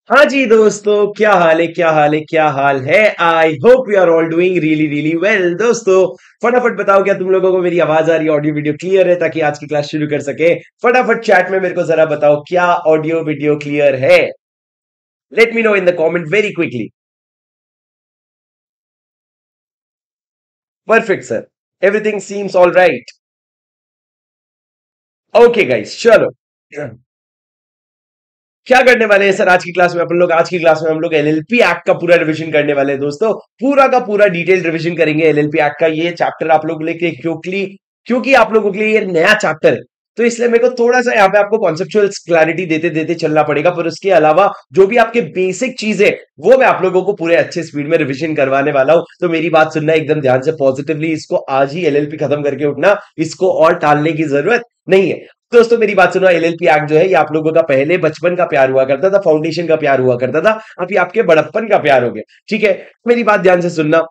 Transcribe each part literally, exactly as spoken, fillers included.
हाँ जी दोस्तों, क्या हाल है क्या हाल है क्या हाल है। I hope you are all doing really really well. दोस्तों फटाफट बताओ, क्या तुम लोगों को मेरी आवाज आ रही है, ऑडियो वीडियो क्लियर है, ताकि आज की क्लास शुरू कर सके। फटाफट चैट में मेरे को जरा बताओ, क्या ऑडियो वीडियो क्लियर है। Let me know in the comment very quickly. Perfect sir, everything seems all right. Okay guys, चलो क्या करने वाले हैं सर आज की क्लास में अपन लोग। आज की क्लास में हम लोग एलएलपी एक्ट का पूरा रिवीजन करने वाले हैं दोस्तों। पूरा का पूरा डिटेल रिवीजन करेंगे एलएलपी एक्ट का। ये चैप्टर आप लोगों के लिए क्योंकि क्योंकि आप लोगों के लिए ये नया चैप्टर है, तो इसलिए मेरे को थोड़ा सा यहाँ पे आपको कॉन्सेप्चुअल क्लैरिटी देते देते चलना पड़ेगा। पर उसके अलावा जो भी आपके बेसिक चीजें, वो मैं आप लोगों को पूरे अच्छे स्पीड में रिवीजन करवाने वाला हूं। तो मेरी बात सुनना एकदम ध्यान से, पॉजिटिवली। इसको आज ही एलएलपी खत्म करके उठना, इसको और टालने की जरूरत नहीं है। दोस्तों मेरी बात सुनो, एलएलपी एक्ट जो है ये आप लोगों का पहले बचपन का प्यार हुआ करता था, फाउंडेशन का प्यार हुआ करता था, अभी आपके बड़प्पन का प्यार हो गया। ठीक है, मेरी बात ध्यान से सुनना।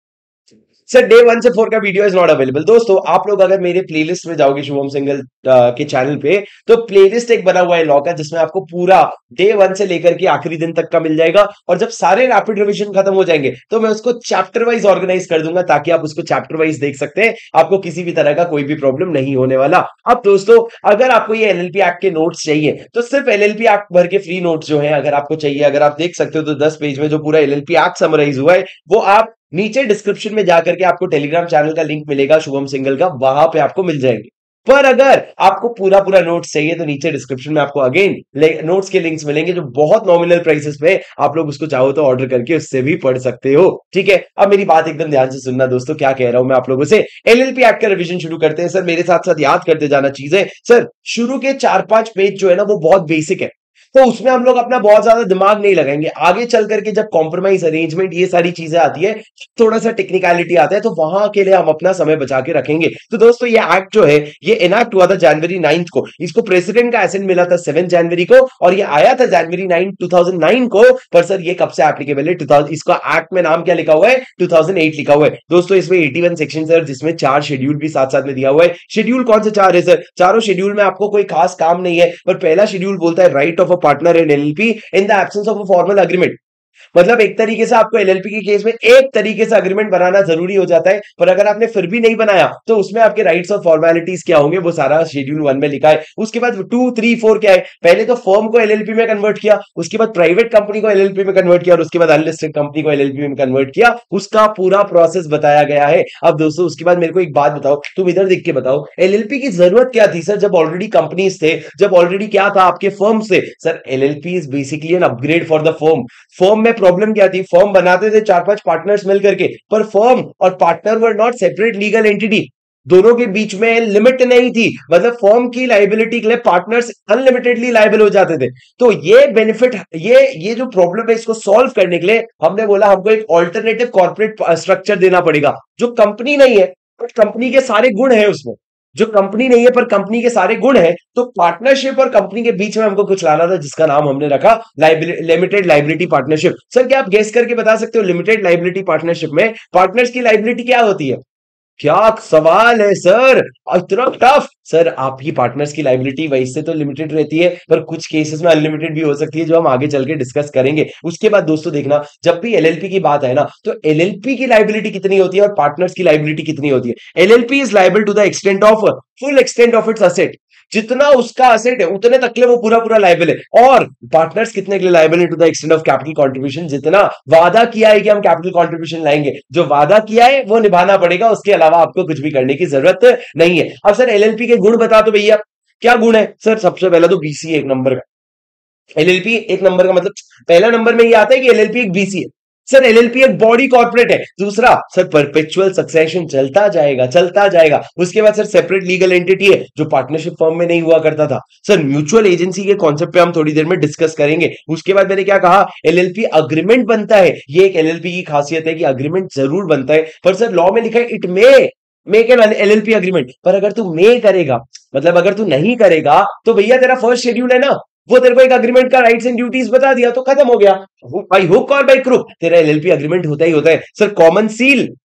सर डे वन से फोर का वीडियो इज नॉट अवेलेबल। दोस्तों आप लोग अगर मेरे प्लेलिस्ट में जाओगे शुभम सिंगल के चैनल पे, तो प्लेलिस्ट एक बना हुआ है लॉ का, जिसमें आपको पूरा डे वन से लेकर के आखिरी दिन तक का मिल जाएगा। और जब सारे रैपिड रिवीजन खत्म हो जाएंगे तो मैं उसको चैप्टर वाइज ऑर्गेनाइज कर दूंगा, ताकि आप उसको चैप्टर वाइज देख सकते हैं। आपको किसी भी तरह का कोई भी प्रॉब्लम नहीं होने वाला। अब दोस्तों अगर आपको ये एलएलपी एक्ट के नोट्स चाहिए, तो सिर्फ एलएलपी एक्ट भर के फ्री नोट्स जो है अगर आपको चाहिए, अगर आप देख सकते हो, तो दस पेज में जो पूरा एलएलपी एक्ट समराइज हुआ है, वो आप नीचे डिस्क्रिप्शन में जाकर के आपको टेलीग्राम चैनल का लिंक मिलेगा शुभम सिंगल का, वहां पे आपको मिल जाएंगे। पर अगर आपको पूरा पूरा नोट्स चाहिए, तो नीचे डिस्क्रिप्शन में आपको अगेन नोट्स के लिंक्स मिलेंगे, जो बहुत नॉमिनल प्राइसेस पे आप लोग उसको चाहो तो ऑर्डर करके उससे भी पढ़ सकते हो। ठीक है, अब मेरी बात एकदम ध्यान से सुनना दोस्तों, क्या कह रहा हूं मैं आप लोगों से। एलएलपी एक्ट का रिवीजन शुरू करते हैं। सर मेरे साथ साथ याद करते जाना चीजें। सर शुरू के चार पांच पेज जो है ना, वो बहुत बेसिक है, तो उसमें हम लोग अपना बहुत ज्यादा दिमाग नहीं लगाएंगे। आगे चल करके जब कॉम्प्रोमाइज अरेंजमेंट ये सारी चीजें आती है, थोड़ा सा टेक्निकलिटी आता है, तो वहां के लिए हम अपना समय बचा के रखेंगे। तो दोस्तों ये एक्ट जो है, ये इनैक्ट हुआ था जनवरी नाइन्थ को। इसको प्रेसिडेंट का एसेंट मिला था सेवन जनवरी को, और ये आया था January nine two thousand nine को। पर सर ये कब से एप्लीकेबल है? टू थाउजेंड, इसका एक्ट में नाम क्या लिखा हुआ है? टू थाउजेंड एट लिखा हुआ है दोस्तों। इसमें इक्यासी वन सेक्शन सर, जिसमें चार शेड्यूल भी साथ साथ में दिया हुआ है। शेड्यूल कौन से चार है सर? चारों शेड्यूल में आपको कोई खास काम नहीं है, पर पहला शेड्यूल बोलता है right of a partner in LLP in the absence of a formal agreement। मतलब एक तरीके से आपको एलएलपी के केस में एक तरीके से अग्रीमेंट बनाना जरूरी हो जाता है, पर अगर आपने फिर भी नहीं बनाया, तो उसमें आपके राइट्स और फॉर्मेलिटीज क्या होंगे, वो सारा शेड्यूल वन में लिखा है। उसके बाद टू थ्री फोर क्या है? पहले तो फर्म को एलएलपी में कन्वर्ट किया, उसके बाद प्राइवेट कंपनी को एलएलपी में कन्वर्ट किया, और उसके बाद अनलिस्टेड कंपनी को एलएलपी में कन्वर्ट किया। उसका पूरा प्रोसेस बताया गया है। अब दोस्तों उसके बाद मेरे को एक बात बताओ, तुम इधर देख के बताओ, एलएलपी की जरूरत क्या थी सर, जब ऑलरेडी कंपनीज थे, जब ऑलरेडी क्या था आपके फर्म से? Sir LLP is basically an upgrade for the firm. Firm में प्रॉब्लम क्या थी? फर्म बनाते थे चार पांच पार्टनर्स मिल करके, पर फर्म और partner were not separate legal entity. दोनों के बीच में लिमिट नहीं थी, मतलब फर्म की लाइबिलिटी के लिए पार्टनर्स अनलिमिटेडली लाइबल हो जाते थे। तो ये बेनिफिट, ये ये जो प्रॉब्लम है, इसको सॉल्व करने के लिए हमने बोला हमको एक ऑल्टरनेटिव कॉर्पोरेट स्ट्रक्चर देना पड़ेगा, जो कंपनी नहीं है पर कंपनी के सारे गुण है उसमें। जो कंपनी नहीं है पर कंपनी के सारे गुण है, तो पार्टनरशिप और कंपनी के बीच में हमको कुछ लाना था, जिसका नाम हमने रखा लिमिटेड लाइबिलिटी पार्टनरशिप। सर क्या आप गेस करके बता सकते हो, लिमिटेड लाइबिलिटी पार्टनरशिप में पार्टनर्स की लाइबिलिटी क्या होती है? क्या सवाल है सर, इतना टफ। सर आपकी पार्टनर्स की लाइबिलिटी वैसे तो लिमिटेड रहती है, पर कुछ केसेस में अनलिमिटेड भी हो सकती है, जो हम आगे चल के डिस्कस करेंगे। उसके बाद दोस्तों देखना, जब भी एलएलपी की बात है ना, तो एलएलपी की लाइबिलिटी कितनी होती है और पार्टनर्स की लाइबिलिटी कितनी होती है? LLP is liable to the extent of, full extent of its asset. जितना उसका असेट है उतने तक के लिए वो पूरा पूरा लाइबल है। और पार्टनर्स कितने के लिए लाइबल है? To the extent of capital contribution. जितना वादा किया है कि हम कैपिटल कंट्रीब्यूशन लाएंगे, जो वादा किया है वो निभाना पड़ेगा, उसके अलावा आपको कुछ भी करने की जरूरत नहीं है। अब सर एलएलपी के गुण बता तो भैया, क्या गुण है सर? सबसे पहला तो बीसी एक नंबर का। एलएलपी एक नंबर का मतलब पहला नंबर में ये आता है कि एलएलपी एक बीसी है। सर एलएलपी एक बॉडी कॉर्पोरेट है। दूसरा सर परपेचुअल सक्सेशन, चलता जाएगा चलता जाएगा। उसके बाद सर सेपरेट लीगल एंटिटी है, जो पार्टनरशिप फॉर्म में नहीं हुआ करता था। सर म्यूचुअल एजेंसी के कॉन्सेप्ट पे हम थोड़ी देर में डिस्कस करेंगे। उसके बाद मैंने क्या कहा, एलएलपी अग्रीमेंट बनता है। ये एक एलएलपी की खासियत है कि अग्रीमेंट जरूर बनता है, पर सर लॉ में लिखा है it may make an LLP agreement. पर अगर तू मे करेगा, मतलब अगर तू नहीं करेगा, तो भैया तेरा फर्स्ट शेड्यूल है ना, वो तेरे को एक अग्रीमेंट का राइट्स एंड ड्यूटीज बता दिया, तो खत्म हो गया। बाई हुक और बाई क्रुक तेरा एलएलपी अग्रीमेंट होता ही होता है। सर कॉमन सील,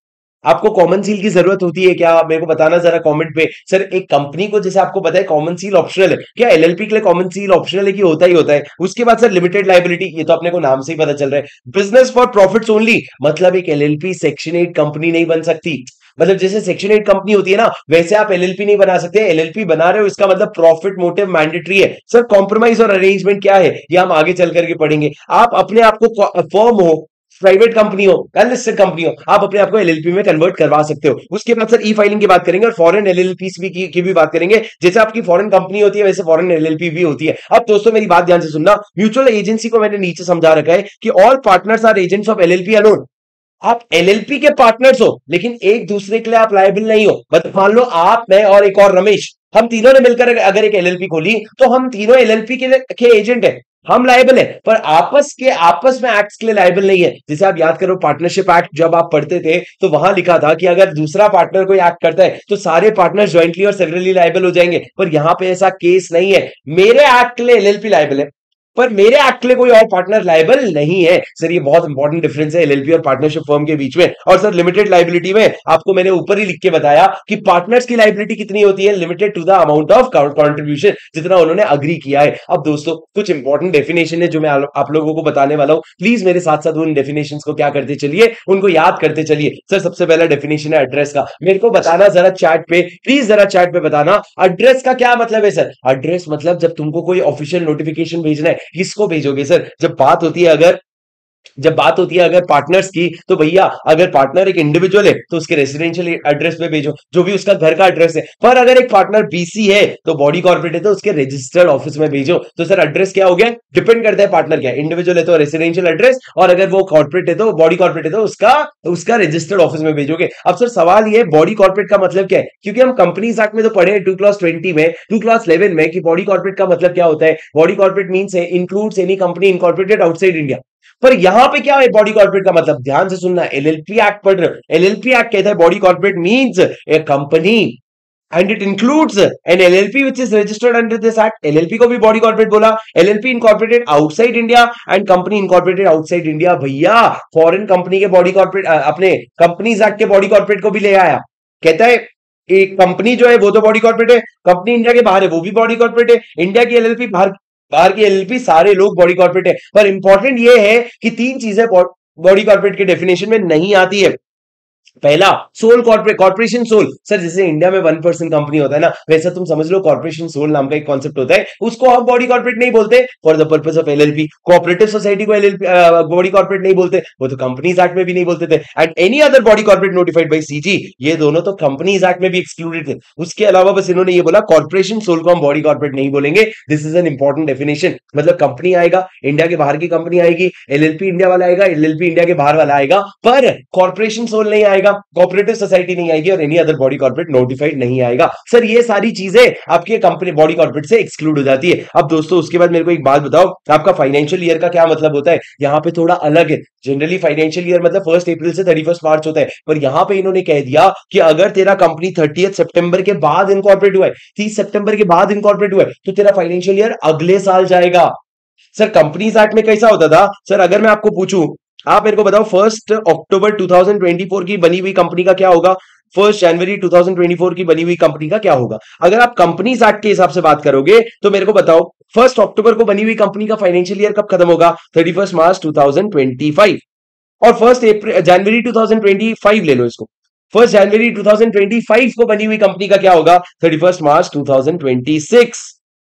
आपको कॉमन सील की जरूरत होती है क्या? मेरे को बताना जरा कमेंट पे। सर एक कंपनी को जैसे आपको पता है कॉमन सील ऑप्शनल है, क्या एलएलपी के लिए कॉमन सील ऑप्शनल है कि होता ही होता है? उसके बाद सर लिमिटेड लायबिलिटी, ये तो अपने को नाम से ही पता चल रहा है। बिजनेस फॉर प्रॉफिट्स ओनली, मतलब एक एलएलपी सेक्शन एट कंपनी नहीं बन सकती। मतलब जैसे सेक्शन एट कंपनी होती है ना, वैसे आप एलएलपी नहीं बना सकते। एलएलपी बना रहे हो इसका मतलब प्रॉफिट मोटिव मैंडेटरी है। सर कॉम्प्रोमाइज और अरेंजमेंट क्या है ये हम आगे चल करके पढ़ेंगे। आप अपने आप को फर्म हो, प्राइवेट कंपनी हो, अनलिस्टेड कंपनी हो, आप अपने आप को एलएलपी में कन्वर्ट करवा सकते हो। उसके बाद सर ई फाइलिंग की बात करेंगे और फॉरेन एलएलपी भी की, की भी बात करेंगे। जैसे आपकी फॉरेन कंपनी होती है वैसे फॉरेन एलएलपी भी होती है। अब दोस्तों मेरी बात ध्यान से सुनना, म्यूचुअल एजेंसी को मैंने नीचे समझा रखा है कि all partners are agents of LLP alone. आप एलएलपी के पार्टनर्स हो लेकिन एक दूसरे के लिए आप लायबल नहीं हो। मतलब मान लो आप, मैं और एक और रमेश, हम तीनों ने मिलकर अगर एक एलएलपी खोली तो हम तीनों एलएलपी के, के एजेंट हैं, हम लायबल है, पर आपस के आपस में एक्ट के लिए लायबल नहीं है। जैसे आप याद करो पार्टनरशिप एक्ट जब आप पढ़ते थे तो वहां लिखा था कि अगर दूसरा पार्टनर कोई एक्ट करता है तो सारे पार्टनर ज्वाइंटली और सेवरली लायबल हो जाएंगे, पर यहां पे ऐसा केस नहीं है। मेरे एक्ट के लिए एलएलपी लायबल है पर मेरे एक्ट के लिए कोई और पार्टनर लायबल नहीं है। सर ये बहुत इंपॉर्टेंट डिफरेंस है एलएलपी और पार्टनरशिप फर्म के बीच में। और सर लिमिटेड लायबिलिटी में आपको मैंने ऊपर ही लिख के बताया कि पार्टनर्स की लायबिलिटी कितनी होती है, limited to the amount of contribution, जितना उन्होंने अग्री किया है। अब दोस्तों कुछ इंपॉर्टेंट डेफिनेशन है जो मैं आप लोगों को बताने वाला हूं, प्लीज मेरे साथ साथ उन डेफिनेशन को क्या करते चलिए, उनको याद करते चलिए। सर सबसे पहला डेफिनेशन है एड्रेस का। मेरे को बताना जरा चैट पे, प्लीज जरा चैट पे बताना एड्रेस का क्या मतलब है। सर एड्रेस मतलब जब तुमको कोई ऑफिशियल नोटिफिकेशन भेजना है किसको भेजोगे? सर जब बात होती है अगर जब बात होती है अगर पार्टनर्स की, तो भैया अगर पार्टनर एक इंडिविजुअल है तो उसके रेसिडेंशियल एड्रेस पे भेजो, जो भी उसका घर का एड्रेस है। पर अगर एक पार्टनर बीसी है तो बॉडी कॉर्पोरेट है तो उसके रजिस्टर्ड ऑफिस में भेजो। तो सर एड्रेस क्या हो गया, डिपेंड करता है पार्टनर क्या है, इंडिविजुअल है तो रेसिडेंशियल एड्रेस, और अगर वो कॉर्पोरेट है तो बॉडी कॉर्पोरेट है तो उसका उसका रजिस्टर्ड ऑफिस में भेजोगे। अब सर सवाल ये बॉडी कॉर्पोरेट का मतलब क्या है, क्योंकि हम कंपनीज एक्ट में तो पढ़े टू क्लास ट्वेंटी में, टू क्लास इलेवन में कि बॉडी कॉर्पोरेट का मतलब क्या होता है। Body corporate means includes any company incorporated outside India. पर यहां पे क्या है बॉडी कॉर्पोरेट का मतलब, ध्यान से सुनना, एलएलपी एक्ट पढ़ रहे हो, एलएलपी एक्ट कहता है body corporate means a company and it includes an L L P which is registered under this act। L L P को भी बॉडी कॉर्पोरेट बोला, L L P incorporated outside India and company incorporated outside India। भैया foreign company के body corporate अपने companies act के body corporate को भी ले आया। कहता है एक कंपनी जो है वो तो बॉडी कॉर्पोरेट है, कंपनी इंडिया के बाहर है वो भी बॉडी कॉर्पोरेट है, इंडिया की एलएलपी बाहर बाहर की एलएलपी सारे लोग बॉडी कॉर्पोरेट है। पर इंपॉर्टेंट ये है कि तीन चीजें बॉडी कॉर्पोरेट के डेफिनेशन में नहीं आती है। पहला sole corporate, corporation sole. Sir जैसे इंडिया में वन पर्सन कंपनी होता है ना, वैसा तुम समझ लो कॉर्पोरेशन सोल नाम का एक कॉन्सेप्ट होता है, उसको हम बॉडी कॉर्पोरेट नहीं बोलते for the purpose of LLP. Cooperative society को एलएलपी बॉडी कॉर्पोरेट नहीं बोलते, वो तो कंपनीज एक्ट में भी नहीं बोलते थे। And any other body corporate notified by CG, ये दोनों तो कंपनीज एक्ट में भी एक्सक्लूडेड थे। उसके अलावा बस इन्होंने ये बोला कॉर्पोरेशन सोल को हम बॉडी कॉर्पोरेट नहीं बोलेंगे। This is an important definition. मतलब कंपनी आएगा, इंडिया के बाहर की कंपनी आएगी, एलएलपी इंडिया वाला आएगा, एलएलपी इंडिया के बाहर वाला आएगा, पर कॉर्पोरेशन सोल नहीं आएगा, कोऑपरेटिव सोसाइटी नहीं आएगी और any other body corporate notified नहीं आएगा। सर ये सारी चीजें आपके कंपनी बॉडी कॉर्पोरेट से एक्सक्लूड हो जाती है। अब दोस्तों उसके बाद मेरे को एक बात बताओ, आपका फाइनेंशियल ईयर का क्या मतलब होता है? यहाँ पे थोड़ा अलग है। जनरली फाइनेंशियल ईयर मतलब फर्स्ट अप्रैल से थर्टी फर्स्ट मार्च होता है, पर यहां पे इन्होंने कह दिया कि अगर तेरा कंपनी थर्टियथ सितंबर के बाद इनकॉर्पोरेट हुआ है, तीस सितंबर के बाद इनकॉर्पोरेट हुआ है, तो तेरा फाइनेंशियल ईयर अगले साल जाएगा। सर कंपनीज एक्ट में कैसा होता था? सर अगर मैं आपको पूछूं, आप मेरे को बताओ first October two thousand twenty four की बनी हुई कंपनी का क्या होगा, first January two thousand twenty four की बनी हुई कंपनी का क्या होगा? अगर आप कंपनीज एक्ट के हिसाब से बात करोगे तो मेरे को बताओ फर्स्ट अक्टूबर को बनी हुई कंपनी का फाइनेंशियल ईयर कब खत्म होगा? Thirty first March two thousand twenty five. और first April January two thousand twenty five ले लो इसको, first January two thousand twenty five को बनी हुई कंपनी का क्या होगा? Thirty first March two thousand twenty six.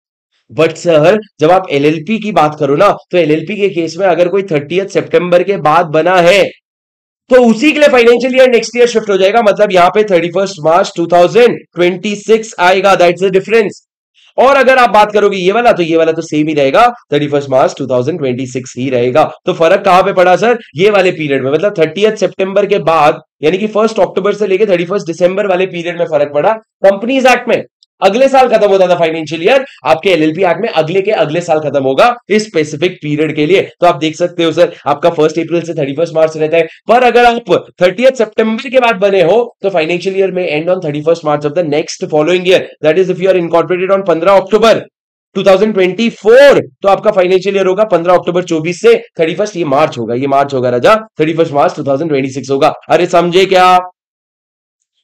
But sir जब आप एलएलपी की बात करो ना, तो एलएलपी के केस में अगर कोई थर्टियथ सितंबर के बाद बना है तो उसी के लिए financial year next year shift हो जाएगा। मतलब यहां पे thirty first March two thousand twenty six आएगा, दैट्स द डिफरेंस। और अगर आप बात करोगे ये वाला, तो ये वाला तो सेम ही रहेगा, thirty first March two thousand twenty six ही रहेगा। तो फर्क कहां पे पड़ा सर? ये वाले पीरियड में, मतलब थर्टियथ सितंबर के बाद यानी कि फर्स्ट अक्टूबर से लेकर थर्टी फर्स्ट दिसंबर वाले पीरियड में फर्क पड़ा। कंपनीज एक्ट में अगले साल खत्म होता था फाइनेंशियल ईयर, आपके एलएलपी एक्ट में अगले के अगले साल खत्म होगा इस स्पेसिफिक पीरियड के लिए। तो आप देख सकते हो सर आपका फर्स्ट अप्रैल से थर्टी फर्स्ट मार्च रहता है, पर अगर आप थर्टियथ सितंबर के बाद बने हो तो financial year may end on thirty first March of the next following year, that is if you are incorporated on पंद्रह October two thousand twenty four, तो आपका फाइनेंशियल ईयर होगा पंद्रह अक्टूबर चौबीस से थर्टी फर्स्ट, ये मार्च होगा, ये मार्च होगा राजा, thirty first March two thousand twenty six होगा। अरे समझे क्या?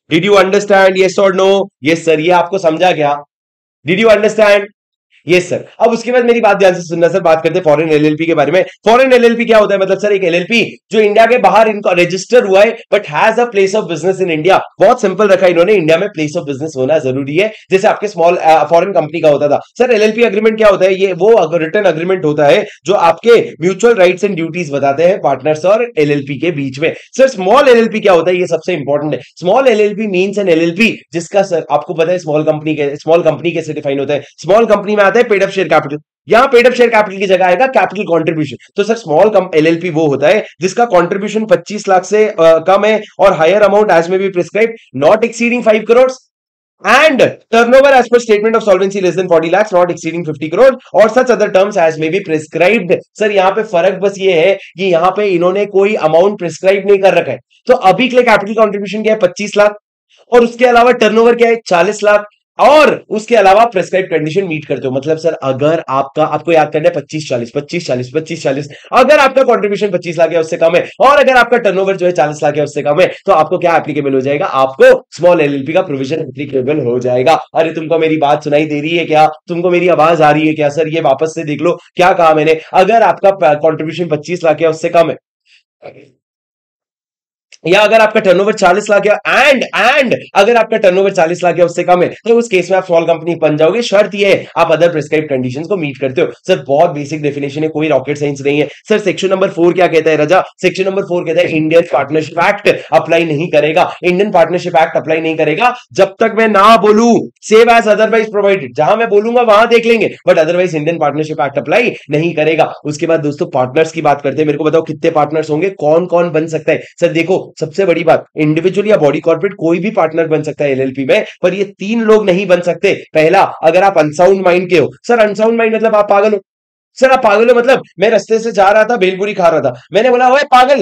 Did you understand? यस और नो? यस सर, ये आपको समझा क्या? Did you understand? Yes sir. अब उसके बाद मेरी बात ध्यान से सुनना सर, बात करते हैं फॉरेन एलएलपी के बारे में। फॉरेन एलएलपी क्या होता है? मतलब सर एक एलएलपी जो इंडिया के बाहर इनका रजिस्टर हुआ है but has a place of business in India. बहुत सिंपल रखा इन्होंने, इंडिया में प्लेस ऑफ बिजनेस होना जरूरी है, जैसे आपके स्मॉल फॉरेन कंपनी का होता था। सर एलएलपी अग्रीमेंट क्या होता है? ये वो रिटर्न अग्रीमेंट होता है जो आपके म्यूचुअल राइट्स एंड ड्यूटीज बताते हैं पार्टनर्स और एलएलपी के बीच में। सर स्मॉल एलएलपी क्या होता है? ये सबसे इंपॉर्टेंट है। Small LLP means an LLP जिसका सर आपको पता है स्मॉल कंपनी के स्मॉल कंपनी कैसे डिफाइन होता है? स्मॉल कंपनी में आता है पेड अप शेयर कैपिटल, यहां पेड अप शेयर कैपिटल की जगह आएगा कैपिटल कंट्रीब्यूशन। तो सर स्मॉल कम एलएलपी वो होता है जिसका कंट्रीब्यूशन पच्चीस लाख से आ, कम है और higher amount as may be prescribed not exceeding five crore and turnover as per statement of solvency less than forty lakhs not exceeding fifty crore और such other terms as may be prescribed। Sir यहाँ पे फर्क बस ये है कि यहाँ पे इन्होंने कोई अमाउंट प्रिस्क्राइब नहीं कर रखा है। तो अभी के लिए कैपिटल कंट्रीब्यूशन क्या है? पच्चीस लाख और उसके अलावा टर्नओवर क्या है? चालीस लाख और उसके अलावा प्रेस्क्राइब कंडीशन मीट करते हो। मतलब सर अगर आपका आपको याद करना है पच्चीस चालीस पच्चीस चालीस पच्चीस चालीस, अगर आपका कंट्रीब्यूशन पच्चीस लाख है उससे कम है और अगर आपका टर्नओवर जो है चालीस लाख है उससे कम है तो आपको क्या एप्लीकेबल हो जाएगा? आपको स्मॉल एलएलपी का प्रोविजन एप्लीकेबल हो जाएगा। अरे तुमको मेरी बात सुनाई दे रही है क्या? तुमको मेरी आवाज आ रही है क्या? सर ये वापस से देख लो क्या कहा मैंने, अगर आपका कॉन्ट्रीब्यूशन पच्चीस लाख है उससे कम है या अगर आपका टर्नओवर चालीस लाख है एंड एंड अगर आपका टर्नओवर चालीस लाख है उससे कम है तो उस केस में आप स्मॉल कंपनी बन जाओगे। शर्त ये है आप अदर प्रिस्क्राइब कंडीशंस को मीट करते हो। सर बहुत बेसिक डेफिनेशन है, कोई रॉकेट साइंस नहीं है। सर सेक्शन नंबर फोर क्या कहता है रजा? सेक्शन नंबर फोर कहता है इंडियन पार्टनरशिप एक्ट अप्लाई नहीं करेगा। इंडियन पार्टनरशिप एक्ट अप्लाई नहीं करेगा जब तक मैं ना बोलूं सेव एज अदरवाइज प्रोवाइडेड। जहां मैं बोलूंगा वहां देख लेंगे but otherwise Indian partnership act apply नहीं करेगा। उसके बाद दोस्तों पार्टनर्स की बात करते हैं। मेरे को बताओ कितने पार्टनर्स होंगे, कौन कौन बन सकता है? सर देखो सबसे बड़ी बात, इंडिविजुअल या बॉडी कॉर्पोरेट कोई भी पार्टनर बन सकता है एलएलपी में, पर ये तीन लोग नहीं बन सकते। पहला, अगर आप अनसाउंड माइंड के हो। सर अनसाउंड माइंड मतलब आप पागल हो। सर आप पागल हो मतलब मैं रास्ते से जा रहा था, भेलपुरी खा रहा था, मैंने बोला ओए पागल,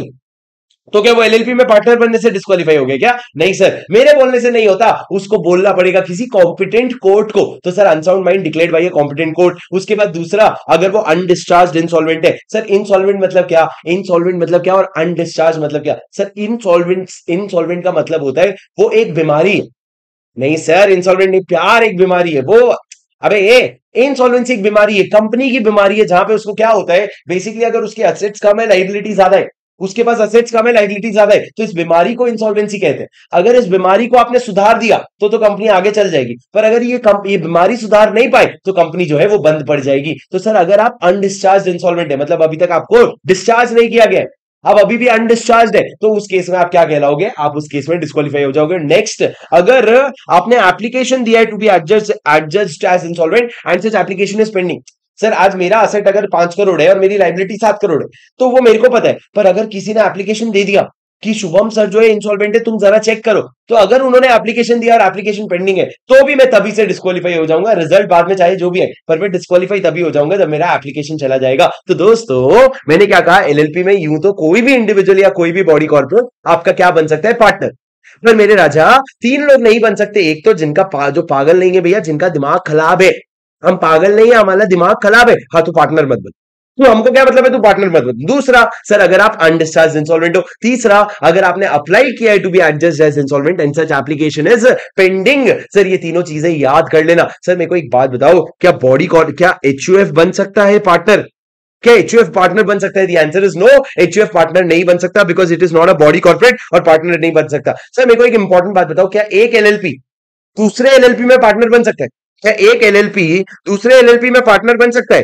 तो क्या वो एलएलपी में पार्टनर बनने से डिस्क्वालीफाई हो गया क्या? नहीं सर, मेरे बोलने से नहीं होता, उसको बोलना पड़ेगा किसी कॉम्पिटेंट कोर्ट को। तो sir unsound mind declared by a competent court. उसके बाद दूसरा, अगर वो अनडिस्चार्ज इनसॉल्वेंट है। सर इनसॉल्वेंट मतलब क्या? इनसॉल्वेंट मतलब क्या और अनडिस्चार्ज मतलब क्या? सर इनसॉल्वेंट इनसॉल्वेंट का मतलब होता है वो एक बीमारी है। नहीं सर इंसॉल्वेंट नहीं, प्यार एक बीमारी है वो। अबे ये इनसॉल्वेंसी एक बीमारी है, कंपनी की बीमारी है, जहां पे उसको क्या होता है बेसिकली अगर उसके एसेट्स कम है लाइबिलिटी ज्यादा है, उसके पास असेट्स कम है लाइबिलिटी ज्यादा है, तो इस बीमारी को इंसॉल्वेंसी कहते हैं। अगर इस बीमारी को आपने सुधार दिया तो तो कंपनी आगे चल जाएगी, पर अगर ये ये बीमारी सुधार नहीं पाए तो कंपनी जो है वो बंद पड़ जाएगी। तो सर अगर आप अनडिस्चार्ज इंसॉल्वेंट है, मतलब अभी तक आपको डिस्चार्ज नहीं किया गया, अब अभी भी अनडिस्चार्ज है, तो उस केस में आप क्या कहलाओगे? आप उस केस में डिस्क्वालीफाई हो जाओगे। नेक्स्ट, अगर आपने एप्लीकेशन दिया है to be adjust adjust as insolvent and such application is pending. Sir आज मेरा असेट अगर पांच करोड़ है और मेरी लाइबिलिटी सात करोड़ है तो वो मेरे को पता है, पर अगर किसी ने एप्लीकेशन दे दिया कि शुभम सर जो है इंसॉल्वेंट है, तुम जरा चेक करो, तो अगर उन्होंने एप्लीकेशन दिया और एप्लीकेशन पेंडिंग है तो भी मैं तभी से डिस्क्वालीफाई हो जाऊंगा। रिजल्ट बाद में चाहे जो भी है, पर मैं डिस्क्वालीफाई तभी हो जाऊंगा जब मेरा एप्लीकेशन चला जाएगा। तो दोस्तों मैंने क्या कहा, एलएलपी में यूं तो कोई भी इंडिविजुअल या कोई भी बॉडी कॉर्पोरेट आपका क्या बन सकता है? पार्टनर। पर मेरे राजा तीन लोग नहीं बन सकते। एक तो जिनका पा, जो पागल नहीं है भैया, जिनका दिमाग खराब है। हम पागल नहीं है, हमारा दिमाग खराब है, हाँ तो पार्टनर मत बन। तो हमको क्या मतलब है, तू पार्टनर मत बन। दूसरा, सर अगर आप अनडिस्चार्ज इंसॉल्वेंट हो। तीसरा, अगर आपने अप्लाई किया है to be adjust as insolvent and such application is pending. Sir ये तीनों चीजें याद कर लेना। सर मेरे को एक बात बताओ, क्या बॉडी क्या एचयूएफ बन सकता है पार्टनर? क्या एचयूएफ पार्टनर बन सकता है? The answer is no, HUF partner नहीं बन सकता because it is not a body corporate और पार्टनर नहीं बन सकता। सर मेरे को एक इंपॉर्टेंट बात बताओ, क्या एक एलएलपी दूसरे एलएलपी में पार्टनर बन सकता है? क्या एक एलएलपी दूसरे एलएलपी में पार्टनर बन सकता है?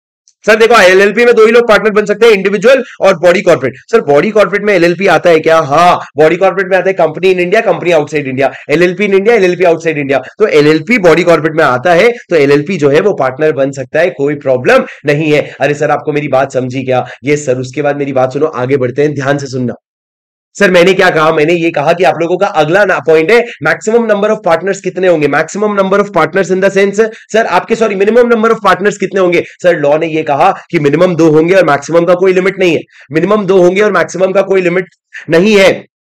सर देखो एलएलपी में दो ही लोग पार्टनर बन सकते हैं, इंडिविजुअल और body corporate. Sir body corporate में एलएलपी आता है क्या? हाँ, बॉडी कॉर्पोरेट में आता है company in India, company outside India, LLP in India, LLP outside India. तो एलएलपी बॉडी कॉर्पोरेट में आता है तो एलएलपी जो है वो पार्टनर बन सकता है, कोई प्रॉब्लम नहीं है। अरे सर आपको मेरी बात समझी क्या? ये सर उसके बाद मेरी बात सुनो, आगे बढ़ते हैं, ध्यान से सुनना। सर मैंने क्या कहा? मैंने ये कहा कि आप लोगों का अगला पॉइंट है मैक्सिमम नंबर ऑफ पार्टनर्स कितने होंगे। Maximum number of partners in the sense sir आपके sorry minimum number of partners कितने होंगे। सर लॉ ने ये कहा कि मिनिमम दो होंगे और मैक्सिमम का कोई लिमिट नहीं है। मिनिमम दो होंगे और मैक्सिमम का कोई लिमिट नहीं है,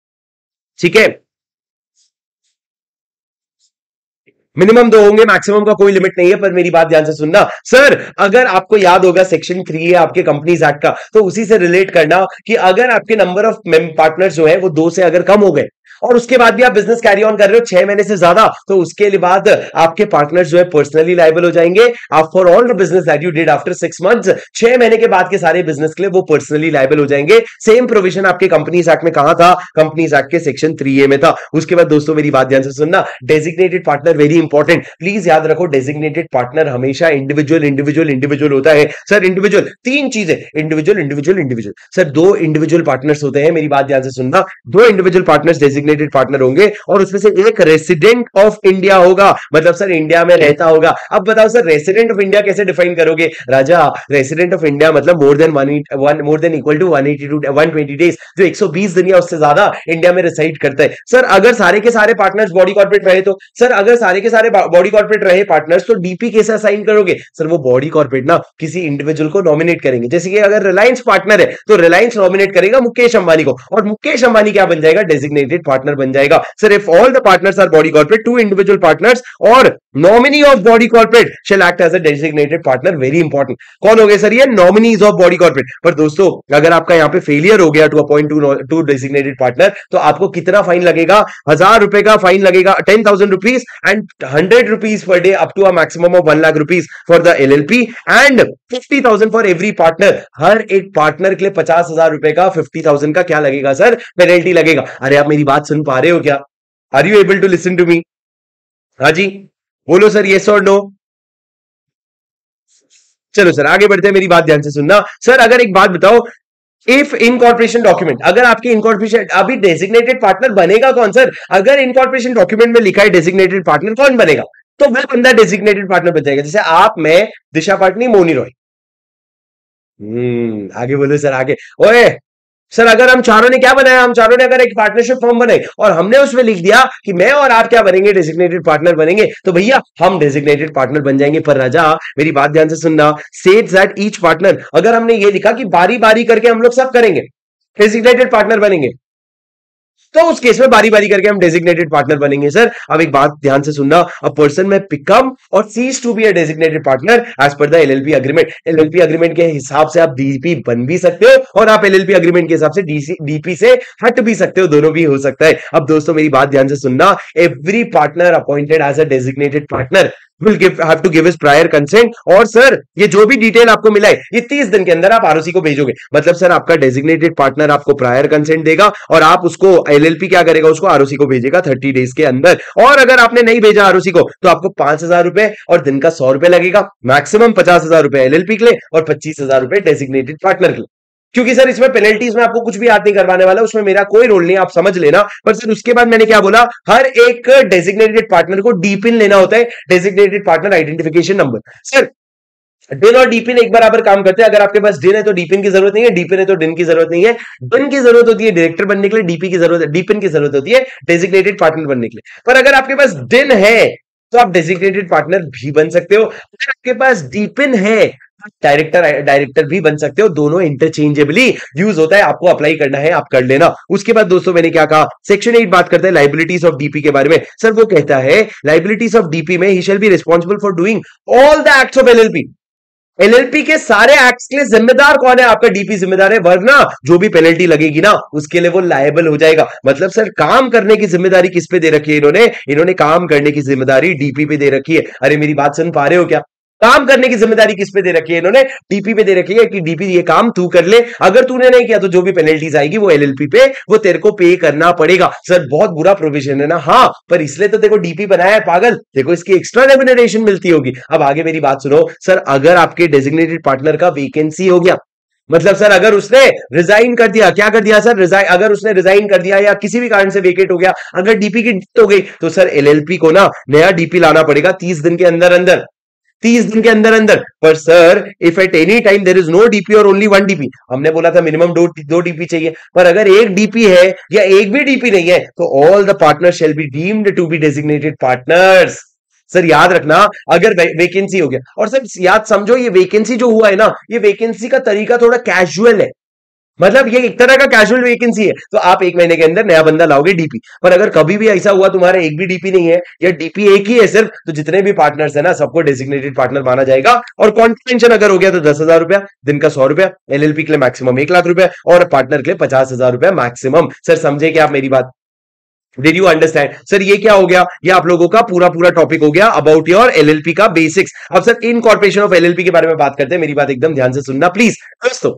ठीक है? मिनिमम दो होंगे, मैक्सिमम का कोई लिमिट नहीं है। पर मेरी बात ध्यान से सुनना सर, अगर आपको याद होगा सेक्शन थ्री है आपके कंपनीज एक्ट का, तो उसी से रिलेट करना कि अगर आपके नंबर ऑफ पार्टनर्स जो है वो दो से अगर कम हो गए और उसके बाद भी आप बिजनेस कैरी ऑन कर रहे हो छह महीने से ज्यादा, तो उसके बाद आपके पार्टनर्स जो है पर्सनली लायबल हो जाएंगे। आप for all the business that you did after six months, छह महीने के बाद के सारे बिजनेस के लिए वो पर्सनली लायबल हो जाएंगे। सेम प्रोविजन आपके कंपनीज एक्ट में कहां था? कंपनीज एक्ट के सेक्शन थ्री ए में था। उसके बाद दोस्तों मेरी बात ध्यान से सुनना, designated partner very important, please याद रखो डेजिग्नेटेड पार्टनर हमेशा इंडिविजुअल इंडिविजुअल इंडिविजुअल होता है। सर इंडिविजुअल तीन चीजें, इंडिविजुअल इंडिविजुअल इंडिविजुअल। सर दो इंडिविजुअल पार्टनर्स होते हैं, मेरी बात ध्यान से सुनना, दो इंडिविजुअल पार्टनर्स डेजिग्नेटेड पार्टनर होंगे और उसमें से एक रेसिडेंट ऑफ इंडिया होगा, मतलब सर इंडिया में रहता होगा। अब बताओ सर रेसिडेंट ऑफ इंडिया कैसे डिफाइन करोगे? राजा रेसिडेंट ऑफ इंडिया मतलब more than one more than equal to one eighty two one twenty days, जो एक सौ बीस दिन या उससे ज्यादा इंडिया में रिसाइड करता है। सर अगर सारे के सारे पार्टनर्स बॉडी कॉर्पोरेट रहे तो सर अगर सारे के सारे बॉडी कॉर्पोरेट रहे पार्टनर्स तो डीपी कैसे असाइन करोगे? सर वो बॉडी कॉर्पोरेट ना किसी इंडिविजुअल को नॉमिनेट करेंगे, जैसे कि अगर रिलायंस पार्टनर है तो रिलायंस नॉमिनेट करेगा मुकेश अंबानी को, और मुकेश अंबानी क्या बन जाएगा? डेजिग्नेटेड पार्टनर बन जाएगा। Sir if all the partners are body corporate, two individual partners और nominee of body corporate shall act as a designated partner. Very important, कौन हो गए सर? ये नॉमिनीज ऑफ बॉडी कॉर्पोरेट। पर दोस्तों अगर आपका यहां पे फेलियर हो गया to appoint two two designated partner, तो आपको कितना फाइन लगेगा? हजार रुपए का फाइन लगेगा, ten thousand rupees and hundred rupees per day up to a maximum of one lakh rupees for the LLP and fifty thousand for every partner. हर एक पार्टनर के लिए पचास हजार रुपए का फिफ्टी थाउजेंड का क्या लगेगा सर? पेनल्टी लगेगा। अरे आप मेरी बात सुन पा रहे हो क्या? Are you able to listen to me? हाँ जी बोलो सर, येस और नो? चलो सर आगे बढ़ते हैं, मेरी बात ध्यान से सुनना। सर अगर एक बात बताओ, इफ इनकॉर्पोरेशन डॉक्यूमेंट, अगर आपके इनकॉर्पोरेशन अभी डेजिग्नेटेड पार्टनर बनेगा कौन सर? अगर इनकॉर्पोरेशन डॉक्यूमेंट में लिखा है डेजिग्नेटेड पार्टनर, कौन बनेगा? तो वह बंदा डेजिग्नेटेड पार्टनर बन जाएगा। जैसे आप, मैं, दिशा पाटनी, मोनी रॉय। हम्म आगे बोलो सर, आगे। ओए सर अगर हम चारों ने क्या बनाया? हम चारों ने अगर एक पार्टनरशिप फॉर्म बनाई और हमने उसमें लिख दिया कि मैं और आप क्या बनेंगे? डेजिग्नेटेड पार्टनर बनेंगे, तो भैया हम डेजिग्नेटेड पार्टनर बन जाएंगे। पर राजा मेरी बात ध्यान से सुनना, सेज दैट ईच पार्टनर, अगर हमने ये लिखा कि बारी बारी करके हम लोग सब करेंगे, डेजिग्नेटेड पार्टनर बनेंगे, तो उस केस में बारी बारी करके हम डेजिग्नेटेड पार्टनर बनेंगे। सर अब एक बात ध्यान से सुनना, अ पर्सन में बिकम और cease to be a designated partner as per the LLP agreement. LLP agreement के हिसाब से आप डीपी बन भी सकते हो और आप एलएलपी अग्रीमेंट के हिसाब से डीपी से हट भी सकते हो, दोनों भी हो सकता है। अब दोस्तों मेरी बात ध्यान से सुनना, every partner appointed as a designated partner will give have to give his prior consent। और सर ये जो भी डिटेल आपको मिला है ये तीस दिन के अंदर आप आरओसी को भेजोगे, मतलब सर आपका डेजिग्नेटेड पार्टनर आपको प्रायर कंसेंट देगा और आप उसको एलएलपी क्या करेगा? उसको आरओसी को भेजेगा थर्टी डेज के अंदर। और अगर आपने नहीं भेजा आरओसी को तो आपको पांच हजार रुपए और दिन का सौ रुपए लगेगा, मैक्सिमम पचास हजार रुपए एलएलपी के लिए और पच्चीस हजार रुपए डेजिग्नेटेड पार्टनर के लिए। क्योंकि सर इसमें पेनल्टीज में आपको कुछ भी याद नहीं करवाने वाला, उसमें मेरा कोई रोल नहीं, आप समझ लेना। पर सर उसके बाद मैंने क्या बोला? हर एक डेजिग्नेटेड पार्टनर को डी पिन लेना होता है, designated partner identification number. Sir DIN और डीपिन एक बराबर काम करते हैं। अगर आपके पास डिन है तो डीपिन की जरूरत नहीं है, डीपिन है तो डिन की जरूरत नहीं है। डिन की जरूरत होती है डायरेक्टर बनने के लिए, डीपी की जरूरत है, डीपिन की जरूरत होती है डेजिग्नेटेड पार्टनर बनने के लिए। पर अगर आपके पास डिन है तो आप डेजिग्नेटेड पार्टनर भी बन सकते हो। अगर आपके पास डीपिन है डायरेक्टर डायरेक्टर भी बन सकते हो, दोनों इंटरचेंजेबली यूज होता है। आपको अप्लाई करना है आप कर लेना। उसके बाद दोस्तों मैंने क्या कहा? सेक्शन एट बात करता है लाइबिलिटीज ऑफ डीपी के बारे में। सर वो कहता है लाइबिलिटीज ऑफ डीपी में ही shall be responsible for doing all the acts of LLP. LLP के सारे एक्ट्स के लिए जिम्मेदार कौन है? आपका डीपी जिम्मेदार है, वरना जो भी पेनल्टी लगेगी ना उसके लिए वो लायबल हो जाएगा। मतलब सर काम करने की जिम्मेदारी किस पे दे रखी है इन्होंने? इन्होंने काम करने की जिम्मेदारी डीपी पे दे रखी है। अरे मेरी बात सुन पा रहे हो क्या? काम करने की जिम्मेदारी किस पे दे रखी है इन्होंने? डीपी पे दे रखी है कि डीपी ये काम तू कर ले, अगर तूने नहीं किया तो जो भी पेनल्टीज आएगी वो एलएलपी पे वो तेरे को पे करना पड़ेगा। सर बहुत बुरा प्रोविजन है ना? हाँ पर इसलिए तो देखो डीपी बनाया है पागल, देखो इसकी एक्स्ट्रा रेम्यूनरेशन मिलती होगी। अब आगे मेरी बात सुनो। सर अगर आपके डेजिग्नेटेड पार्टनर का वैकेंसी हो गया, मतलब सर अगर उसने रिजाइन कर दिया, क्या कर दिया सर? रिजाइन, अगर उसने रिजाइन कर दिया या किसी भी कारण से वेकेट हो गया, अगर डीपी की डेथ हो गई तो सर एलएलपी को ना नया डीपी लाना पड़ेगा तीस दिन के अंदर अंदर, तीस दिन के अंदर अंदर। पर sir if at any time there is no DP or only one DP, हमने बोला था मिनिमम दो दो डीपी चाहिए, पर अगर एक डीपी है या एक भी डीपी नहीं है तो all the partner shall be deemed to be designated partners. Sir याद रखना अगर वे, वैकेंसी हो गया, और सर याद समझो ये वैकेंसी जो हुआ है ना, ये वैकेंसी का तरीका थोड़ा कैजुअल है, मतलब ये एक तरह का कैजुअल वैकेंसी है। तो आप एक महीने के अंदर नया बंदा लाओगे डीपी। पर अगर कभी भी ऐसा हुआ तुम्हारा एक भी डीपी नहीं है या डीपी एक ही है सिर्फ, तो जितने भी पार्टनर्स है ना सबको डेजिग्नेटेड पार्टनर माना जाएगा। और कॉन्ट्रीब्यूशन अगर हो गया तो दस हजार रुपया, दिन का सौ रुपया, एलएलपी के लिए मैक्सिमम एक लाख रुपया और पार्टनर के लिए पचास हजार रुपया मैक्सिमम। सर समझे क्या आप मेरी बात? Did you understand sir? ये क्या हो गया? ये आप लोगों का पूरा पूरा टॉपिक हो गया अबाउट योर एलएलपी का बेसिक्स। अब सर इनकॉर्पोरेशन ऑफ एलएलपी के बारे में बात करते हैं, मेरी बात एकदम ध्यान से सुनना प्लीज दोस्तों।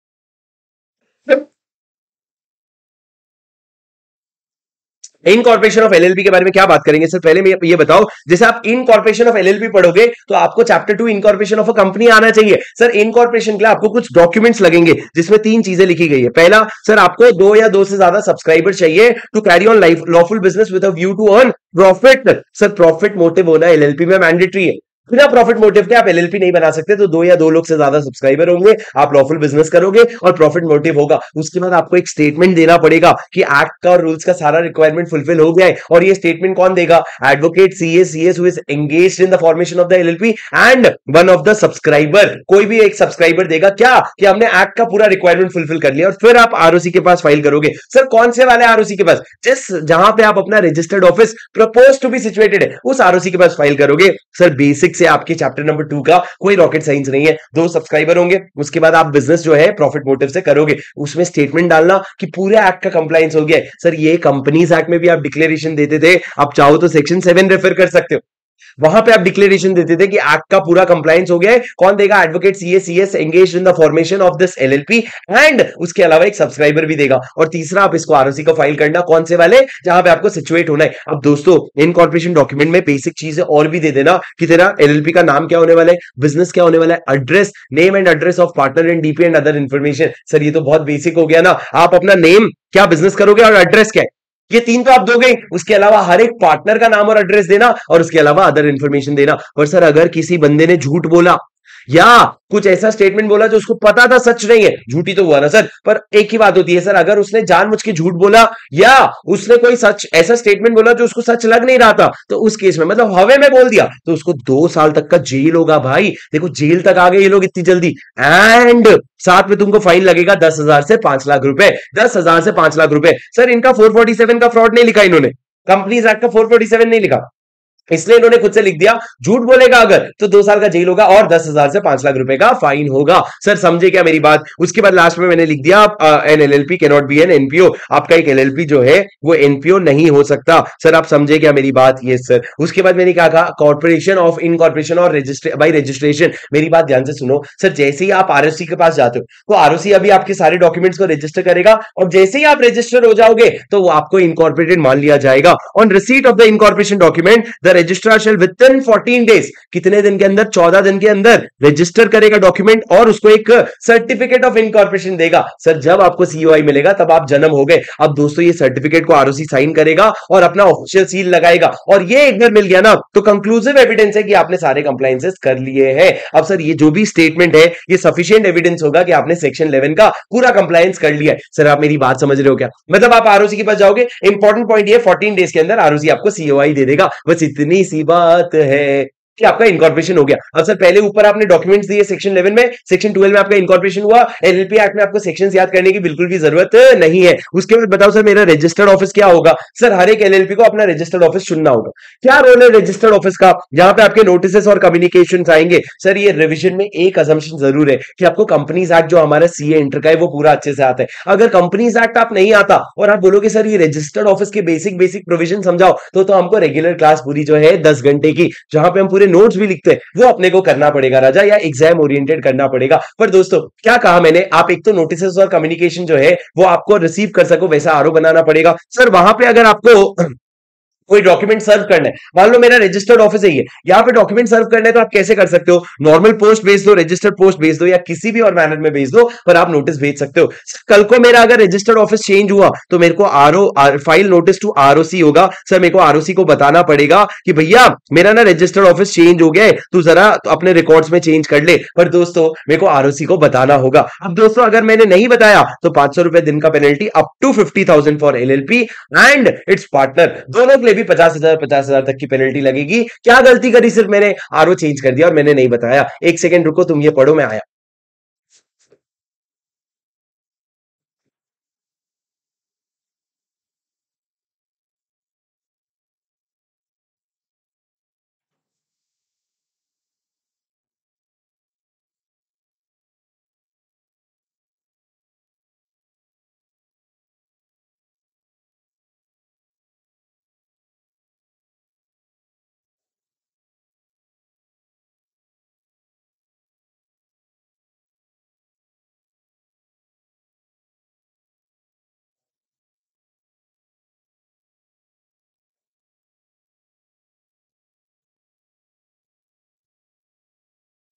इनकॉर्पोरेशन ऑफ एलएलपी के बारे में क्या बात करेंगे सर? पहले मैं ये बताओ, जैसे आप इनकॉर्पोरेशन ऑफ एलएलपी पढ़ोगे तो आपको chapter two incorporation of a company आना चाहिए। सर इनकॉर्पोरेशन के लिए आपको कुछ डॉक्यूमेंट्स लगेंगे जिसमें तीन चीजें लिखी गई है। पहला सर, आपको दो या दो से ज्यादा सब्सक्राइबर चाहिए to carry on life lawful business with a view to earn profit. Sir profit motive होना एलएलपी में मैंडेटरी है। बिना प्रॉफिट मोटिव के आप एलएलपी नहीं बना सकते। तो दो या दो लोग से ज्यादा सब्सक्राइबर होंगे, आप लॉफुल बिजनेस करोगे और प्रॉफिट मोटिव होगा। उसके बाद आपको एक स्टेटमेंट देना पड़ेगा कि एक्ट का और रूल्स का सारा रिक्वायरमेंट फुलफिल हो गया है। और ये स्टेटमेंट कौन देगा? Advocate CA CS who is engaged in the formation of the LLP and one of the subscriber. कोई भी एक सब्सक्राइबर देगा क्या कि हमने एक्ट का पूरा रिक्वायरमेंट फुलफिल कर लिया। और फिर आप आरओसी के पास फाइल करोगे। सर कौन से वाले आरओसी के पास? जिस जहां पे आप अपना registered office propose to be situated है, उस आरओसी के पास फाइल करोगे। सर बेसिक से आपके चैप्टर नंबर टू का कोई रॉकेट साइंस नहीं है। दो सब्सक्राइबर होंगे, उसके बाद आप बिजनेस जो है प्रॉफिट मोटिव से करोगे। उसमें स्टेटमेंट डालना कि पूरे एक्ट का कंप्लायंस हो गया है। सर ये कंपनीज एक्ट में भी आप डिक्लेरेशन देते थे, आप चाहो तो सेक्शन सेवन रेफर कर सकते हो। वहां पे आप डिक्लेरेशन देते थे कि एक्ट का पूरा कंप्लायंस हो गया है। कौन देगा? Advocate CA CS engaged in the formation of this LLP and उसके अलावा एक सब्सक्राइबर भी देगा। और तीसरा आप इसको आरओसी को फाइल करना, कौन से वाले? जहां पे आपको सिचुएट होना है। अब दोस्तों इनकॉर्पोरेशन डॉक्यूमेंट में बेसिक चीजें और भी दे देना कि तेरा एलएलपी का नाम क्या होने वाला है, बिजनेस क्या होने वाला है, address, name and address of partner and DP and other information. Sir ये तो बहुत बेसिक हो गया ना। आप अपना नेम, क्या बिजनेस करोगे, और एड्रेस क्या है, ये तीन तो आप दोगे ही। उसके अलावा हर एक पार्टनर का नाम और एड्रेस देना और उसके अलावा अदर इंफॉर्मेशन देना। पर सर अगर किसी बंदे ने झूठ बोला या कुछ ऐसा स्टेटमेंट बोला जो उसको पता था सच नहीं है, झूठी तो हुआ ना सर। पर एक ही बात होती है सर, अगर उसने जानबूझ के झूठ बोला या उसने कोई सच ऐसा स्टेटमेंट बोला जो उसको सच लग नहीं रहा था, तो उस केस में मतलब हवे में बोल दिया तो उसको दो साल तक का जेल होगा भाई। देखो जेल तक आ गए ये लोग इतनी जल्दी। एंड साथ में तुमको फाइन लगेगा दस हजार से पांच लाख रुपए। दस हजार से पांच लाख रुपए। सर इनका फोर फोर्टी सेवन का फ्रॉड नहीं लिखा इन्होंने, कंपनीज एक्ट का फोर फोर्टी सेवन नहीं लिखा, इसलिए इन्होंने खुद से लिख दिया झूठ बोलेगा अगर तो दो साल का जेल होगा और दस हजार से पांच लाख रुपए का फाइन होगा। सर समझे क्या मेरी बात? उसके बाद लास्ट में मैंने लिख दिया an LLP can not be an NPO. आपका एक एलएलपी जो है वो एनपीओ नहीं हो सकता। सर आप समझे क्या मेरी बात? ये सर उसके बाद मैंने क्या कहा? कॉर्पोरेशन ऑफ इनकॉर्पोरेशन और रजिस्ट्रे बाई रजिस्ट्रेशन। मेरी बात ध्यान से सुनो सर, जैसे ही आप आरओसी के पास जाते हो तो आरओसी अभी आपके सारे डॉक्यूमेंट्स को रजिस्टर करेगा और जैसे ही आप रजिस्टर हो जाओगे तो वो आपको इनकॉर्पोरेटेड मान लिया जाएगा। On receipt of the incorporation document the registrar shall within fourteen days, कितने दिन के अंदर? चौदह दिन के अंदर रजिस्टर करेगा डॉक्यूमेंट और उसको एक सर्टिफिकेट ऑफ इनकॉर्पोरेशन देगा। सर जब आपको सीओआई मिलेगा तब आप जन्म हो गए। अब दोस्तों ये सर्टिफिकेट को आरओसी साइन करेगा और अपना ऑफिशियल सील लगाएगा और ये एक बार मिल गया ना तो कंक्लूसिव एविडेंस है कि आपने सारे कंप्लायंसेस कर लिए हैं। अब सर ये जो भी स्टेटमेंट है ये सफिशिएंट एविडेंस होगा कि आपने सेक्शन इलेवन का पूरा कंप्लायंस कर लिया है। सर आप मेरी बात समझ रहे हो क्या? मतलब आप आरओसी के पास जाओगे, इंपॉर्टेंट पॉइंट ये फोर्टीन डेज के अंदर आरओसी आपको सीओआई दे देगा। बस इतनी सी बात है कि आपका इनकॉर्पोरेशन हो गया। अब सर पहले ऊपर आपने डॉक्यूमेंट्स दिए सेक्शन इलेवन में, सेक्शन ट्वेल्व में आपका इनकॉर्पोरेशन हुआ। एलएलपी एक्ट में आपको सेक्शंस याद करने की बिल्कुल भी जरूरत नहीं है। उसके बाद बताओ सर मेरा रजिस्टर्ड ऑफिस क्या होगा? सर हर एक एलएलपी को अपना रजिस्टर्ड ऑफिस चुनना होगा। क्या रोल है रजिस्टर्ड ऑफिस का? जहां पे आपके नोटिस और कम्युनिकेशन आएंगे। सर ये रिविजन में एक असम्पशन जरूर है कि आपको कंपनीज एक्ट जो हमारा सीए इंटर का है वो पूरा अच्छे से आता है। अगर कंपनीज एक्ट आप नहीं आता और आप बोलोगे सर ये रजिस्टर्ड ऑफिस के बेसिक बेसिक प्रोविजन समझाओ, तो तो हमको रेगुलर क्लास पूरी जो है दस घंटे की, जहां पे हम पूरे नोट्स भी लिखते हैं, वो अपने को करना पड़ेगा राजा, या एग्जाम ओरिएंटेड करना पड़ेगा। पर दोस्तों क्या कहा मैंने? आप एक तो नोटिस और कम्युनिकेशन जो है वो आपको रिसीव कर सको वैसा आरओ बनाना पड़ेगा। सर वहां पे अगर आपको कोई डॉक्यूमेंट सर्व करना है, मान लो मेरा रजिस्टर्ड ऑफिस है ये, यहाँ पे डॉक्यूमेंट सर्व करना है तो आप कैसे कर सकते हो? नॉर्मल पोस्ट भेज दो, रजिस्टर्ड पोस्ट भेज दो, या किसी भी और मैनर में भेज दो, पर आप नोटिस भेज सकते हो। कल को मेरा अगर रजिस्टर्ड ऑफिस चेंज हुआ तो मेरे को RO file notice to ROC होगा। सर मेरे को आरओसी को बताना पड़ेगा कि भैया मेरा ना रजिस्टर्ड ऑफिस चेंज हो गया है, तू जरा तो अपने रिकॉर्ड्स में चेंज कर ले। पर दोस्तों मेरे को आरओसी को बताना होगा। अब दोस्तों अगर मैंने नहीं बताया तो पांच सौ रुपए दिन का penalty up to fifty thousand for LLP and its partner, दोनों के लिए भी पचास हजार पचास हजार तक की पेनल्टी लगेगी। क्या गलती करी? सिर्फ मैंने आरओ चेंज कर दिया और मैंने नहीं बताया। एक सेकंड रुको, तुम ये पढ़ो, मैं आया।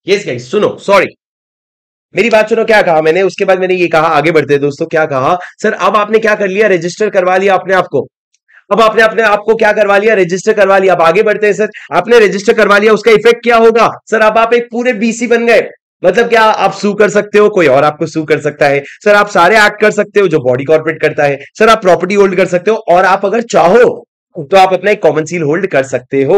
यस गाइस, सुनो, सॉरी, मेरी बात सुनो, क्या कहा मैंने, उसके बाद मैंने ये कहा, आगे बढ़ते हैं दोस्तों, क्या कहा सर, अब आपने क्या कर लिया, रजिस्टर करवा लिया अपने आप को, अब आपने अपने आप को क्या करवा लिया, रजिस्टर करवा लिया। अब आगे बढ़ते हैं सर, आपने रजिस्टर करवा लिया, उसका इफेक्ट क्या होगा सर, अब आप एक पूरे बीसी बन गए। मतलब क्या, आप सू कर सकते हो, कोई और आपको सू कर सकता है सर, आप सारे एक्ट कर सकते हो जो बॉडी कॉर्पोरेट करता है सर, आप प्रॉपर्टी होल्ड कर सकते हो, और आप अगर चाहो तो आप अपना एक कॉमन सील होल्ड कर सकते हो।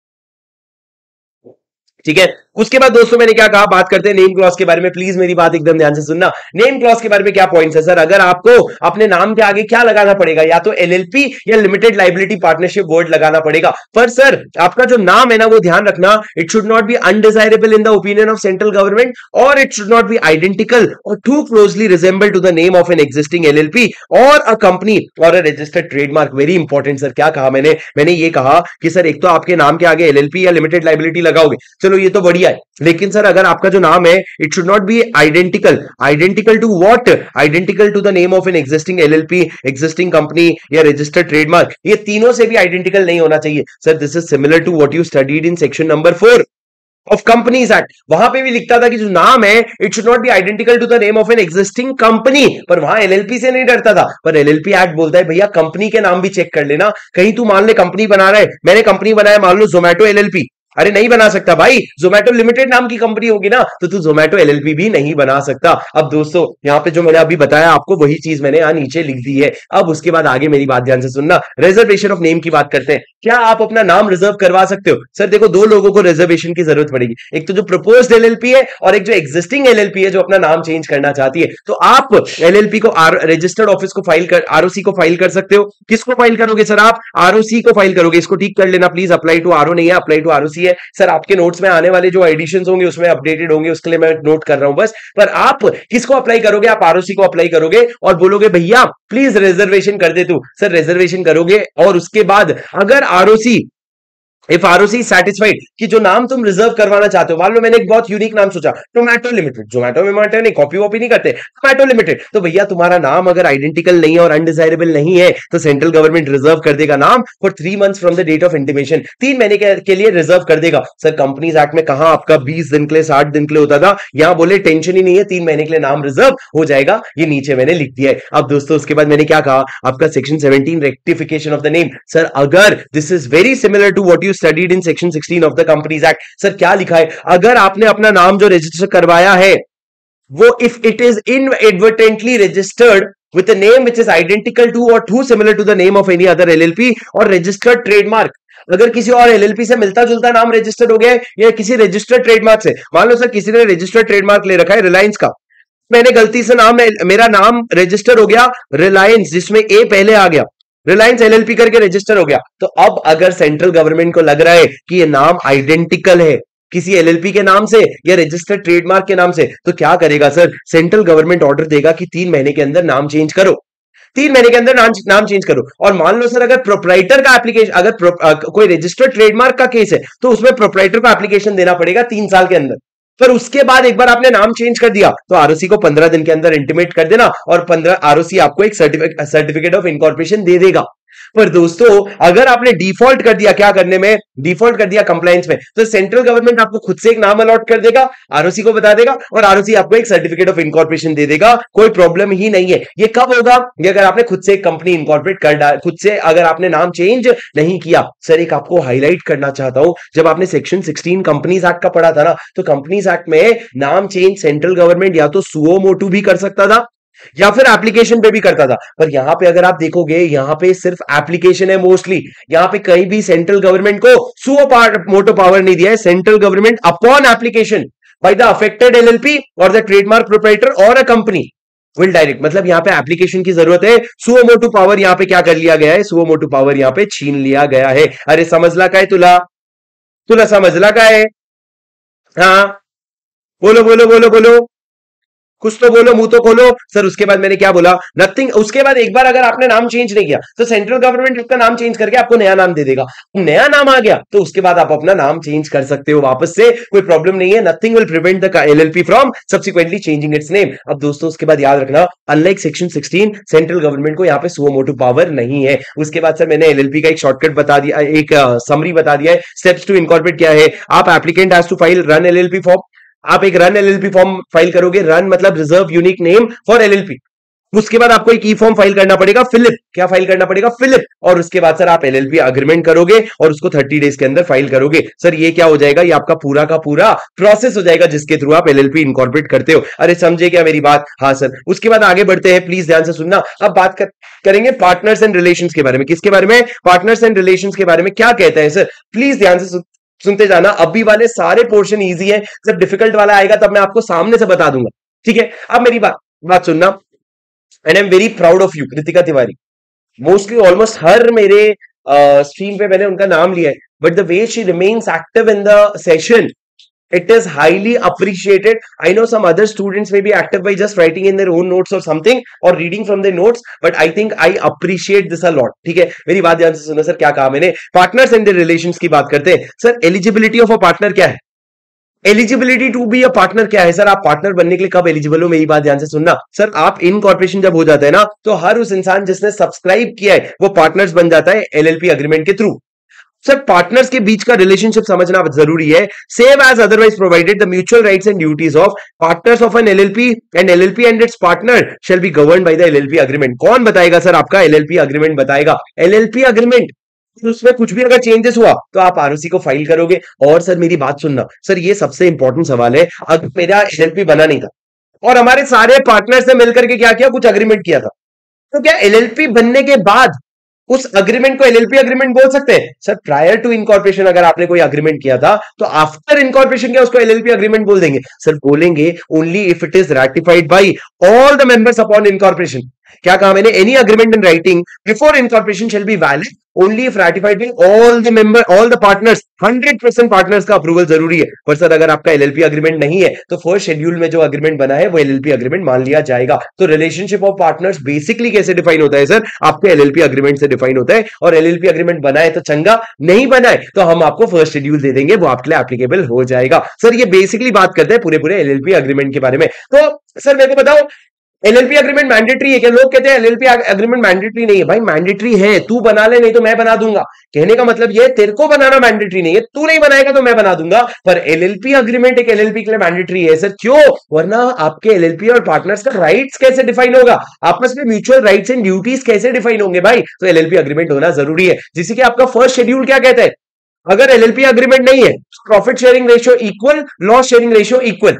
ठीक है, उसके बाद दोस्तों मैंने क्या कहा, बात करते हैं नेम क्लॉज के बारे में। प्लीज मेरी बात एकदम ध्यान से सुनना। नेम क्लॉज के बारे में क्या पॉइंट्स है सर, अगर आपको अपने नाम के आगे क्या लगाना पड़ेगा, या तो एलएलपी या लिमिटेड लाइबिलिटी पार्टनरशिप वर्ड लगाना पड़ेगा। पर सर आपका जो नाम है ना, वो ध्यान रखना, it should not be undesirable in the opinion of central government, और it should not be identical or too closely resemble to the name of an existing LLP or a company or a registered trademark. Very important sir, क्या कहा मैंने, मैंने ये कहा कि sir एक तो आपके नाम के आगे एलएलपी या लिमिटेड लाइबिलिटी लगाओगे, चलो ये तो बढ़िया है, लेकिन सर अगर आपका जो नाम है it should not be identical, identical to what, identical to the name of an existing LLP, existing company या रजिस्टर्ड ट्रेडमार्क, ये तीनों से भी आइडेंटिकल नहीं होना चाहिए sir. This is similar to what you studied in section number four of companies act. वहां पे भी लिखता था कि जो नाम है it should not be identical to the name of an existing company, पर वहां एलएलपी से नहीं डरता था। पर एलएलपी एक्ट बोलता है भैया कंपनी के नाम भी चेक कर लेना, कहीं तू मान ले कंपनी बना रहा है, मैंने कंपनी बनाया मान लो जोमैटो एलएलपी, अरे नहीं बना सकता भाई, जोमैटो लिमिटेड नाम की कंपनी होगी ना, तो तू जोमैटो एलएलपी भी नहीं बना सकता। अब दोस्तों यहाँ पे जो मैंने अभी बताया आपको वही चीज मैंने यहाँ नीचे लिख दी है। अब उसके बाद आगे मेरी बात ध्यान से सुनना, रिजर्वेशन ऑफ नेम की बात करते हैं। क्या आप अपना नाम रिजर्व करवा सकते हो सर? देखो दो लोगों को रिजर्वेशन की जरूरत पड़ेगी, एक तो जो प्रपोज्ड एलएलपी है और एक जो एग्जिस्टिंग एलएलपी है जो अपना नाम चेंज करना चाहती है। तो आप एलएलपी को रजिस्टर्ड ऑफिस को फाइल कर, आरओसी को फाइल कर सकते हो। किसको फाइल करोगे सर? आप आरओसी को फाइल करोगे। इसको ठीक कर लेना प्लीज, अप्लाई टू आरओ नहीं है, अप्लाई टू आरओसी है सर। आपके नोट्स में आने वाले जो एडिशंस होंगे उसमें अपडेटेड होंगे, उसके लिए मैं नोट कर रहा हूं बस। पर आप किसको अप्लाई करोगे? आप आरओसी को अप्लाई करोगे और बोलोगे भैया प्लीज रिजर्वेशन कर दे तू। सर रिजर्वेशन करोगे और उसके बाद अगर आरओसी इफ आरओसी सेटिस्फाइड कि जो नाम तुम रिजर्व करवाना चाहते हो, मान लो मैंने एक बहुत यूनिक नाम सोचा, टोमेटो लिमिटेड, जोमेटो में मार्टे नहीं, कॉपी वॉपी नहीं करते, टोमेटो लिमिटेड, तो भैया तुम्हारा नाम अगर आइडेंटिकल नहीं है और अनडिजायरेबल नहीं है तो सेंट्रल गवर्नमेंट रिजर्व कर देगा नाम for three months from the date of intimation, तीन महीने के, के लिए रिजर्व कर देगा। सर कंपनीज एक्ट में कहा आपका बीस दिन के लिए साठ दिन के लिए होता था, यहां बोले टेंशन ही नहीं है, तीन महीने के लिए नाम रिजर्व हो जाएगा, ये नीचे मैंने लिख दिया है। अब दोस्तों उसके बाद मैंने क्या कहा, आपका section seventeen rectification of the name. Sir अगर this is very similar to what you studied in section sixteen of the companies act. Sir क्या लिखा है, अगर आपने अपना नाम जो रजिस्टर करवाया है वो if it is inadvertently registered with a name which is identical to or too similar to the name of any other L L P or registered trademark, अगर किसी और एलएलपी से मिलता जुलता नाम रजिस्टर्ड हो गया है या किसी रजिस्टर्ड ट्रेडमार्क से, मान लो सर किसी ने रजिस्टर्ड ट्रेडमार्क ले रखा है रिलायंस का, मैंने गलती से नाम मेरा नाम रजिस्टर हो गया रिलायंस जिसमें ए पहले आ गया, रिलायंस एलएलपी करके रजिस्टर हो गया, तो अब अगर सेंट्रल गवर्नमेंट को लग रहा है कि ये नाम आइडेंटिकल है किसी एलएलपी के नाम से या रजिस्टर्ड ट्रेडमार्क के नाम से, तो क्या करेगा सर, सेंट्रल गवर्नमेंट ऑर्डर देगा कि तीन महीने के अंदर नाम चेंज करो, तीन महीने के अंदर नाम नाम चेंज करो। और मान लो सर अगर प्रोप्राइटर का एप्लीकेशन, अगर प्रो, आ, कोई रजिस्टर्ड ट्रेडमार्क का केस है तो उसमें प्रोप्राइटर को एप्लीकेशन देना पड़ेगा तीन साल के अंदर। पर उसके बाद एक बार आपने नाम चेंज कर दिया तो आरओसी को पंद्रह दिन के अंदर इंटीमेट कर देना और पंद्रह आरओसी आपको एक सर्टिफिकेट ऑफ इनकॉर्पोरेशन दे देगा। पर दोस्तों अगर आपने डिफॉल्ट कर दिया, क्या करने में, डिफॉल्ट कर दिया कंप्लायंस में, तो सेंट्रल गवर्नमेंट आपको खुद से एक नाम अलॉट कर देगा, आरओसी को बता देगा और आरओसी आपको एक सर्टिफिकेट ऑफ इनकॉर्पोरेशन दे देगा, कोई प्रॉब्लम ही नहीं है। ये कब होगा, ये अगर आपने खुद से एक कंपनी इनकॉर्पोरेट कर डाल, खुद से अगर आपने नाम चेंज नहीं किया। सर एक आपको हाईलाइट करना चाहता हूं, जब आपने सेक्शन सिक्सटीन कंपनीज एक्ट का पढ़ा था ना, तो कंपनीज एक्ट में नाम चेंज सेंट्रल गवर्नमेंट या तो सुओ मोटू भी कर सकता था या फिर एप्लीकेशन पे भी करता था। पर यहां पे अगर आप देखोगे यहां पे सिर्फ एप्लीकेशन है मोस्टली, यहां पे कहीं भी सेंट्रल गवर्नमेंट को सुओ मोटो पावर नहीं दिया है। Central government upon application by the affected LLP or the trademark proprietor or a company will direct, मतलब यहां पे एप्लीकेशन की जरूरत है, सुओ मोटो पावर यहां पे क्या कर लिया गया है, सुओ मोटो पावर यहां पे छीन लिया गया है। अरे समझला का है तुला, तुला समझला का है, हाँ बोलो बोलो बोलो बोलो, कुछ तो बोलो, मुंह तो खोलो। सर उसके बाद मैंने क्या बोला, नथिंग। उसके बाद एक बार अगर आपने नाम चेंज नहीं किया तो सेंट्रल गवर्नमेंट आपका नाम चेंज करके आपको नया नाम दे देगा। नया नाम आ गया तो उसके बाद आप अपना नाम चेंज कर सकते हो वापस से, कोई प्रॉब्लम नहीं है। Nothing will prevent the LLP from subsequently changing its name. अब दोस्तों उसके बाद याद रखना, unlike section sixteen central government को यहाँ पे सुओ मोटो पावर नहीं है। उसके बाद सर मैंने एलएलपी का एक शॉर्टकट बता दिया, एक समरी बता दिया है। स्टेप्स टू इनकॉर्पोरेट क्या है, आप applicant has to file RUN LLP form, आप एक रन एलएलपी फॉर्म फाइल करोगे, रन मतलब reserve unique name for LLP. उसके बाद आपको एक ई फॉर्म फाइल करना पड़ेगा, फिलिप, क्या फाइल करना पड़ेगा, फिलिप। और उसके बाद सर आप एलएलपी अग्रीमेंट करोगे और उसको थर्टी डेज के अंदर फाइल करोगे। सर ये क्या हो जाएगा, ये आपका पूरा का पूरा प्रोसेस हो जाएगा जिसके थ्रू आप एलएलपी इनकॉर्पोरेट करते हो। अरे समझे क्या मेरी बात? हाँ सर। उसके बाद आगे बढ़ते हैं, प्लीज ध्यान से सुनना। अब बात कर, करेंगे पार्टनर्स एंड रिलेशंस के बारे में। किसके बारे में? पार्टनर्स एंड रिलेशंस के बारे में। क्या कहता है सर, प्लीज ध्यान से सुनते जाना। अभी वाले सारे पोर्शन इजी है, जब डिफिकल्ट वाला आएगा तब मैं आपको सामने से बता दूंगा, ठीक है? अब मेरी बात बात सुनना। And I am very proud of you Kritika Tiwari. Mostly almost हर मेरे स्ट्रीम uh, पे मैंने उनका नाम लिया है, but the way she remains active in the session, it is highly appreciated. I know some other students may be active by just writing in their own notes or something or reading from their notes, but I think I appreciate this a lot. ठीक है, मेरी बात ध्यान से सुनो sir. क्या कहा मैंने? पार्टनर्स एंड देयर रिलेशंस की बात करते हैं। Sir eligibility of a partner क्या है? Eligibility to be a partner क्या है? सर आप पार्टनर बनने के लिए कब एलिजिबल हो? मेरी बात ध्यान से सुनना। सर आप इनकॉर्पोरेशन जब हो जाता है ना, तो हर उस इंसान जिसने सब्सक्राइब किया है वो पार्टनर्स बन जाता है एलएलपी अग्रीमेंट के थ्रू। सर पार्टनर्स के बीच का रिलेशनशिप समझना जरूरी है। Same as otherwise provided the mutual rights and duties of partners of an LLP and LLP and its partner shall be governed by the LLP agreement. कौन बताएगा सर? आपका एलएलपी अग्रीमेंट बताएगा। एलएलपी अग्रीमेंट, उसमें कुछ भी अगर changes हुआ तो आप आरओसी को फाइल करोगे। और सर मेरी बात सुनना, सर ये सबसे इंपॉर्टेंट सवाल है। अगर मेरा एलएलपी बना नहीं था और हमारे सारे पार्टनर्स ने मिलकर के क्या किया, कुछ अग्रीमेंट किया था, तो क्या एलएलपी बनने के बाद उस अग्रीमेंट को एलएलपी अग्रीमेंट बोल सकते हैं? सर प्रायर टू इनकॉर्पोरेशन अगर आपने कोई अग्रीमेंट किया था तो आफ्टर इनकॉर्पोरेशन क्या उसको एलएलपी अग्रीमेंट बोल देंगे? सर बोलेंगे only if it is ratified by all the members upon incorporation. क्या कहा मैंने? Any agreement in writing before incorporation shall be valid only if ratified by all the member, all the partners. Hundred percent partners का approval जरूरी है। पर sir अगर आपका LLP agreement नहीं है तो फर्स्ट शेड्यूल में जो अग्रीमेंट बना है वो एलएलपी अग्रीमेंट मान लिया जाएगा। तो रिलेशनशिप ऑफ पार्टनर्स बेसिकली कैसे डिफाइन होता है सर? आपके एलएलपी अग्रीमेंट से डिफाइन होता है। और एलएलपी अग्रीमेंट बनाए तो चंगा, नहीं बनाए तो हम आपको फर्स्ट शेड्यूल दे देंगे, वो आपके लिए एप्लीकेबल हो जाएगा। सर ये बेसिकली बात करते हैं पूरे पूरे एलएलपी अग्रीमेंट के बारे में। तो सर मेरे को बताओ एलएलपी अग्रीमेंट मैंडेटरी है क्या? लोग कहते हैं एलएलपी अग्रीमेंट मैंडेटरी नहीं है। भाई मैंडेटरी है, तू बना ले नहीं तो मैं बना दूंगा। कहने का मतलब ये तेरे को बनाना मैंडेटरी नहीं है, तू नहीं बनाएगा तो मैं बना दूंगा। पर एलएलपी अग्रीमेंट एक एलएलपी के लिए मैंडेटरी है सर। क्यों? वरना आपके एलएलपी और पार्टनर्स का राइट्स कैसे डिफाइन होगा, आपस में म्यूचुअल राइट्स एंड ड्यूटीज कैसे डिफाइन होंगे भाई? तो एलएलपी अग्रीमेंट होना जरूरी है। जिससे कि आपका फर्स्ट शेड्यूल क्या कहता है? अगर एलएलपी अग्रीमेंट नहीं है, profit sharing ratio equal, loss sharing ratio equal.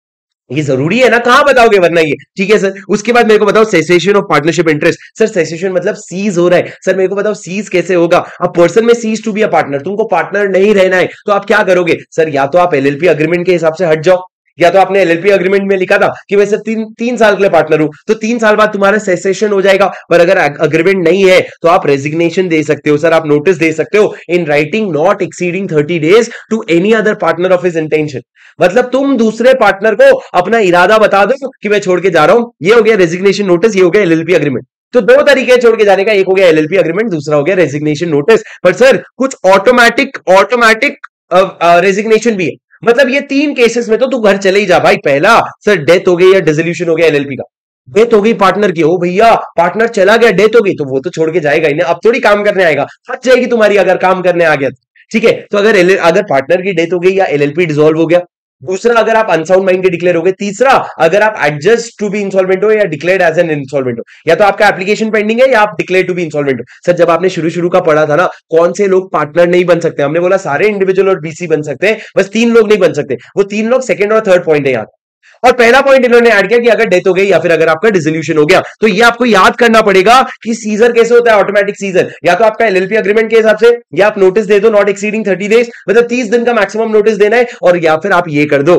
ये जरूरी है ना, कहां बताओगे वरना ये? ठीक है सर। उसके बाद मेरे को बताओ cessation of partnership interest. Sir cessation मतलब सीज हो रहा है। सर मेरे को बताओ सीज कैसे होगा? अब person may cease to be a partner, तुमको पार्टनर नहीं रहना है तो आप क्या करोगे? सर या तो आप एलएलपी अग्रीमेंट के हिसाब से हट जाओ, या तो आपने एलएलपी अग्रीमेंट में लिखा था कि वैसे तीन तीन साल के लिए पार्टनर हूं तो तीन साल बाद तुम्हारा सेसेशन हो जाएगा। पर अगर अग्रीमेंट नहीं है तो आप रेजिग्नेशन दे सकते हो। सर आप नोटिस दे सकते हो in writing not exceeding thirty days to any other partner of his intention. मतलब तुम दूसरे पार्टनर को अपना इरादा बता दो कि मैं छोड़ के जा रहा हूं। ये हो गया रेजिग्नेशन नोटिस, ये हो गया एलएलपी अग्रीमेंट। तो दो तरीके छोड़ के जाने का, एक हो गया एलएलपी अग्रीमेंट, दूसरा हो गया रेजिग्नेशन नोटिस। पर सर कुछ ऑटोमेटिक ऑटोमेटिक रेजिग्नेशन भी है। मतलब ये तीन केसेस में तो तू घर चले ही जा भाई। पहला सर डेथ हो गई या डिसोल्यूशन हो गया एलएलपी का, डेथ हो गई पार्टनर की, ओ भैया पार्टनर चला गया, डेथ हो गई, तो वो तो छोड़ के जाएगा ही ना, अब थोड़ी काम करने आएगा, फट जाएगी तुम्हारी अगर काम करने आ गया। ठीक है, तो अगर अगर पार्टनर की डेथ हो गई या एलएलपी डिसॉल्व हो गया। दूसरा, अगर आप अनसाउंड माइंड के डिक्लेयर हो गए। तीसरा, अगर आप एडजस्ट टू बी इंसॉल्वेंट हो या डिक्लेयर्ड एज एन इंसॉल्वेंट हो, या तो आपका एप्लीकेशन पेंडिंग है या आप डिक्लेयर टू बी इंसॉल्वेंट हो। सर जब आपने शुरू शुरू का पढ़ा था ना, कौन से लोग पार्टनर नहीं बन सकते, हमने बोला सारे इंडिविजुअल और बीसी बन सकते हैं, बस तीन लोग नहीं बन सकते। वो तीन लोग सेकंड और थर्ड पॉइंट है यहाँ। और पहला पॉइंट इन्होंने ऐड किया कि अगर डेथ हो गई या फिर अगर आपका डिसोल्यूशन हो गया। तो ये आपको याद करना पड़ेगा कि सीजर कैसे होता है, ऑटोमेटिक सीजर। या तो आपका एलएलपी अग्रीमेंट के हिसाब से, या आप नोटिस दे दो नॉट एक्सीडिंग थर्टी डेज, मतलब तीस दिन का मैक्सिमम नोटिस देना है, और या फिर आप ये कर दो,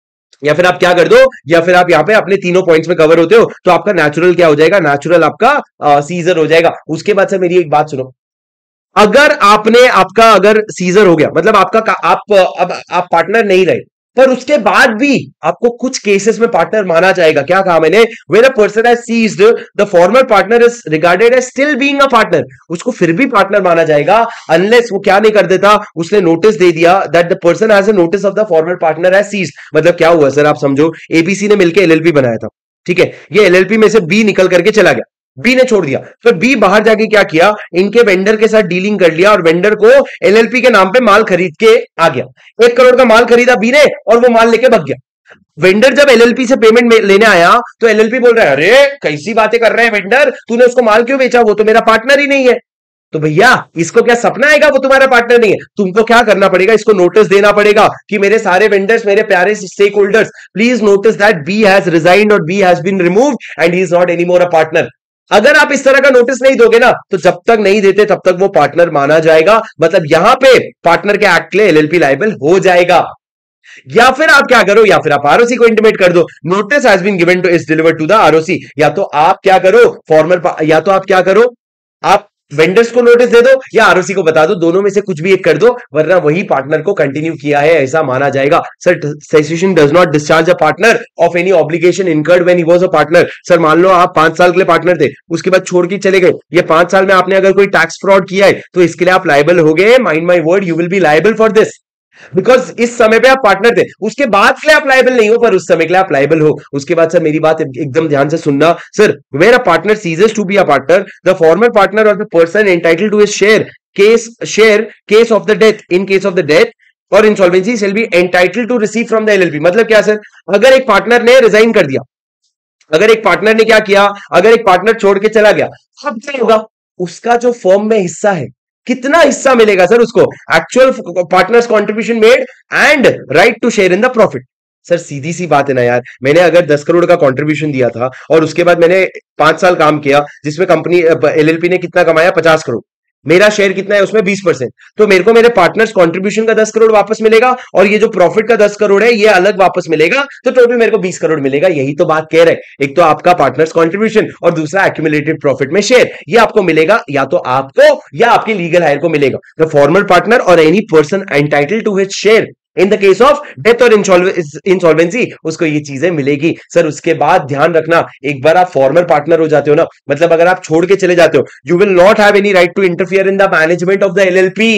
या फिर आप क्या कर दो, या फिर आप यहाँ पे अपने तीनों पॉइंट्स में कवर होते हो, तो आपका नेचुरल क्या हो जाएगा, नेचुरल आपका सीजर हो जाएगा। उसके बाद से मेरी एक बात सुनो, अगर आपने आपका अगर सीजर हो गया, मतलब आपका आप अब आप पार्टनर नहीं रहे, पर उसके बाद भी आपको कुछ केसेस में पार्टनर माना जाएगा। क्या कहा मैंने? When a person has ceased the former partner is regarded as still being a partner, उसको फिर भी पार्टनर माना जाएगा अनलेस वो क्या नहीं कर देता, उसने नोटिस दे दिया that the person has a notice of the former partner has ceased. मतलब क्या हुआ सर, आप समझो एबीसी ने मिलकर एलएलपी बनाया था, ठीक है, ये एलएलपी में से बी निकल करके चला गया, बी ने छोड़ दिया, तो बी बाहर जाके क्या किया, इनके वेंडर के साथ डीलिंग कर लिया और वेंडर को एलएलपी के नाम पे माल खरीद के आ गया। एक करोड़ का माल खरीदा बी ने और वो माल लेके भग गया। वेंडर जब एलएलपी से पेमेंट लेने आया तो एलएलपी बोल रहा है, अरे कैसी बातें कर रहे हैं वेंडर, तूने उसको माल क्यों बेचा, वो तो मेरा पार्टनर ही नहीं है। तो भैया इसको क्या सपना आएगा वो तुम्हारा पार्टनर नहीं है, तुमको क्या करना पड़ेगा, इसको नोटिस देना पड़ेगा कि मेरे सारे वेंडर्स, मेरे प्यारे stakeholders, please notice that B has resigned or B has been removed and he is not any more a partner. अगर आप इस तरह का नोटिस नहीं दोगे ना तो जब तक नहीं देते तब तक वो पार्टनर माना जाएगा, मतलब यहां पे पार्टनर के एक्ट के लिए एलएलपी लायबल हो जाएगा। या फिर आप क्या करो, या फिर आप आरओसी को इंटीमेट कर दो, notice has been given to is delivered to the ROC. या तो आप क्या करो फॉर्मर, या तो आप क्या करो, आप वेंडर्स को नोटिस दे दो या आरओसी को बता दो, दोनों में से कुछ भी एक कर दो, वरना वही पार्टनर को कंटिन्यू किया है ऐसा माना जाएगा। Sir cessation does not discharge a partner of any obligation incurred when he was a partner. Sir मान लो आप पांच साल के लिए पार्टनर थे, उसके बाद छोड़ के चले गए, ये पांच साल में आपने अगर कोई टैक्स फ्रॉड किया है तो इसके लिए आप लायबल हो गए, mind my word, you will be liable for this, because इस समय पे आप पार्टनर थे, उसके बाद के लिए आप लायबल नहीं हो पर उस समय के लिए आप लायबल हो। उसके बाद सर मेरी बात एकदम ध्यान से सुनना, sir where a partner ceases to be a partner, the former partner और the person entitled to his share case share case of the death, in case of the death or insolvency shall be entitled to receive from the LLP. मतलब क्या sir, अगर एक partner ने resign कर दिया, अगर एक पार्टनर ने क्या किया, अगर एक पार्टनर छोड़ के चला गया, अब क्या होगा, उसका जो फर्म में हिस्सा है कितना हिस्सा मिलेगा सर उसको, actual partners contribution made and right to share in the profit. Sir सीधी सी बात है ना यार, मैंने अगर दस करोड़ का कंट्रीब्यूशन दिया था और उसके बाद मैंने पांच साल काम किया जिसमें कंपनी एलएलपी ने कितना कमाया, पचास करोड़, मेरा शेयर कितना है उसमें बीस परसेंट, तो मेरे को मेरे पार्टनर्स कंट्रीब्यूशन का दस करोड़ वापस मिलेगा और ये जो प्रॉफिट का दस करोड़ है ये अलग वापस मिलेगा, तो टोटल मेरे को बीस करोड़ मिलेगा। यही तो बात कह रहे हैं, एक तो आपका पार्टनर्स कंट्रीब्यूशन और दूसरा एक्यूमुलेटेड प्रॉफिट में शेयर, ये आपको मिलेगा या तो आपको या आपके लीगल हायर को मिलेगा। The former partner or any person entitled to his share in the case of death or insolvency, उसको ये चीजें मिलेगी। सर उसके बाद ध्यान रखना, एक बार आप फॉर्मर पार्टनर हो जाते हो ना, मतलब अगर आप छोड़ के चले जाते हो, you will not have any right to interfere in the management of the LLP.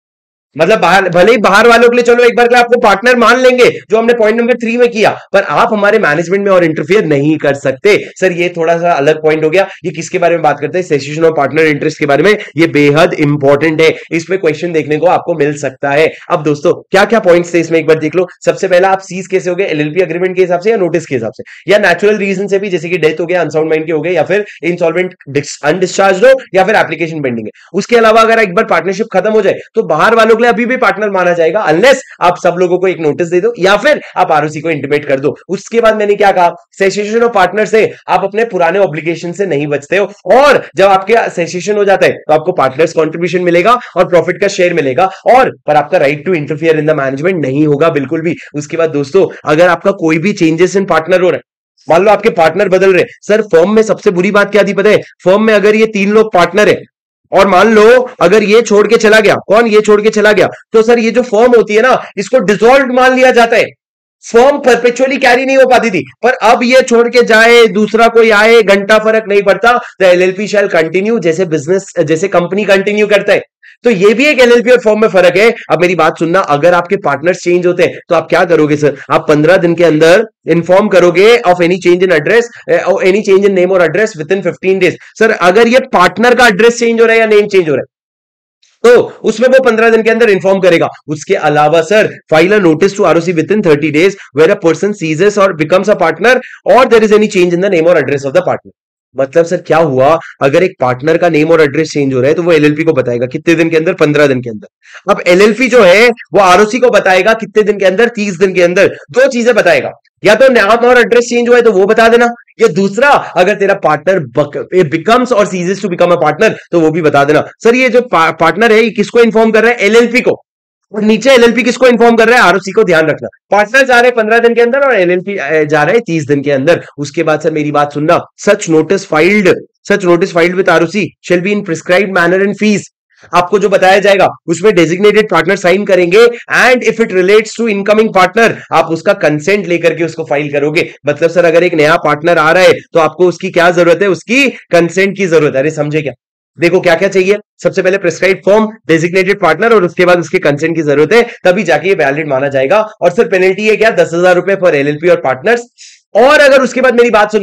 मतलब बाहर, भले ही बाहर वालों के लिए चलो एक बार के लिए आपको पार्टनर मान लेंगे जो हमने पॉइंट नंबर थ्री में किया, पर आप हमारे मैनेजमेंट में और इंटरफियर नहीं कर सकते। सर ये थोड़ा सा अलग पॉइंट हो गया। ये किसके बारे में बात करते हैं, सेसेशन ऑफ पार्टनर इंटरेस्ट के बारे में। ये बेहद इंपॉर्टेंट है, इस पे क्वेश्चन देखने को आपको मिल सकता है। अब दोस्तों क्या क्या पॉइंट्स थे इसमें एक बार देख लो। सबसे पहला, आप सीज कैसे हो गए, एलएलपी एग्रीमेंट के हिसाब से या नोटिस के हिसाब से, या नेचुरल रीजन से भी, जैसे कि डेथ हो गया, अनसाउंड माइंड के हो गए, या फिर इंसॉल्वेंट अनडिस्चार्ज हो, या फिर एप्लीकेशन पेंडिंग है। उसके अलावा अगर एक बार पार्टनरशिप खत्म हो जाए तो बाहर वालों के लिए अभी भी पार्टनर माना जाएगा, अनलेस आप सब लोगों को एक नोटिस दे दो या फिर आप आरओसी को इंटीमेट कर दो। उसके बाद मैंने क्या कहा, सेसेशन ऑफ पार्टनर से आप अपने पुराने ऑब्लिगेशन से नहीं बचते हो, और जब आपके सेसेशन हो जाता है तो आपको पार्टनर्स कंट्रीब्यूशन मिलेगा और प्रॉफिट का शेयर मिलेगा, और पर आपका right to interfere in the management नहीं होगा बिल्कुल भी। उसके बाद दोस्तों, अगर आपका कोई भी चेंजेस इन पार्टनर हो रहा है, मान लो आपके पार्टनर बदल रहे, सर फर्म में सबसे बुरी बात क्या थी पता है, फर्म में अगर ये तीन लोग पार्टनर है और मान लो अगर ये छोड़ के चला गया, कौन, ये छोड़ के चला गया, तो सर ये जो फर्म होती है ना, इसको डिसॉल्व मान लिया जाता है। फर्म परपेचुअली कैरी नहीं हो पाती थी, पर अब ये छोड़ के जाए, दूसरा कोई आए, घंटा फर्क नहीं पड़ता, द एलएलपी शैल कंटिन्यू, जैसे बिजनेस, जैसे कंपनी कंटिन्यू करता है। तो ये भी एक एलएलपी और फर्म में फर्क है। अब मेरी बात सुनना, अगर आपके पार्टनर्स चेंज होते हैं तो आप क्या करोगे सर, आप पंद्रह दिन के अंदर इन्फॉर्म करोगे of any change in address, any change in name or address within fifteen days. Sir अगर ये पार्टनर का एड्रेस चेंज हो रहा है या नेम चेंज हो रहा है तो उसमें वो पंद्रह दिन के अंदर इन्फॉर्म करेगा। उसके अलावा sir, file a notice to ROC within thirty days where a person ceases or becomes a partner or there is any change in the name or address of the partner. मतलब sir क्या हुआ, अगर एक partner का name or address change हो रहा है तो वो एलएलपी को बताएगा कितने दिन के अंदर, पंद्रह दिन के अंदर। अब एलएलपी जो है वो आरओसी को बताएगा कितने दिन के अंदर, तीस दिन के अंदर। दो चीजें बताएगा, या तो नाम और एड्रेस चेंज हुआ है तो वो बता देना, या दूसरा अगर तेरा partner becomes or ceases to become a partner तो वो भी बता देना। सर ये जो पार्टनर है ये किसको इन्फॉर्म कर रहा है, एलएलपी को, और नीचे एलएलपी किसको इन्फॉर्म कर रहा है, आरओसी को। ध्यान रखना, पार्टनर जा रहे हैं पंद्रह दिन के अंदर और एलएलपी जा रहे हैं तीस दिन के अंदर। उसके बाद सर मेरी बात सुनना, such notice filed such notice filed with ROC shall be in prescribed manner and fees. आपको जो बताया जाएगा उसमें डेजिग्नेटेड पार्टनर साइन करेंगे, and if it relates to incoming partner आप उसका कंसेंट लेकर के उसको फाइल करोगे। मतलब सर अगर एक नया पार्टनर आ रहा है तो आपको उसकी क्या जरूरत है, उसकी कंसेंट की जरूरत है। अरे समझे क्या, देखो क्या क्या चाहिए, सबसे पहले प्रिस्क्राइब फॉर्म, डेजिग्नेटेड पार्टनर, और उसके बाद उसके कंसेंट की जरूरत है, तभी जाके ये वैलिड माना जाएगा। और सर पेनल्टी है क्या, दस हजार रुपए फॉर एलएलपी और पार्टनर्स। और अगर उसके बाद मेरी बात सुनना,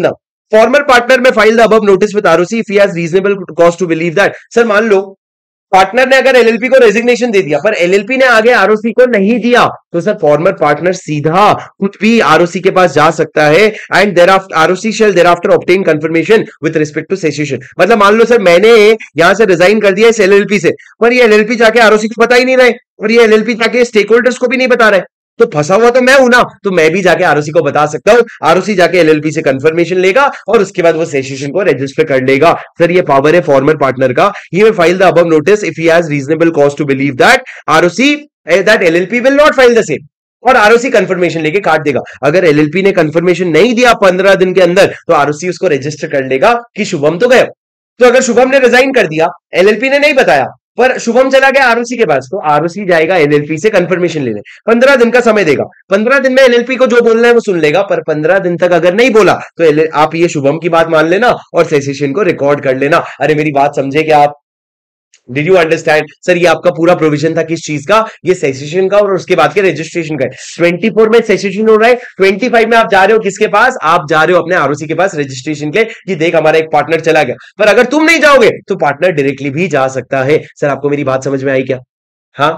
फॉर्मर पार्टनर में file the above notice with ROC if he has reasonable cause to believe that. Sir मान लो पार्टनर ने अगर एलएलपी को रेजिग्नेशन दे दिया पर एलएलपी ने आगे आरओसी को नहीं दिया, तो सर फॉर्मर पार्टनर सीधा खुद भी आरओसी के पास जा सकता है and thereafter ROC shall thereafter obtain confirmation with respect to cessation. मतलब मान लो सर मैंने यहां से रिजाइन कर दिया इस एलएलपी से, पर ये एलएलपी जाके आरओसी को पता ही नहीं रहे और ये एलएलपी जाके स्टेक होल्डर्स को भी नहीं बता रहे, तो फंसा हुआ तो मैं हूं ना, तो मैं भी जाके आरओसी को बता सकता हूं, आरओसी जाके एलएलपी से कंफर्मेशन लेगा और उसके बाद वो सेसेशन को रजिस्टर कर लेगा। सर ये पावर है फॉर्मर पार्टनर का। He will file the above notice if he has reasonable cause to believe that ROC that LLP will not file the same, और आरओसी कंफर्मेशन लेके काट देगा। अगर एलएलपी ने कंफर्मेशन नहीं दिया पंद्रह दिन के अंदर, तो आरओसी उसको रजिस्टर कर लेगा कि शुभम तो गए। तो अगर शुभम ने रिजाइन कर दिया, एलएलपी ने नहीं बताया, पर शुभम चला गया आरओसी के पास, तो आरओसी जाएगा एलएलपी से कंफर्मेशन लेने, पंद्रह दिन का समय देगा। पंद्रह दिन में एलएलपी को जो बोलना है वो सुन लेगा, पर पंद्रह दिन तक अगर नहीं बोला तो आप ये शुभम की बात मान लेना और सेसेशन को रिकॉर्ड कर लेना। अरे मेरी बात समझे क्या आप? Did you understand? सर ये आपका पूरा प्रोविजन था किस चीज का? ये सेसेशन का और उसके बाद के रजिस्ट्रेशन का। चौबीस में सेसेशन हो रहा है, पच्चीस में आप जा रहे हो किसके पास? आप जा रहे हो अपने आरओसी के पास रजिस्ट्रेशन के, कि देख हमारा एक पार्टनर चला गया। पर अगर तुम नहीं जाओगे तो पार्टनर डायरेक्टली भी जा सकता है। सर आपको मेरी बात समझ में आई क्या? हाँ,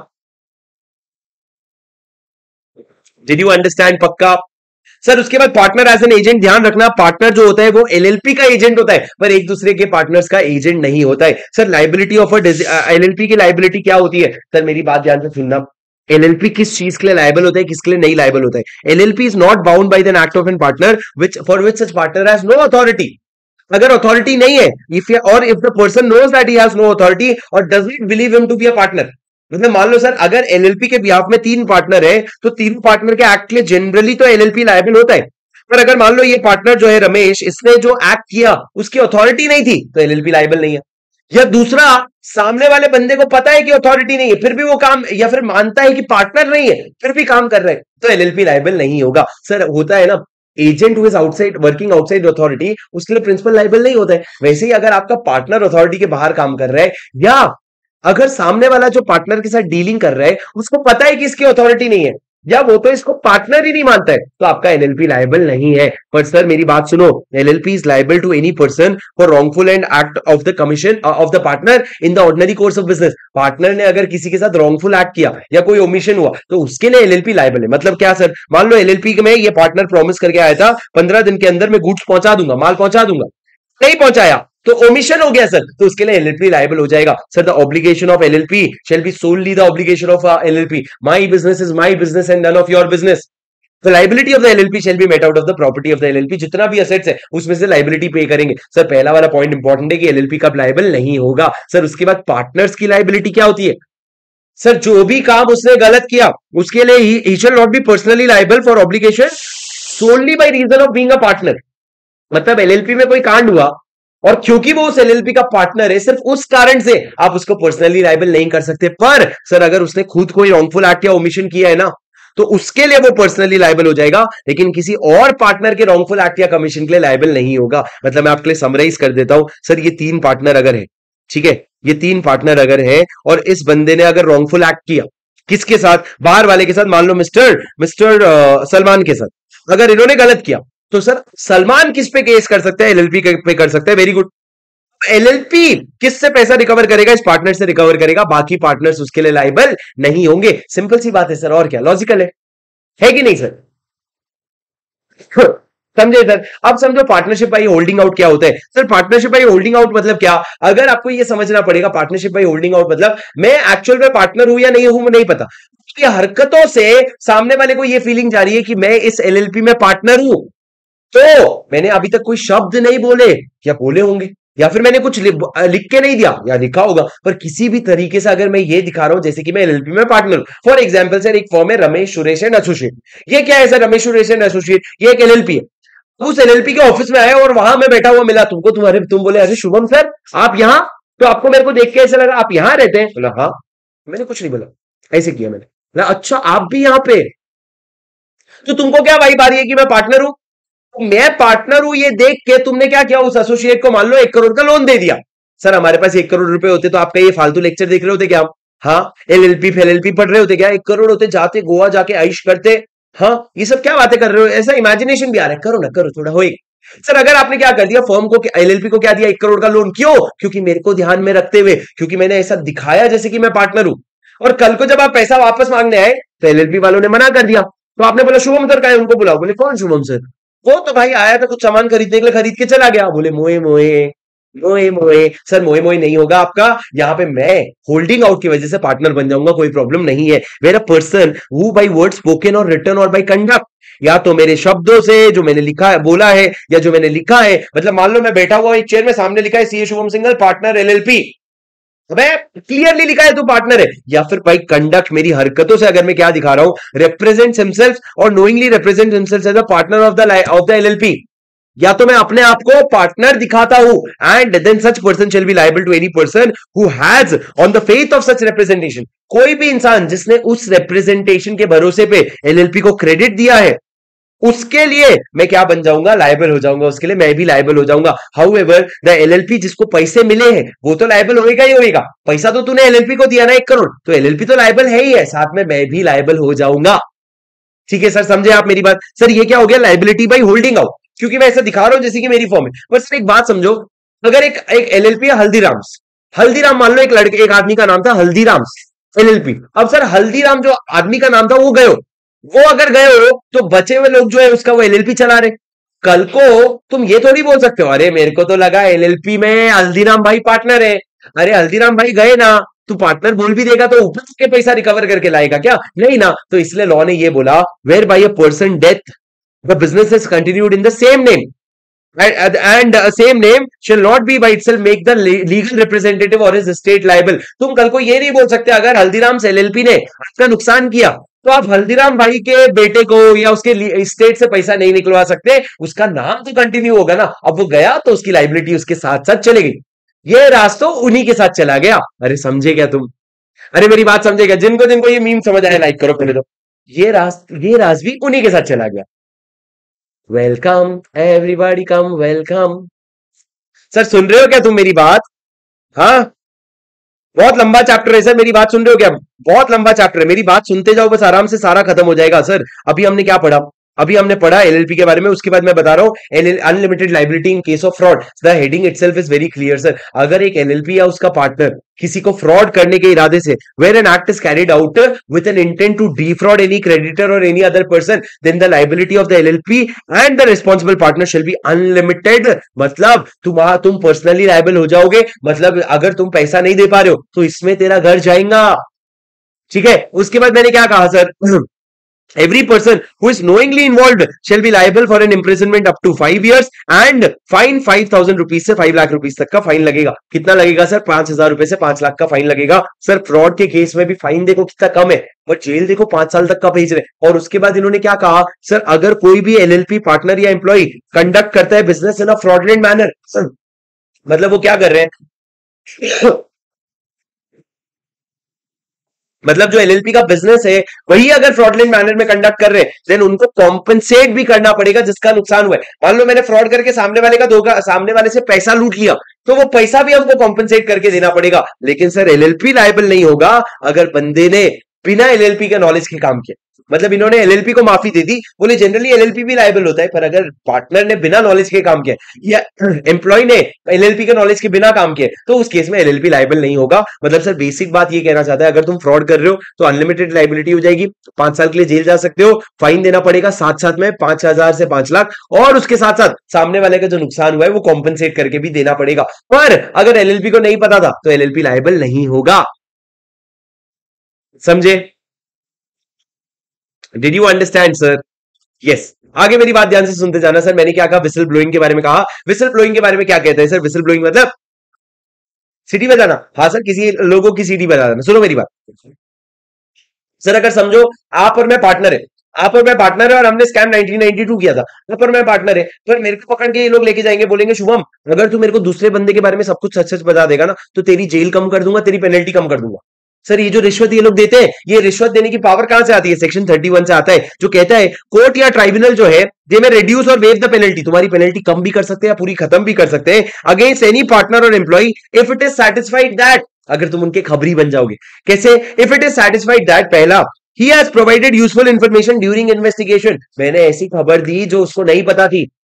डिड यू अंडरस्टैंड? पक्का? सर उसके बाद पार्टनर एज एन एजेंट, ध्यान रखना पार्टनर जो होता है वो एलएलपी का एजेंट होता है, पर एक दूसरे के पार्टनर्स का एजेंट नहीं होता है। सर लाइबिलिटी ऑफ एलएलपी की लाइबिलिटी क्या होती है? सर मेरी बात ध्यान से सुनना, एलएलपी किस चीज के लिए लायबल होता है, किसके लिए नहीं लायबल होता है? LLP is not bound by the act of an partner which for which such partner has no authority. अगर अथॉरिटी नहीं है, if or if the person knows that he has no authority or does not believe him to be a partner, मतलब मान लो sir अगर LLP के behalf में तीन पार्टनर है, तो तीन पार्टनर के एक्ट के लिए जनरली तो एलएलपी लायबल होता है, पर अगर मान लो ये पार्टनर जो है रमेश, इसने जो एक्ट किया उसकी अथॉरिटी नहीं थी, तो एलएलपी लायबल नहीं है। या दूसरा, सामने वाले बंदे को पता है कि अथॉरिटी नहीं है फिर भी वो काम, या फिर मानता है कि पार्टनर नहीं है फिर भी काम कर रहे हैं, तो एलएलपी लायबल नहीं होगा। सर होता है ना, agent who is outside working outside authority, उसके लिए प्रिंसिपल लायबल नहीं होता है। वैसे ही अगर आपका पार्टनर अथॉरिटी के बाहर काम कर रहा है, या अगर सामने वाला जो पार्टनर के साथ डीलिंग कर रहा है उसको पता है कि इसकी अथॉरिटी नहीं है, या वो तो इसको पार्टनर ही नहीं मानता है, तो आपका एलएलपी लायबल नहीं है। पर सर मेरी बात सुनो, LLP is liable to any person for wrongful and act of the commission of the partner in the ordinary course of business. Partner ने अगर किसी के साथ रॉन्गफुल एक्ट किया या कोई ओमिशन हुआ, तो उसके लिए एलएलपी लायबल है। मतलब क्या सर? मान लो एलएलपी में ये पार्टनर प्रॉमिस करके आया था पंद्रह दिन के अंदर मैं गुड्स पहुंचा दूंगा, माल पहुंचा दूंगा, नहीं पहुंचाया तो ओमिशन हो गया सर, तो उसके लिए एलएलपी लायबल हो जाएगा। Sir the obligation of LLP shall be solely the obligation of LLP. My business is my business and none of your business. The liability of the LLP shall be met out of the property of the LLP. जितना भी assets है उसमें से liability पे करेंगे। Sir पहला वाला point important है कि एलएलपी का लायबल नहीं होगा। सर उसके बाद पार्टनर्स की लायबिलिटी क्या होती है? सर जो भी काम उसने गलत किया उसके लिए he shall not be personally liable for obligation solely by reason of being a partner. मतलब एलएलपी में कोई कांड हुआ और क्योंकि वो उस एलएलपी का पार्टनर है, सिर्फ उस कारण से आप उसको पर्सनली लायबल नहीं कर सकते। पर सर अगर उसने खुद कोई रॉन्गफुल एक्ट या ओमिशन किया है ना, तो उसके लिए वो पर्सनली लायबल हो जाएगा, लेकिन किसी और पार्टनर के रॉन्गफुल एक्ट या कमीशन के लिए लायबल नहीं होगा। मतलब मैं आपके लिए समराइज कर देता हूं। सर ये तीन पार्टनर अगर है, ठीक है, ये तीन पार्टनर अगर है और इस बंदे ने अगर रॉन्गफुल एक्ट किया किसके साथ? बाहर वाले के साथ, मान लो मिस्टर मिस्टर सलमान के साथ, अगर इन्होंने गलत किया तो सर सलमान किस पे केस कर सकते हैं? एलएलपी पे कर सकते हैं। Very good. एलएलपी किससे पैसा रिकवर करेगा? इस पार्टनर से रिकवर करेगा, बाकी पार्टनर्स उसके लिए लायबल नहीं होंगे। सिंपल सी बात है सर, और क्या, लॉजिकल है, है कि नहीं सर? समझे सर? अब समझो पार्टनरशिप बाई होल्डिंग आउट क्या होता है। Sir partnership by holding out मतलब क्या? अगर आपको ये समझना पड़ेगा, पार्टनरशिप बाई होल्डिंग आउट मतलब मैं एक्चुअल में पार्टनर हूं या नहीं हूं नहीं पता, उसकी हरकतों से सामने वाले को ये फीलिंग जा रही है कि मैं इस एलएलपी में पार्टनर हूं, तो मैंने अभी तक कोई शब्द नहीं बोले या बोले होंगे, या फिर मैंने कुछ लिख, लिख के नहीं दिया या लिखा होगा, पर किसी भी तरीके से अगर मैं ये दिखा रहा हूं जैसे कि मैं एलएलपी में पार्टनर हूं। फॉर एग्जांपल सर एक फॉर्म है रमेश सुरेश एंड एसोसिएट। ये क्या है sir? Ramesh Suresh and associate, ये एक एलएलपी है। उस एलएलपी के ऑफिस में आए और वहां मैं बैठा हुआ मिला तुमको, तुम्हारे तुम बोले अरे शुभम सर आप यहाँ, तो आपको मेरे को देख के ऐसा लगा आप यहाँ रहते हैं? बोला हाँ। मैंने कुछ नहीं बोला, ऐसे किया मैंने। बोला अच्छा आप भी यहाँ पे, तो तुमको क्या वाइब आ रही है कि मैं पार्टनर हूं? मैं पार्टनर हूं ये देख के तुमने क्या किया? उस एसोसिएट को मान लो एक करोड़ का लोन दे दिया। सर हमारे पास एक करोड़ रुपए होते तो आपका ये फालतू लेक्चर देख रहे होते क्या? हाँ, एलएलपी फेलएलपी पढ़ रहे होते क्या? एक करोड़ होते, जाते गोवा जाके आइश करते। हाँ, ये सब क्या बातें कर रहे हो? ऐसा इमेजिनेशन भी आ रहा है, करो ना करो, थोड़ा होएगा। सर अगर आपने क्या कर दिया, फर्म को, एलएलपी को क्या दिया, एक करोड़ का लोन, क्यों? क्योंकि मेरे को ध्यान में रखते हुए, क्योंकि मैंने ऐसा दिखाया जैसे कि मैं पार्टनर हूं। और कल को जब आप पैसा वापस मांगने आए तो एलएलपी वालों ने मना कर दिया, तो आपने बोला शुभम सर का है, उनको बुलाओ। बोले कौन शुभम सर? वो तो भाई आया था कुछ सामान खरीदने के लिए, खरीद के चला गया। बोले मोए मोए मोए मोए। सर मोए मोए नहीं होगा आपका, यहाँ पे मैं होल्डिंग आउट की वजह से पार्टनर बन जाऊंगा, कोई प्रॉब्लम नहीं है। Where a person who by word spoken or written or by conduct, या तो मेरे शब्दों से जो मैंने लिखा है, बोला है, या जो मैंने लिखा है, मतलब मान लो मैं बैठा हुआ एक चेयर में, सामने लिखा है CA Shubham Singhal partner LLP, अबे क्लियरली लिखा है तू पार्टनर है। या फिर भाई कंडक्ट, मेरी हरकतों से अगर मैं क्या दिखा रहा हूं, represent himself or knowingly represent himself as a partner of the of the LLP, या तो मैं अपने आप को पार्टनर दिखाता हूं, and then such person shall be liable to any person who has on the faith of such representation. कोई भी इंसान जिसने उस रिप्रेजेंटेशन के भरोसे पे एलएलपी को क्रेडिट दिया है, उसके लिए मैं क्या बन जाऊंगा, लायबल हो जाऊंगा, उसके लिए मैं भी लायबल हो जाऊंगा। हाउ एवर द एलएलपी जिसको पैसे मिले हैं वो तो लायबल होएगा ही होएगा, पैसा तो तूने एलएलपी को दिया ना एक करोड़, तो एलएलपी तो लायबल है ही है, साथ में मैं भी लायबल हो जाऊंगा। ठीक है सर, समझे आप मेरी बात? सर ये क्या हो गया, लायबिलिटी बाई होल्डिंग आउट, क्योंकि मैं ऐसा दिखा रहा हूं जैसे कि मेरी फॉर्म है। पर सर एक बात समझो, अगर एक एक एलएलपी है हल्दीराम्स, हल्दीराम मान लो एक लड़के, एक आदमी का नाम था हल्दीराम्स एलएलपी। अब सर हल्दीराम जो आदमी का नाम था वो गए, वो अगर गए हो तो बचे हुए लोग जो है उसका वो एलएलपी चला रहे। कल को तुम ये थोड़ी बोल सकते हो, अरे मेरे को तो लगा एलएलपी में हल्दीराम भाई पार्टनर है, अरे हल्दीराम भाई गए ना, तू पार्टनर बोल भी देगा तो ऊपर के पैसा रिकवर करके लाएगा क्या? नहीं ना। तो इसलिए लॉ ने ये बोला, where by a person death the business is continued in the same name, and, and uh, same name shall not be by itself make the legal representative or his estate liable। तुम कल को ये नहीं बोल सकते अगर हल्दीराम से LLP ने आपका नुकसान किया तो आप हल्दीराम भाई के बेटे को या उसके स्टेट से पैसा नहीं निकलवा सकते, उसका नाम तो कंटिन्यू होगा ना। अब वो गया तो उसकी लाइबिलिटी उसके साथ साथ चलेगी, ये राज तो उन्हीं के साथ चला गया। अरे समझे क्या तुम? अरे मेरी बात समझे क्या? जिनको जिनको ये मीम समझ आया लाइक करो पहले तो। ये राज ये राज भी उन्हीं के साथ चला गया। Welcome everybody come welcome. Sir सुन रहे हो क्या तुम मेरी बात? हाँ, बहुत लंबा चैप्टर है सर, मेरी बात सुन रहे हो क्या? बहुत लंबा चैप्टर है, मेरी बात सुनते जाओ बस, आराम से सारा खत्म हो जाएगा। सर अभी हमने क्या पढ़ा? अभी हमने पढ़ा एलएलपी के बारे में, उसके बाद मैं बता रहा हूं unlimited liability in case of fraud. The heading itself is very clear sir. अगर एक एलएलपी या उसका पार्टनर किसी को फ्रॉड करने के इरादे से, where an act is carried out with an intent to defraud any creditor or any other person, then the liability of the LLP and the responsible partner shall be unlimited. मतलब तुम तुम personally liable हो जाओगे, मतलब अगर तुम पैसा नहीं दे पा रहे हो तो इसमें तेरा घर जाएगा। ठीक है, उसके बाद मैंने क्या कहा sir? Every person who is knowingly involved shall be liable for an imprisonment up to five years and fine five thousand rupees से five लाख रुपीस तक का फाइन लगेगा। कितना लगेगा सर? पांच हजार रुपए से पांच लाख का फाइन लगेगा। सर फ्रॉड के केस में भी फाइन देखो कितना कम है, और जेल देखो पांच साल तक का भेज रहे। और उसके बाद इन्होंने क्या कहा सर? अगर कोई भी एलएलपी पार्टनर या एम्प्लॉय कंडक्ट करता है business in a fraudulent manner, sir मतलब वो क्या कर रहे हैं मतलब जो एलएलपी का बिजनेस है वही अगर फ्रॉडलेंट मैनर में कंडक्ट कर रहे हैं, देन उनको कॉम्पनसेट भी करना पड़ेगा जिसका नुकसान हुआ है। मान लो मैंने फ्रॉड करके सामने वाले का धोखा, सामने वाले से पैसा लूट लिया, तो वो पैसा भी हमको कॉम्पनसेट करके देना पड़ेगा। लेकिन सर एलएलपी लायबल नहीं होगा अगर बंदे ने बिना एलएलपी के नॉलेज के काम किया। मतलब इन्होंने एलएलपी को माफी दे दी, बोले जनरली एलएलपी भी लायबल होता है, पर अगर पार्टनर ने बिना नॉलेज के काम किया या एम्प्लॉय ने एलएलपी के नॉलेज के बिना काम किया, तो उस केस में एलएलपी लायबल नहीं होगा। मतलब सर बेसिक बात ये कहना चाहता है, अगर तुम फ्रॉड कर रहे हो तो अनलिमिटेड लायबिलिटी हो जाएगी, पांच साल के लिए जेल जा सकते हो, फाइन देना पड़ेगा साथ साथ में पांच हजार से पांच लाख, और उसके साथ साथ सामने वाले का जो नुकसान हुआ है वो कॉम्पनसेट करके भी देना पड़ेगा। पर अगर एलएलपी को नहीं पता था तो एलएलपी लायबल नहीं होगा। समझे? Did you understand sir? Yes. आगे मेरी बात ध्यान से सुनते जाना सर। मैंने क्या कहा? विसल ब्लोइंग के बारे में कहा। विसल ब्लोइंग के बारे में क्या कहते हैं सर? विसल ब्लोइंग मतलब सीटी बजाना। हाँ सर, किसी लोगों की सीटी बजा देना। सुनो मेरी बात सर, अगर समझो आप और मैं पार्टनर है, आप और मैं पार्टनर है और हमने स्कैम नाइनटीन नाइंटी टू किया था, आप और मैं पार्टनर है, तो मेरे को पकड़ के ये लोग लेके जाएंगे, बोलेंगे शुभम अगर तू मेरे को दूसरे बंदे के बारे में सब कुछ सच सच बता देगा ना तो तेरी जेल कम कर दूंगा, तेरी पेनल्टी कम कर दूंगा। सर ये जो रिश्वत ये लोग देते हैं, ये रिश्वत देने की पावर कहां से आती है? सेक्शन थर्टी वन से आता है, जो कहता है कोर्ट या ट्राइब्यूनल जो है दे may reduce or waive the penalty, तुम्हारी पेनल्टी कम भी कर सकते हैं या पूरी खत्म भी कर सकते हैं against any partner or employ if it is satisfied that, अगर तुम उनके खबरी बन जाओगे। कैसे? If it is satisfied that, पहला he has provided useful information during investigation, मैंने ऐसी खबर दी जो उसको नहीं पता थी,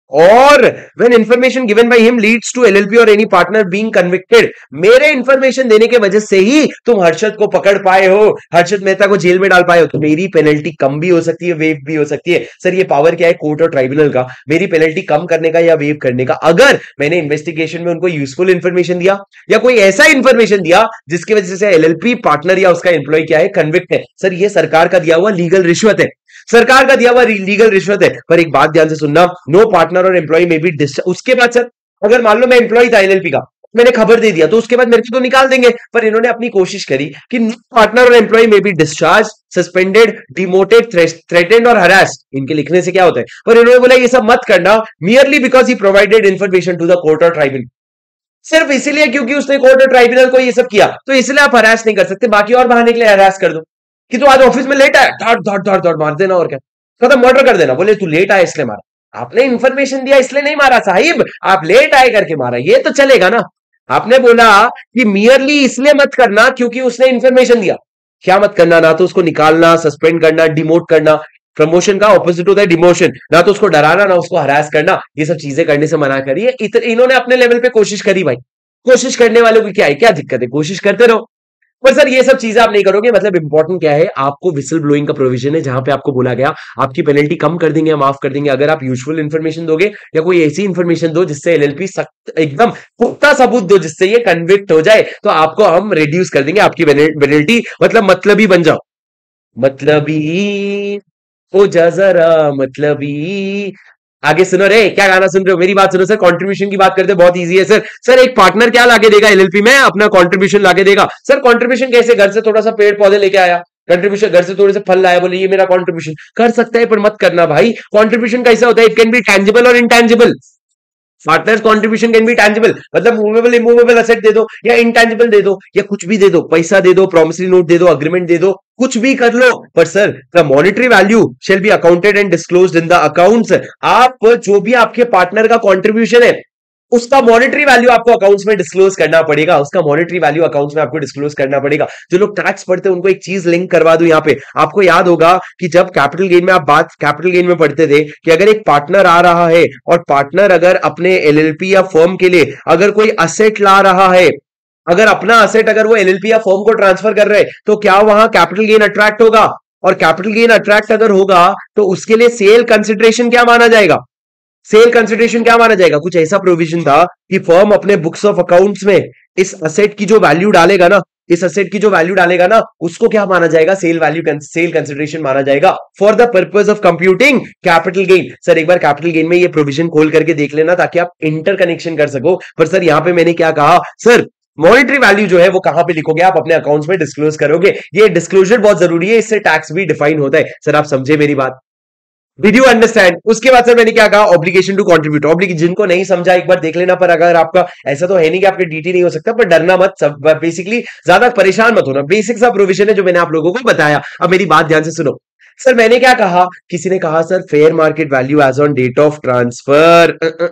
और when information given by him leads to L L P or any partner being convicted, मेरे इंफॉर्मेशन देने के वजह से ही तुम हर्षद को पकड़ पाए हो, हर्षद मेहता को जेल में डाल पाए हो, तो मेरी पेनल्टी कम भी हो सकती है, वेव भी हो सकती है। सर ये पावर क्या है कोर्ट और ट्राइब्यूनल का, मेरी पेनल्टी कम करने का या वेव करने का, अगर मैंने इन्वेस्टिगेशन में उनको यूजफुल इंफॉर्मेशन दिया या कोई ऐसा इंफॉर्मेशन दिया जिसकी वजह से एलएलपी पार्टनर या उसका एम्प्लॉय क्या है, कन्विक्ट है। सर ये सरकार का दिया हुआ लीगल रिश्वत है, सरकार का दिया हुआ लीगल रिश्वत है। पर एक बात ध्यान से सुनना, नो पार्टनर और एम्प्लॉय में भी डिस्चार्ज। उसके बाद सर अगर मान लो मैं एम्प्लॉय था एलएलपी का, मैंने खबर दे दिया, तो उसके बाद मेरे को तो निकाल देंगे। पर इन्होंने अपनी कोशिश करी कि नो पार्टनर और एम्प्लॉय में भी discharge, suspended, demoted, threatened or harass. इनके लिखने से क्या होता है, पर इन्होंने बोला ये सब मत करना, merely because he provided information to the court or tribunal. सिर्फ इसीलिए क्योंकि उसने कोर्ट और ट्राइब्यूनल को ये सब किया, तो इसलिए आप हरास नहीं कर सकते। बाकी और बहाने के लिए हरास कर दो कि तू आज ऑफिस में लेट आया, धड़ धड़ धड़ धड़ मार देना और क्या, खत्म, मर्डर कर देना। बोले तू लेट आया इसलिए मारा, आपने इंफॉर्मेशन दिया इसलिए नहीं मारा साहिब, आप लेट आए करके मारा, ये तो चलेगा ना। आपने बोला कि मियरली इसलिए मत करना क्योंकि उसने इंफॉर्मेशन दिया, क्या मत करना, ना तो उसको निकालना, सस्पेंड करना, डिमोट करना। प्रमोशन का ऑपोजिट होता है डिमोशन, ना तो उसको डराना ना उसको हरास करना, ये सब चीजें करने से मना करिए। इन्होंने अपने लेवल पे कोशिश करी भाई, कोशिश करने वालों की क्या है, क्या दिक्कत है, कोशिश करते रहो। पर सर ये सब चीजें आप नहीं करोगे, मतलब इंपॉर्टेंट क्या है, आपको विसल ब्लोइंग का प्रोविजन है जहां पे आपको बोला गया आपकी पेनल्टी कम कर देंगे या माफ कर देंगे अगर आप यूजुअल इन्फॉर्मेशन दोगे या कोई ऐसी इन्फॉर्मेशन दो जिससे एलएलपी सख्त एकदम पुख्ता सबूत दो जिससे ये कन्विक्ट हो जाए, तो आपको हम रिड्यूस कर देंगे आपकी पेनल्टी। मतलब मतलबी बन जाओ, मतलबी ओ जा जरा मतलबी। आगे सुनो रे, क्या गाना सुन रहे हो, मेरी बात सुनो सर। कंट्रीब्यूशन की बात करते बहुत इजी है सर। सर एक पार्टनर क्या लाके देगा एलएलपी में, अपना कंट्रीब्यूशन लाके देगा। सर कंट्रीब्यूशन कैसे, घर से थोड़ा सा पेड़ पौधे लेके आया, कंट्रीब्यूशन घर से थोड़े से फल लाया, बोले ये मेरा कंट्रीब्यूशन, कर सकता है पर मत करना भाई। कंट्रीब्यूशन कैसा होता है, it can be tangible or intangible. Partners contribution can be tangible, मतलब मूवेबल इमूवेबल एसेट दे दो या इनटैंजिबल दे दो या कुछ भी दे दो, पैसा दे दो, प्रॉमिसरी नोट दे दो, अग्रीमेंट दे दो, कुछ भी कर लो। पर sir the monetary value shall be accounted and disclosed in the accounts. आप जो भी आपके पार्टनर का कंट्रीब्यूशन है उसका मॉनेटरी वैल्यू आपको अकाउंट्स में डिस्क्लोज करना पड़ेगा, उसका मॉनेटरी वैल्यू अकाउंट्स में आपको डिस्क्लोज करना पड़ेगा। जो लोग टैक्स पढ़ते हैं उनको एक चीज लिंक करवा दूं यहाँ पे, आपको याद होगा कि जब कैपिटल गेन में आप बात कैपिटल गेन में पढ़ते थे कि अगर एक पार्टनर आ रहा है और पार्टनर अगर अपने एलएलपी या फर्म के लिए अगर कोई असेट ला रहा है, अगर अपना असेट अगर वो एलएलपी या फर्म को ट्रांसफर कर रहे हैं, तो क्या वहां कैपिटल गेन अट्रैक्ट होगा? और कैपिटल गेन अट्रैक्ट अगर होगा तो उसके लिए सेल कंसिडरेशन क्या माना जाएगा? सेल कंसिडरेशन क्या माना जाएगा? कुछ ऐसा प्रोविजन था कि फर्म अपने बुक्स ऑफ अकाउंट्स में इस असेट की जो वैल्यू डालेगा ना, इस असेट की जो वैल्यू डालेगा ना, उसको क्या माना जाएगा? सेल वैल्यू, सेल कंसिडरेशन माना जाएगा for the purpose of computing capital gain. Sir एक बार कैपिटल गेन में ये प्रोविजन खोल करके देख लेना ताकि आप इंटर कनेक्शन कर सको। पर सर यहां पे मैंने क्या कहा, सर मॉनेटरी वैल्यू जो है वो कहां पे लिखोगे? आप अपने अकाउंट्स में डिस्क्लोज करोगे। ये डिस्क्लोजर बहुत जरूरी है, इससे टैक्स भी डिफाइन होता है। सर आप समझे मेरी बात? Did you understand? उसके बाद सर मैंने क्या कहा, ऑब्लिगेशन टू कंट्रीब्यूट। ऑब्लिग जिनको नहीं समझा एक बार देख लेना, पर अगर आपका ऐसा तो है नहीं कि आपके डीटी नहीं हो सकता, पर डरना मत, सब बेसिकली ज्यादा परेशान मत होना। बेसिक सा प्रोविजन है जो मैंने आप लोगों को बताया। अब मेरी बात ध्यान से सुनो। सर मैंने क्या कहा, किसी ने कहा sir fair market value as on date of transfer.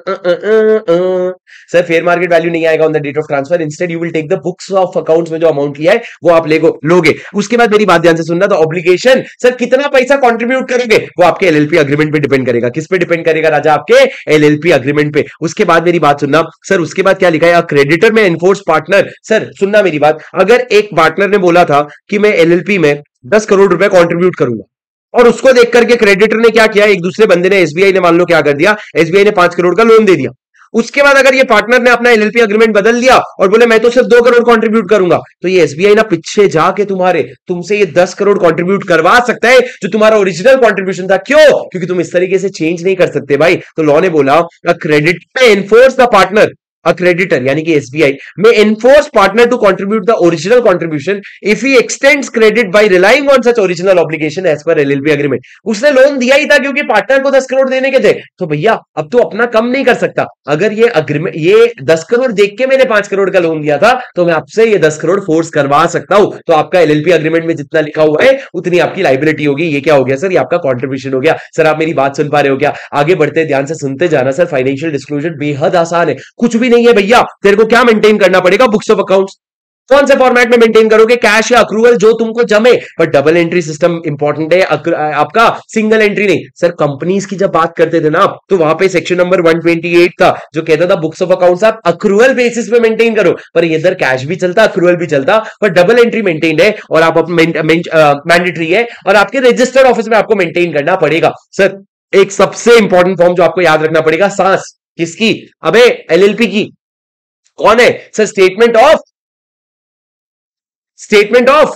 Sir fair market value नहीं आएगा on the date of transfer, instead you will take the books of accounts में जो अमाउंट लिया है वो आप लेगो लोगे। उसके बाद मेरी बात ध्यान से सुनना, तो ऑब्लिगेशन, सर कितना पैसा कंट्रीब्यूट करोगे वो आपके एलएलपी अग्रीमेंट पे डिपेंड करेगा। किस पे डिपेंड करेगा राजा? आपके एलएलपी अग्रीमेंट पे। उसके बाद मेरी बात सुनना, सर उसके बाद क्या लिखा है, क्रेडिटर में एनफोर्स पार्टनर। सर सुनना मेरी बात, अगर एक पार्टनर ने बोला था कि मैं एलएलपी में दस करोड़ रुपए कंट्रीब्यूट करूंगा और उसको देख करके क्रेडिटर ने क्या किया, एक दूसरे बंदे ने, एसबीआई ने मान लो क्या कर दिया, एसबीआई ने पांच करोड़ का लोन दे दिया। उसके बाद अगर ये पार्टनर ने अपना एलएलपी अग्रीमेंट बदल दिया और बोले मैं तो सिर्फ दो करोड़ कंट्रीब्यूट करूंगा, तो ये एसबीआई ना पीछे जाके तुम्हारे तुमसे ये दस करोड़ कंट्रीब्यूट करवा सकता है जो तुम्हारा ओरिजिनल कंट्रीब्यूशन था। क्यों? क्योंकि तुम इस तरीके से चेंज नहीं कर सकते भाई। तो लॉ ने बोला credit may enforce the partner, a creditor यानी कि SBI may enforce partner to contribute the original contribution if he extends credit by relying on such original obligation as per L L P agreement। उसने loan दिया ही था क्योंकि partner को दस करोड़ देने के थे, तो भैया अब तो अपना कम नहीं कर सकता। अगर ये अग्रीमेंट, ये दस करोड़ देख के मैंने पांच करोड़ का लोन दिया था तो मैं आपसे ये दस करोड़ फोर्स करवा सकता हूं। तो आपका एलएलपी अग्रीमेंट में जितना लिखा हुआ है उतनी आपकी लाइबिलिटी होगी। ये क्या हो गया सर? ये आपका कॉन्ट्रीब्यूशन हो गया। सर आप मेरी बात सुन पा रहे हो क्या? आगे बढ़ते ध्यान से सुनते जाना सर। फाइनेंशियल डिस्क्लोजर बेहद आसान है, कुछ भी नहीं है भैया। तेरे को क्या मेंटेन करना पड़ेगा? Books of accounts. कौन से फॉर्मेट में मेंटेन करोगे, कैश या अक्रूवल, जो तुमको जमे, पर डबल एंट्री सिस्टम इंपॉर्टेंट है, आपका सिंगल एंट्री नहीं। सर कंपनीज की जब बात करते थे ना आप, तो वहां पे section number one twenty eight था जो कहता था बुक्स ऑफ अकाउंट्स आप अक्रूवल बेसिस पे मेंटेन करो, पर इधर कैश भी चलता अक्रूवल भी चलता, पर डबल एंट्री मेंटेन है और आप मैंडेटरी है और आपके रजिस्टर्ड ऑफिस में आपको मेंटेन करना पड़ेगा। सर एक सबसे इंपॉर्टेंट फॉर्म जो आपको याद रखना पड़ेगा, सांस किसकी, अबे एलएलपी की, कौन है sir, statement of statement of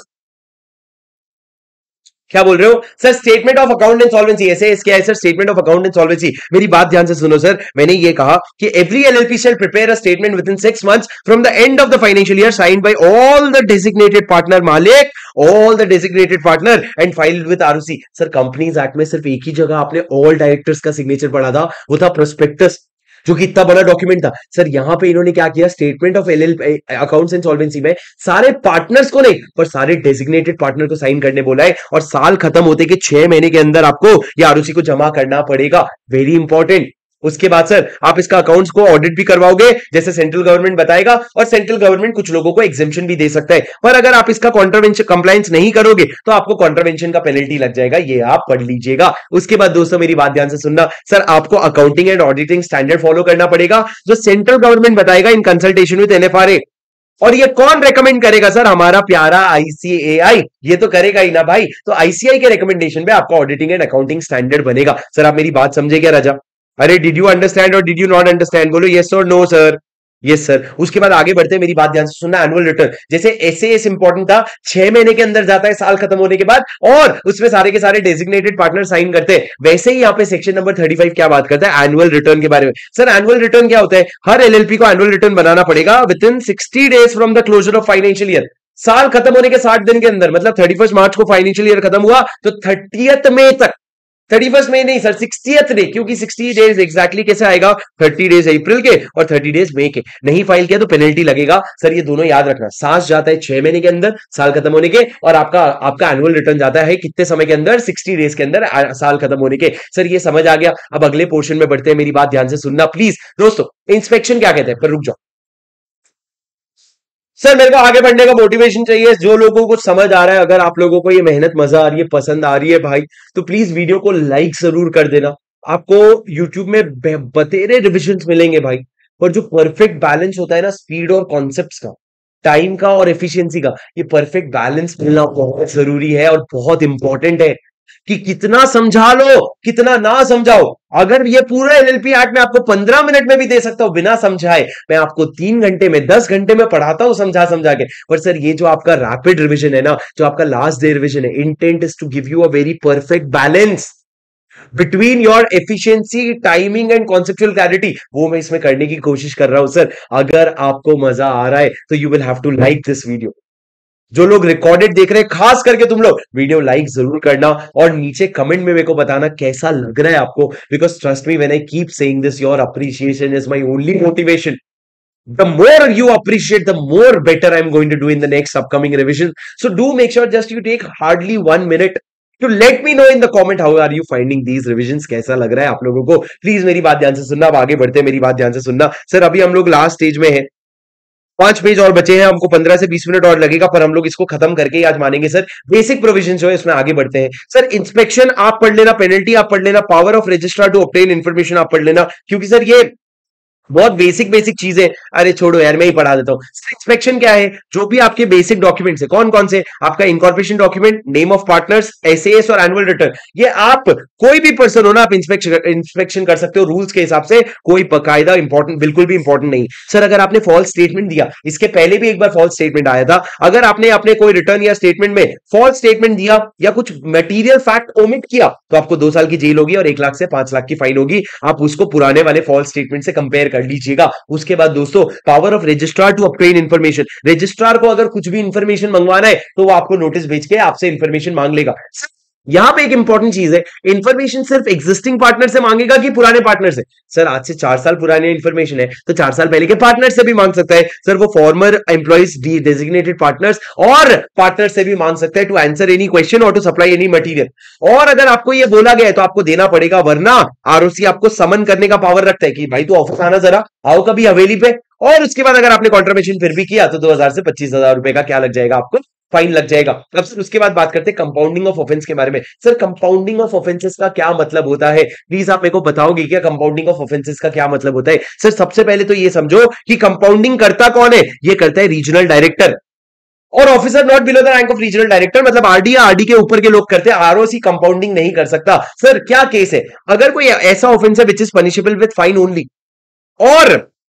क्या बोल रहे हो sir, statement of account and solvency, ऐसे क्या है sir, statement of account and solvency. मेरी बात ध्यान से सुनो सर, मैंने ये कहा कि every LLP shall prepare a statement within six months from the end of the financial year, signed by all the designated partner मालिक, all the designated partner and filed with ROC. Sir companies act में सिर्फ एक ही जगह आपने all directors का signature पढ़ा था, वो था प्रोस्पेक्टस, जो कि इतना बड़ा डॉक्यूमेंट था। सर यहां पे इन्होंने क्या किया, statement of L L accounts and solvency में सारे पार्टनर्स को नहीं पर सारे डेजिग्नेटेड पार्टनर को साइन करने बोला है, और साल खत्म होते के छह महीने के अंदर आपको ये आरओसी को जमा करना पड़ेगा, वेरी इंपॉर्टेंट। उसके बाद सर आप इसका अकाउंट्स को ऑडिट भी करवाओगे जैसे सेंट्रल गवर्नमेंट बताएगा, और सेंट्रल गवर्नमेंट कुछ लोगों को एग्जेम्पशन भी दे सकता है, पर अगर आप इसका कॉन्ट्रावेंशन कंप्लायंस नहीं करोगे तो आपको कॉन्ट्रावेंशन का पेनल्टी लग जाएगा, ये आप पढ़ लीजिएगा। उसके बाद दोस्तों मेरी बात ध्यान से सुनना, सर आपको accounting and auditing standard follow करना पड़ेगा जो सेंट्रल गवर्नमेंट बताएगा इन कंसल्टेशन विद एनएफआरए। और ये कौन रेकमेंड करेगा सर, हमारा प्यारा आईसीएआई, ये तो करेगा ही ना भाई। तो आईसीआई के रिकमेंडेशन पे आपका ऑडिटिंग एंड अकाउंटिंग स्टैंडर्ड बनेगा। सर आप मेरी बात समझे क्या राजा, अरे did you understand or did you not understand, बोलो यस और नो सर, यस सर। उसके बाद आगे बढ़ते हैं, मेरी बात ध्यान से सुनना, एनुअल रिटर्न जैसे एसएएस इंपॉर्टेंट था, छह महीने के अंदर जाता है साल खत्म होने के बाद, और उसमें सारे के सारे डेजिग्नेटेड पार्टनर साइन करते हैं, वैसे ही यहाँ पे सेक्शन नंबर थर्टी फाइव क्या बात करता है, एनुअल रिटर्न के बारे में। सर एनुअल रिटर्न क्या होता है, हर एलएलपी को एनुअल रिटर्न बनाना पड़ेगा within sixty days from the closure of financial year, साल खत्म होने के साठ दिन के अंदर, मतलब थर्टी फर्स्ट मार्च को फाइनेंशियल ईयर खत्म हुआ तो थर्टियथ मई तक, थर्टी फर्स्ट मई नहीं सर, सिक्सटियथ डे, क्योंकि सिक्सटी डेज एग्जैक्टली कैसे आएगा, थर्टी डेज अप्रैल के और थर्टी डेज मई के, नहीं फाइल किया तो पेनल्टी लगेगा। सर ये दोनों याद रखना, सांस जाता है छह महीने के अंदर साल खत्म होने के, और आपका आपका एनुअल रिटर्न जाता है कितने समय के अंदर, सिक्सटी डेज के अंदर साल खत्म होने के। सर ये समझ आ गया, अब अगले पोर्शन में बढ़ते हैं, मेरी बात ध्यान से सुनना प्लीज दोस्तों। इंस्पेक्शन क्या कहते हैं, पर रुक जाओ सर, मेरे को आगे बढ़ने का मोटिवेशन चाहिए, जो लोगों को समझ आ रहा है, अगर आप लोगों को ये मेहनत मजा आ रही है, पसंद आ रही है भाई, तो प्लीज वीडियो को लाइक जरूर कर देना। आपको यूट्यूब में बतेरे रिविजन्स मिलेंगे भाई, पर जो परफेक्ट बैलेंस होता है ना स्पीड और कॉन्सेप्ट्स का, टाइम का और एफिशिएंसी का, ये परफेक्ट बैलेंस मिलना बहुत जरूरी है और बहुत इंपॉर्टेंट है कि कितना समझा लो कितना ना समझाओ। अगर ये पूरा एलएलपी एक्ट में आपको पंद्रह मिनट में भी दे सकता हूं बिना समझाए, मैं आपको तीन घंटे में दस घंटे में पढ़ाता हूं समझा समझा के। पर सर ये जो आपका रैपिड रिवीजन है ना, जो आपका लास्ट डे रिवीजन है, intent is to give you a very perfect balance between your efficiency, timing and conceptual clarity, वो मैं इसमें करने की कोशिश कर रहा हूं सर। अगर आपको मजा आ रहा है तो you will have to like this video. जो लोग रिकॉर्डेड देख रहे हैं, खास करके तुम लोग वीडियो लाइक जरूर करना, और नीचे कमेंट में मेरे को बताना कैसा लग रहा है आपको, because trust me when I keep saying this, your appreciation is my only motivation. The more you appreciate, the more better I'm going to do in the next upcoming revision. So do make sure just you take hardly one minute to let me know in the comment how are you finding these revisions, कैसा लग रहा है आप लोगों को। Please मेरी बात ध्यान से सुनना, अब आगे बढ़ते हैं, मेरी बात ध्यान से सुनना। सर अभी हम लोग लास्ट स्टेज में है, पांच पेज और बचे हैं, हमको पंद्रह से बीस मिनट और लगेगा, पर हम लोग इसको खत्म करके ही आज मानेंगे सर। बेसिक प्रोविजन जो है इसमें आगे बढ़ते हैं सर। इंस्पेक्शन आप पढ़ लेना, पेनल्टी आप पढ़ लेना, power of registrar to obtain information आप पढ़ लेना, क्योंकि सर ये बहुत बेसिक बेसिक चीजें, अरे छोड़ो यार मैं ही पढ़ा देता हूं। इंस्पेक्शन क्या है, जो भी आपके बेसिक डॉक्यूमेंट्स है, कौन कौन से, आपका incorporation document, name of partners, SAS और एनुअल रिटर्न, ये आप कोई भी पर्सन हो ना, आप इंस्पेक्शन इंस्पेक्शन कर सकते हो रूल्स के हिसाब से, कोई बकायदा इंपॉर्टेंट बिल्कुल भी इंपॉर्टेंट नहीं। सर अगर आपने फॉल्स स्टेटमेंट दिया, इसके पहले भी एक बार फॉल्स स्टेटमेंट आया था, अगर आपने अपने कोई रिटर्न या स्टेटमेंट में फॉल्स स्टेटमेंट दिया या कुछ मटेरियल फैक्ट ओमिट किया, तो आपको दो साल की जेल होगी और एक लाख से पांच लाख की फाइन होगी। आप उसको पुराने वाले फॉल्स स्टेटमेंट से कंपेयर कर लीजिएगा। उसके बाद दोस्तों power of registrar to obtain information, registrar को अगर कुछ भी इंफॉर्मेशन मंगवाना है तो वो आपको नोटिस भेज के आपसे इंफॉर्मेशन मांग लेगा। यहां पे एक इंपॉर्टेंट चीज है, इंफॉर्मेशन सिर्फ एग्जिस्टिंग पार्टनर से मांगेगा कि पुराने पार्टनर से? सर आज से चार साल पुराने इंफॉर्मेशन है तो चार साल पहले के पार्टनर से भी मांग सकता है सर, वो फॉर्मर एम्प्लॉइज डेजिग्नेटेड पार्टनर्स और पार्टनर से भी मांग सकता है टू आंसर एनी क्वेश्चन और टू सप्लाई एनी मटीरियल। और अगर आपको ये बोला गया है तो आपको देना पड़ेगा, वरना आरओसी आपको समन करने का पावर रखता है कि भाई तू ऑफिस आना, जरा आओ कभी हवेली पे। और उसके बाद अगर आपने कॉन्ट्रीब्यूशन फिर भी किया तो दो हजार से पच्चीस हजार रुपए का क्या लग जाएगा, आपको फाइन लग जाएगा। अब सर उसके बाद बात करते हैं कंपाउंडिंग ऑफ ऑफेंस के बारे में। सर कंपाउंडिंग ऑफ ऑफेंसेस का क्या मतलब होता है, प्लीज आप मेरे को बताओगे क्या कंपाउंडिंग ऑफ ऑफेंसेस का क्या मतलब होता है? सर सबसे पहले तो ये समझो कि कंपाउंडिंग करता कौन है, ये करता है रीजनल डायरेक्टर और officer not below the rank of regional director, मतलब आरडी या आरडी के ऊपर के लोग करते हैं, आरओसी कंपाउंडिंग नहीं कर सकता। सर क्या केस है, अगर कोई ऐसा ऑफेंस है which is punishable with fine only और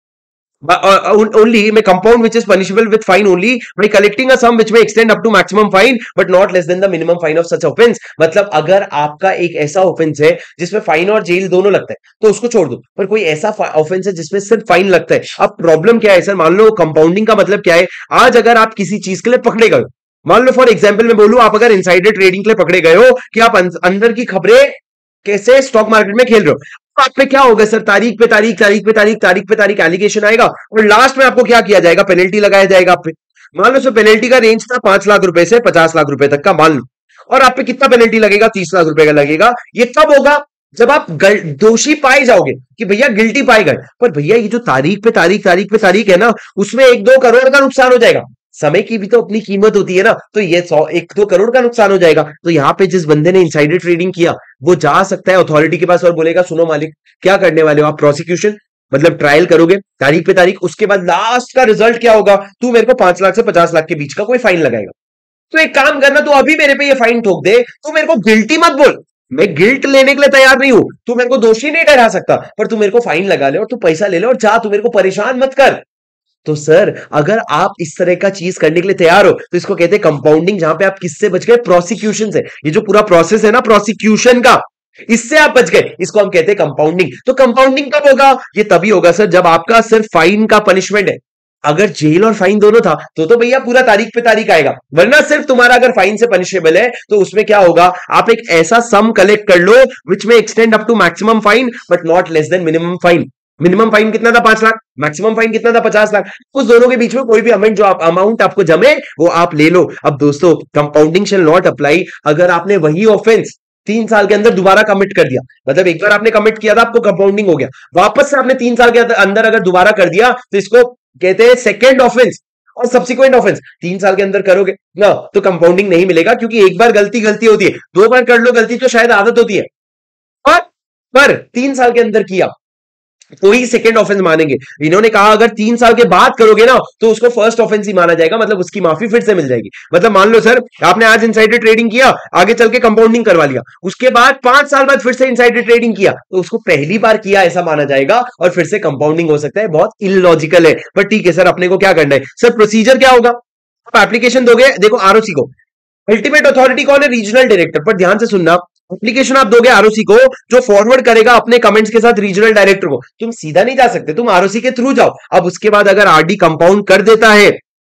But, uh, uh, only may compound which is punishable with fine only by collecting a sum which may extend up to maximum fine but not less than the minimum fine of such offense। मतलब अगर आपका एक ऐसा offence है जिसमें fine और jail दोनों लगता है तो उसको छोड़ दो, पर कोई ऐसा ऑफेंस है जिसमें सिर्फ फाइन लगता है। अब प्रॉब्लम क्या है सर, मान लो कंपाउंडिंग का मतलब क्या है, आज अगर आप किसी चीज के लिए पकड़े गए, मान लो फॉर एग्जाम्पल मैं बोलूं, आप अगर इनसाइडर ट्रेडिंग के लिए पकड़े गए हो कि आप अंदर की खबरें कैसे स्टॉक मार्केट में खेल रहे हो, आप पे क्या होगा सर, तारीख पे तारीख तारीख पे तारीख तारीख पे तारीख एलिगेशन आएगा और लास्ट में आपको क्या किया जाएगा, पेनल्टी लगाया जाएगा आप पे। मान लो सर पेनल्टी का रेंज था पांच लाख रुपए से पचास लाख रुपए तक का, मान लो, और आप पे कितना पेनल्टी लगेगा, तीस लाख रुपए का लगेगा। ये कब होगा, जब आप दोषी पाए जाओगे कि भैया गिल्टी पाए गए, पर भैया ये जो तारीख पे तारीख तारीख पे तारीख है ना, उसमें एक दो करोड़ का नुकसान हो जाएगा। समय की भी तो अपनी कीमत होती है ना, तो ये सौ एक दो करोड़ का नुकसान हो जाएगा। तो यहाँ पे जिस बंदे ने इनसाइडर ट्रेडिंग किया वो जा सकता है अथॉरिटी के पास और बोलेगा सुनो मालिक क्या करने वाले हो आप, प्रोसिक्यूशन मतलब ट्रायल करोगे तारीख पे तारीख, उसके बाद लास्ट का रिजल्ट क्या होगा, तू मेरे को पांच लाख से पचास लाख के बीच का कोई फाइन लगाएगा। तो एक काम करना, तू अभी मेरे पे ये फाइन ठोक दे, तू मेरे को गिल्टी मत बोल, मैं गिल्ट लेने के लिए तैयार नहीं हूं, तू मेरे को दोषी नहीं ठहरा सकता, पर तू मेरे को फाइन लगा ले और तू पैसा ले ले और जा, तू मेरे को परेशान मत कर। तो सर अगर आप इस तरह का चीज करने के लिए तैयार हो तो इसको कहते हैं कंपाउंडिंग, जहां पे आप किससे बच गए, प्रोसिक्यूशन से। ये जो पूरा प्रोसेस है ना प्रोसिक्यूशन का, इससे आप बच गए, इसको हम कहते हैं कंपाउंडिंग। तो कंपाउंडिंग कब होगा, ये तभी होगा सर जब आपका सिर्फ फाइन का पनिशमेंट है। अगर जेल और फाइन दोनों था तो तो भैया पूरा तारीख पे तारीख आएगा, वरना सिर्फ तुम्हारा अगर फाइन से पनिशेबल है तो उसमें क्या होगा, आप एक ऐसा सम कलेक्ट कर लो विच में extend up to maximum fine but not less than minimum fine. Minimum fine कितना था, पांच लाख, मैक्सिमम फाइन कितना था, पचास लाख। उस दोनों के बीच में कोई भी अमाउंट जो आप अमाउंट आपको जमे वो आप ले लो। अब दोस्तों कंपाउंडिंग शैल नॉट अप्लाई अगर आपने वही ऑफेंस तीन साल के अंदर दोबारा कमिट कर दिया, मतलब एक बार आपने कमिट किया था आपको कंपाउंडिंग हो गया, वापस से आपने तीन साल के अंदर अगर दोबारा कर दिया तो इसको कहते हैं सेकेंड ऑफेंस और सब्सिक्वेंट ऑफेंस। तीन साल के अंदर करोगे ना तो कंपाउंडिंग नहीं मिलेगा, क्योंकि एक बार गलती गलती होती है, दो बार कर लो गलती तो शायद आदत होती है, और पर तीन साल के अंदर किया तो ही सेकेंड ऑफेंस मानेंगे। इन्होंने कहा अगर तीन साल के बाद करोगे ना तो उसको फर्स्ट ऑफेंस ही माना जाएगा, मतलब उसकी माफी फिर से मिल जाएगी। मतलब मान लो सर आपने आज इनसाइडर ट्रेडिंग किया, आगे चल के कंपाउंडिंग करवा लिया, उसके बाद पांच साल बाद फिर से इनसाइडर ट्रेडिंग किया तो उसको पहली बार किया ऐसा माना जाएगा और फिर से कंपाउंडिंग हो सकता है। बहुत इलॉजिकल है, पर ठीक है सर अपने को क्या करना है, सर प्रोसीजर क्या होगा, आप एप्लीकेशन दोगे, देखो आरओसी को अल्टीमेट अथॉरिटी कौन है, रीजनल डायरेक्टर। पर ध्यान से सुनना, एप्लीकेशन आप दोगे आरओसी को, जो फॉरवर्ड करेगा अपने कमेंट्स के साथ रीजनल डायरेक्टर को, तुम सीधा नहीं जा सकते, तुम आरओसी के थ्रू जाओ। अब उसके बाद अगर आरडी कंपाउंड कर देता है,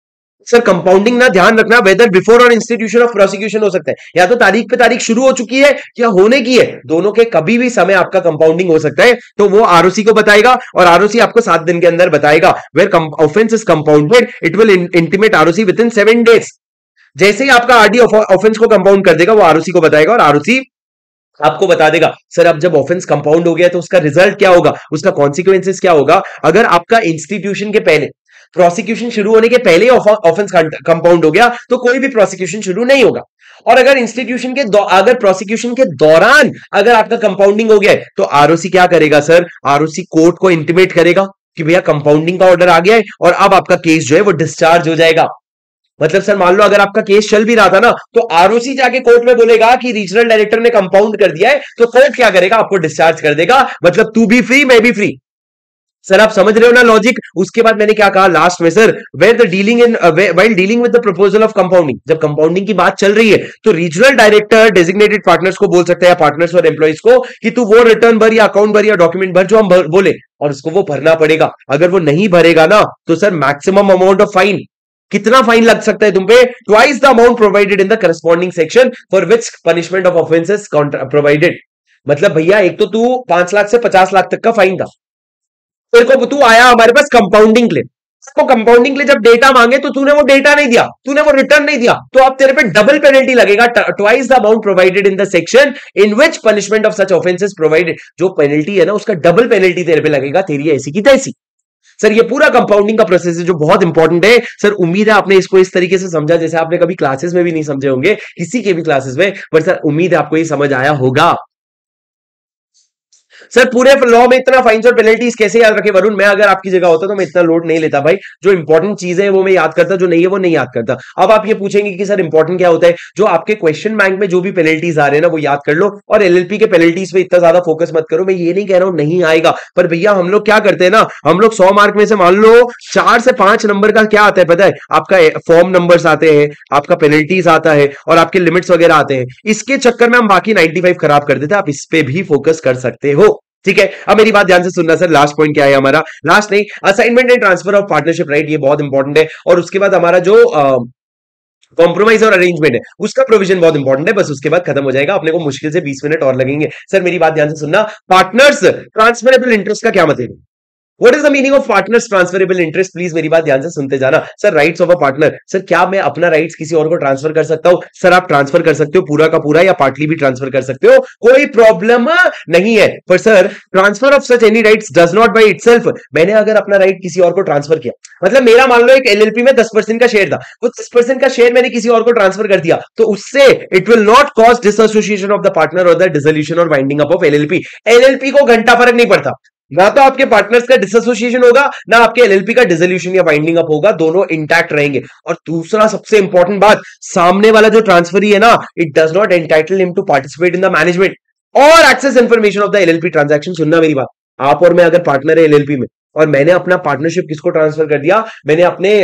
सर कंपाउंडिंग ना ध्यान रखना वेदर बिफोर और इंस्टीट्यूशन ऑफ प्रोसिक्यूशन हो सकता है, या तो तारीख पे तारीख शुरू हो चुकी है या होने की है, दोनों के कभी भी समय आपका कंपाउंडिंग हो सकता है। तो वो आरओसी को बताएगा और आरओसी आपको सात दिन के अंदर बताएगा। Where offence is compounded it will intimate ROC within seven days. जैसे ही आपका आरडी ऑफेंस को कंपाउंड कर देगा वो आरओसी को बताएगा और आरओसी आपको बता देगा सर अब जब ऑफेंस कंपाउंड हो गया तो उसका रिजल्ट क्या होगा, उसका कॉन्सिक्वेंसेस क्या होगा। अगर आपका इंस्टीट्यूशन के पहले प्रोसिक्यूशन शुरू होने के पहले ऑफेंस कंपाउंड हो गया तो कोई भी प्रोसिक्यूशन शुरू नहीं होगा, और अगर इंस्टीट्यूशन के अगर प्रोसिक्यूशन के दौरान अगर आपका कंपाउंडिंग हो गया है तो आरओसी क्या करेगा सर, आरओसी कोर्ट को इंटीमेट करेगा कि भैया कंपाउंडिंग का ऑर्डर आ गया है और अब आपका केस जो है वो डिस्चार्ज हो जाएगा। मतलब सर मान लो अगर आपका केस चल भी रहा था ना तो आरओसी जाके कोर्ट में बोलेगा कि रीजनल डायरेक्टर ने कंपाउंड कर दिया है, तो कोर्ट क्या करेगा, आपको डिस्चार्ज कर देगा। मतलब तू भी फ्री मैं भी फ्री। सर आप समझ रहे हो ना लॉजिक। उसके बाद मैंने क्या कहा लास्ट में, sir where the dealing in while dealing with the proposal of compounding, जब कंपाउंडिंग की बात चल रही है तो रीजनल डायरेक्टर डेजिग्नेटेड पार्टनर्स को बोल सकता है, पार्टनर्स और एम्प्लॉइज को, कि तू वो रिटर्न भर या अकाउंट भर या डॉक्यूमेंट भर जो हम बोले, और उसको वो भरना पड़ेगा। अगर वो नहीं भरेगा ना तो sir maximum amount of fine कितना फाइन लग सकता है तुम पे? Twice the amount provided in the corresponding section for which punishment of offences provided. मतलब भैया एक तो तू पांच लाख से पचास लाख तक का फाइन था, तेरे को तू आया हमारे पास कंपाउंडिंग क्लेम, तो कंपाउंडिंग के लिए जब डेटा मांगे तो तूने वो डेटा नहीं दिया, तूने वो रिटर्न नहीं दिया, तो अब तेरे पे डबल पेनल्टी लगेगा, twice the amount provided in the section in which punishment of such offences provided. जो पेनल्टी है ना उसका डबल पेनल्टी तेरे पे लगेगा, तेरी ऐसी की तैसी। सर ये पूरा कंपाउंडिंग का प्रोसेस है जो बहुत इंपॉर्टेंट है। सर उम्मीद है आपने इसको इस तरीके से समझा जैसे आपने कभी क्लासेस में भी नहीं समझे होंगे, किसी के भी क्लासेस में, पर सर उम्मीद है आपको ये समझ आया होगा। सर पूरे लॉ में इतना फाइन्स और पेनल्टीज कैसे याद रखे वरुण? मैं अगर आपकी जगह होता तो मैं इतना लोड नहीं लेता भाई, जो इंपॉर्टेंट चीज है वो मैं याद करता, जो नहीं है वो नहीं याद करता। अब आप ये पूछेंगे कि सर इंपॉर्टेंट क्या होता है? जो आपके क्वेश्चन बैंक में जो भी पेनल्टीज आ रहे हैं ना वो याद कर लो, और एलएलपी के पेनल्टीज पे इतना ज्यादा फोकस मत करो। मैं ये नहीं कह रहा हूं नहीं आएगा, पर भैया हम लोग क्या करते हैं ना, हम लोग सौ मार्क में से मान लो चार से पांच नंबर का क्या आता है पता है? आपका फॉर्म नंबर्स आते हैं, आपका पेनल्टीज आता है और आपके लिमिट्स वगैरह आते हैं। इसके चक्कर में हम बाकी पचानवे खराब कर देते हैं। आप इस पे भी फोकस कर सकते हो, ठीक है? अब मेरी बात ध्यान से सुनना सर, लास्ट पॉइंट क्या है हमारा? लास्ट नहीं, assignment and transfer of partnership right, ये बहुत इंपॉर्टेंट है। और उसके बाद हमारा जो कॉम्प्रोमाइज और अरेंजमेंट है उसका प्रोविजन बहुत इंपॉर्टेंट है, बस उसके बाद खत्म हो जाएगा, अपने को मुश्किल से बीस मिनट और लगेंगे। सर मेरी बात ध्यान से सुनना, पार्टनर्स ट्रांसफरेबल इंटरेस्ट का क्या मतलब है? What is the meaning of partners transferable interest? Please मेरी बात ध्यान से सुनते जाना। Sir rights of a partner, sir क्या मैं अपना राइट्स किसी और को ट्रांसफर कर सकता हूं? सर आप ट्रांसफर कर सकते हो पूरा का पूरा या पार्टली भी ट्रांसफर कर सकते हो, कोई प्रॉब्लम नहीं है। पर sir transfer of such any rights does not by itself, मैंने अगर अपना राइट किसी और को ट्रांसफर किया, मतलब मेरा मान लो एक एलएलपी में दस परसेंट का शेयर था, वो दस परसेंट का शेयर मैंने किसी और को ट्रांसफर कर दिया, तो उससे it will not cause disassociation of the partner और द डिसोल्यूशन और winding up of LLP. LLP को घंटा फर्क नहीं पड़ता, ना तो आपके पार्टनर्स का डिसएसोसिएशन होगा ना आपके एलएलपी का डिसोल्यूशन या बाइंडिंग अप होगा, दोनों इंटैक्ट रहेंगे। और दूसरा सबसे इंपॉर्टेंट बात, सामने वाला जो ट्रांसफरी है ना, it does not entitle him to participate in the management और access information of the LLP transaction. सुनना मेरी बात, आप और मैं अगर पार्टनर है एलएलपी में और मैंने अपना पार्टनरशिप किसको ट्रांसफर कर दिया? मैंने अपने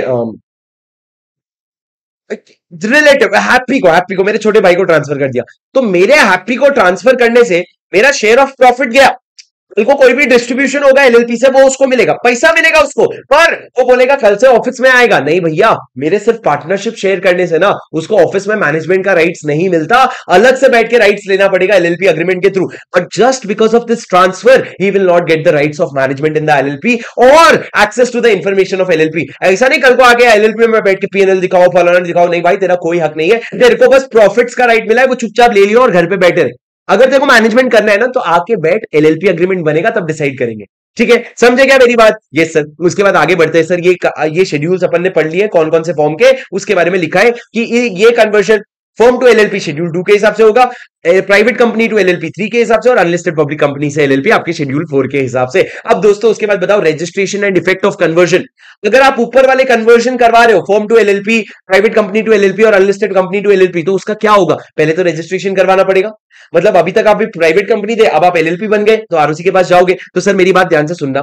रिलेटिव हैप्पी को हैप्पी को मेरे छोटे भाई को ट्रांसफर कर दिया, तो मेरे हैप्पी को ट्रांसफर करने से मेरा शेयर ऑफ प्रॉफिट गया, को कोई भी डिस्ट्रीब्यूशन होगा एलएलपी से वो उसको मिलेगा, पैसा मिलेगा उसको, पर वो बोलेगा कल से ऑफिस में आएगा नहीं भैया, मेरे सिर्फ पार्टनरशिप शेयर करने से ना उसको ऑफिस में मैनेजमेंट का राइट्स नहीं मिलता, अलग से बैठ के राइट्स लेना पड़ेगा एलएलपी अग्रीमेंट के थ्रू। But just because of this transfer he will not get the rights of management in the LLP और access to the information of LLP. ऐसा नहीं कल को आगे एलएलपी में बैठ के पीएनएल दिखाओ फलाना दिखाओ, नहीं भाई तेरा कोई हक नहीं है, तेरे को बस प्रॉफिट्स का राइट मिला है, वो चुपचाप ले लियो और घर पे बैठे रहे। अगर तेरे को मैनेजमेंट करना है ना तो आके बैठ, एलएलपी अग्रीमेंट बनेगा तब डिसाइड करेंगे, ठीक है? समझे क्या मेरी बात? Yes sir. उसके बाद आगे बढ़ते हैं सर, ये ये शेड्यूल्स अपन ने पढ़ लिए कौन कौन से फॉर्म के, उसके बारे में लिखा है कि ये conversion firm to LLP schedule two के हिसाब से होगा, private company to LLP three के हिसाब से, और अनलिस्टेड पब्लिक कंपनी से एलएलपी आपके शेड्यूल फोर के हिसाब से। अब दोस्तों उसके बाद बताओ registration and effect of conversion. अगर आप ऊपर वाले कन्वर्जन करवा रहे हो, firm to LLP, private company to LLP और अनलिस्टेड कंपनी टू एलएलपी, तो उसका क्या होगा? पहले तो रजिस्ट्रेशन करवाना पड़ेगा, मतलब अभी तक आप प्राइवेट कंपनी थे, अब आप एलएलपी बन गए तो आरओसी के पास जाओगे। तो सर मेरी बात ध्यान से सुनना,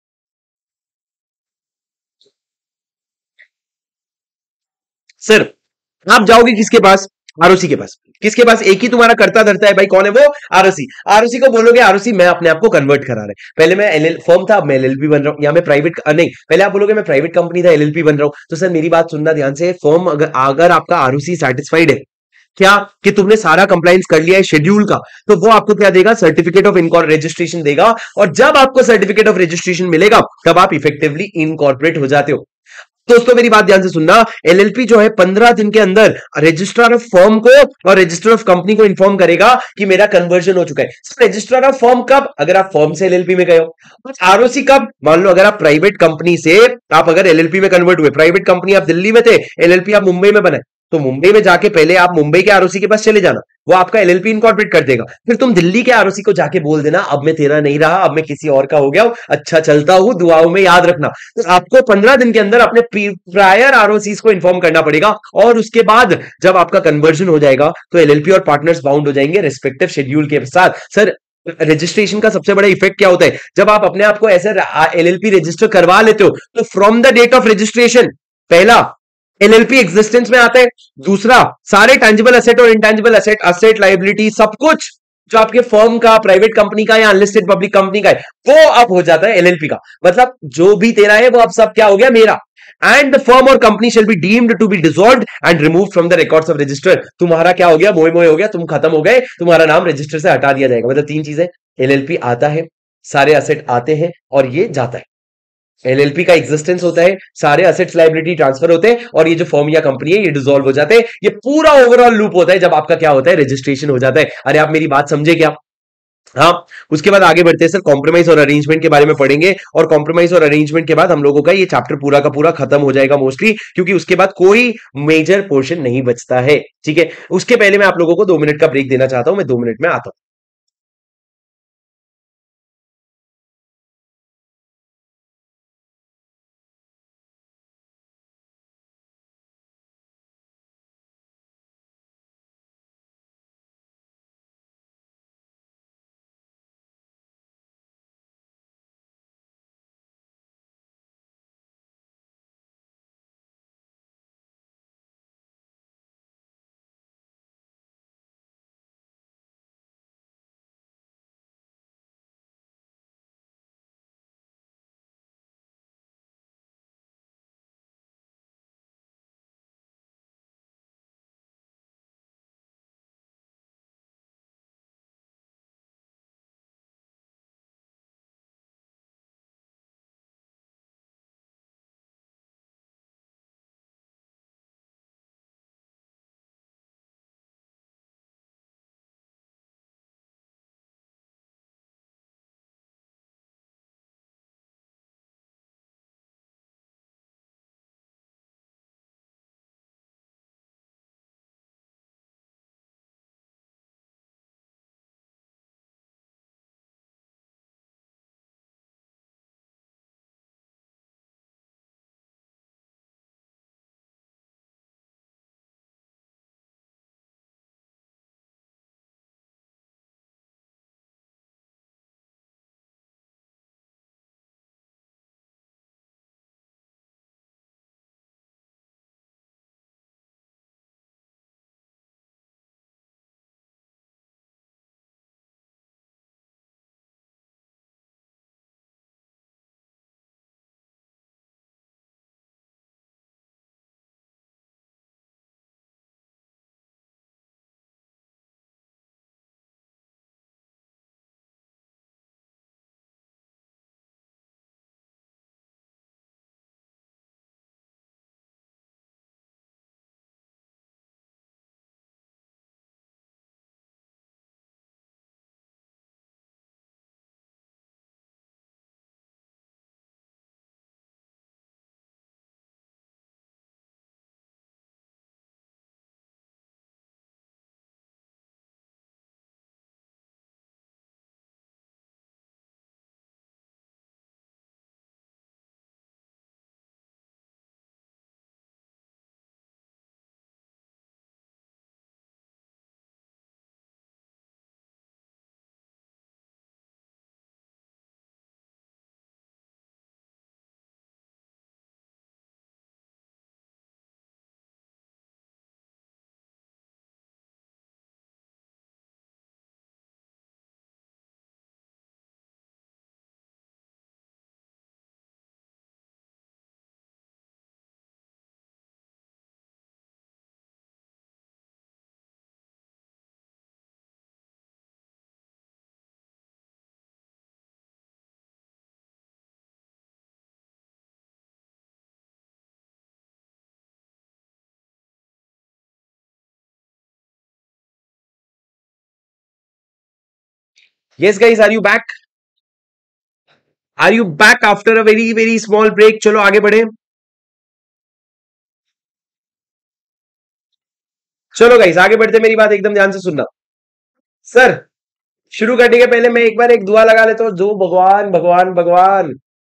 सर आप जाओगे किसके पास? आरओसी के पास। किसके पास? एक ही तुम्हारा करता धरता है भाई, कौन है वो? आरओसी। आरओसी को बोलोगे आरओसी मैं अपने आप को कन्वर्ट करा रहा है, पहले मैं एलएल फर्म था अब मैं एलएलपी बन रहा हूं, या मैं प्राइवेट नहीं, पहले आप बोलोगे मैं प्राइवेट कंपनी था एलएलपी बन रहा हूं। तो सर मेरी बात सुनना ध्यान से, फर्म अगर अगर आपका आरओसी सेटिस्फाइड है क्या कि तुमने सारा कंप्लायंस कर लिया है शेड्यूल का, तो वो आपको क्या देगा? सर्टिफिकेट ऑफ इनकॉर रजिस्ट्रेशन देगा, और जब आपको सर्टिफिकेट ऑफ रजिस्ट्रेशन मिलेगा तब आप इफेक्टिवली इनकॉर्पोरेट हो जाते हो। दोस्तों मेरी बात ध्यान से सुनना, एलएलपी जो है पंद्रह दिन के अंदर रजिस्ट्रार ऑफ फर्म को और रजिस्ट्रार ऑफ कंपनी को इन्फॉर्म करेगा कि मेरा कन्वर्जन हो चुका है। रजिस्ट्रार ऑफ फर्म कब? अगर आप फर्म से एलएलपी में गए हो। आरओसी कब? मान लो अगर आप प्राइवेट कंपनी से आप अगर एलएलपी में कन्वर्ट हुए, प्राइवेट कंपनी आप दिल्ली में थे, एलएलपी आप मुंबई में बनाए, तो मुंबई में जाके पहले आप मुंबई के आरओसी के पास चले जाना, वो आपका एलएलपी इनकॉर्पोरेट कर देगा, फिर तुम दिल्ली के आरओसी को जाके बोल देना अब मैं तेरा नहीं रहा, अब मैं किसी और का हो गया हूं, अच्छा चलता हूं, दुआओं में याद रखना। तो आपको पंद्रह दिन के अंदर अपने प्रायर आरओसी को इन्फॉर्म करना पड़ेगा, और उसके बाद जब आपका कन्वर्जन हो जाएगा तो एलएलपी और पार्टनर्स बाउंड हो जाएंगे रेस्पेक्टिव शेड्यूल के साथ। सर रजिस्ट्रेशन का सबसे बड़ा इफेक्ट क्या होता है? जब आप अपने आप को ऐसे एलएलपी रजिस्टर करवा लेते हो तो from the date of registration, पहला एलएलपी एग्जिस्टेंस में आता है, दूसरा सारे टैंजिबल एसेट और इनटैंजिबल एसेट, एसेट लायबिलिटी सब कुछ जो आपके फर्म का, प्राइवेट कंपनी का या अनलिस्टेड पब्लिक कंपनी का है, वो अब हो जाता है एलएलपी का। मतलब जो भी तेरा है वो अब सब क्या हो गया? मेरा। एंड द फर्म और company shall be deemed to be dissolved and remove from the records of register. तुम्हारा क्या हो गया, मोए मोए हो गया, तुम खत्म हो गए, तुम्हारा नाम रजिस्टर से हटा दिया जाएगा। मतलब तीन चीजें, एलएलपी आता है, सारे असेट आते हैं और ये जाता है। एलएलपी का एग्जिस्टेंस होता है, सारे असेट्स लायबिलिटी ट्रांसफर होते हैं और ये जो फर्म या कंपनी है ये डिसॉल्व हो जाते हैं। ये पूरा ओवरऑल लूप होता है जब आपका क्या होता है, रजिस्ट्रेशन हो जाता है। अरे आप मेरी बात समझे क्या? हाँ। उसके बाद आगे बढ़ते हैं सर, कॉम्प्रोमाइज और अरेंजमेंट के बारे में पढ़ेंगे और कॉम्प्रोमाइज और अरेंजमेंट के बाद हम लोगों का ये चैप्टर पूरा का पूरा खत्म हो जाएगा मोस्टली, क्योंकि उसके बाद कोई मेजर पोर्शन नहीं बचता है। ठीक है, उसके पहले मैं आप लोगों को दो मिनट का ब्रेक देना चाहता हूं, मैं दो मिनट में आता हूं। Yes guys, are you back? Are you back after a very very small break? चलो आगे बढ़े। चलो गाइस आगे बढ़ते, मेरी बात एकदम ध्यान से सुनना। सर, शुरू करने के पहले मैं एक बार एक दुआ लगा लेता हूं। जो भगवान भगवान भगवान,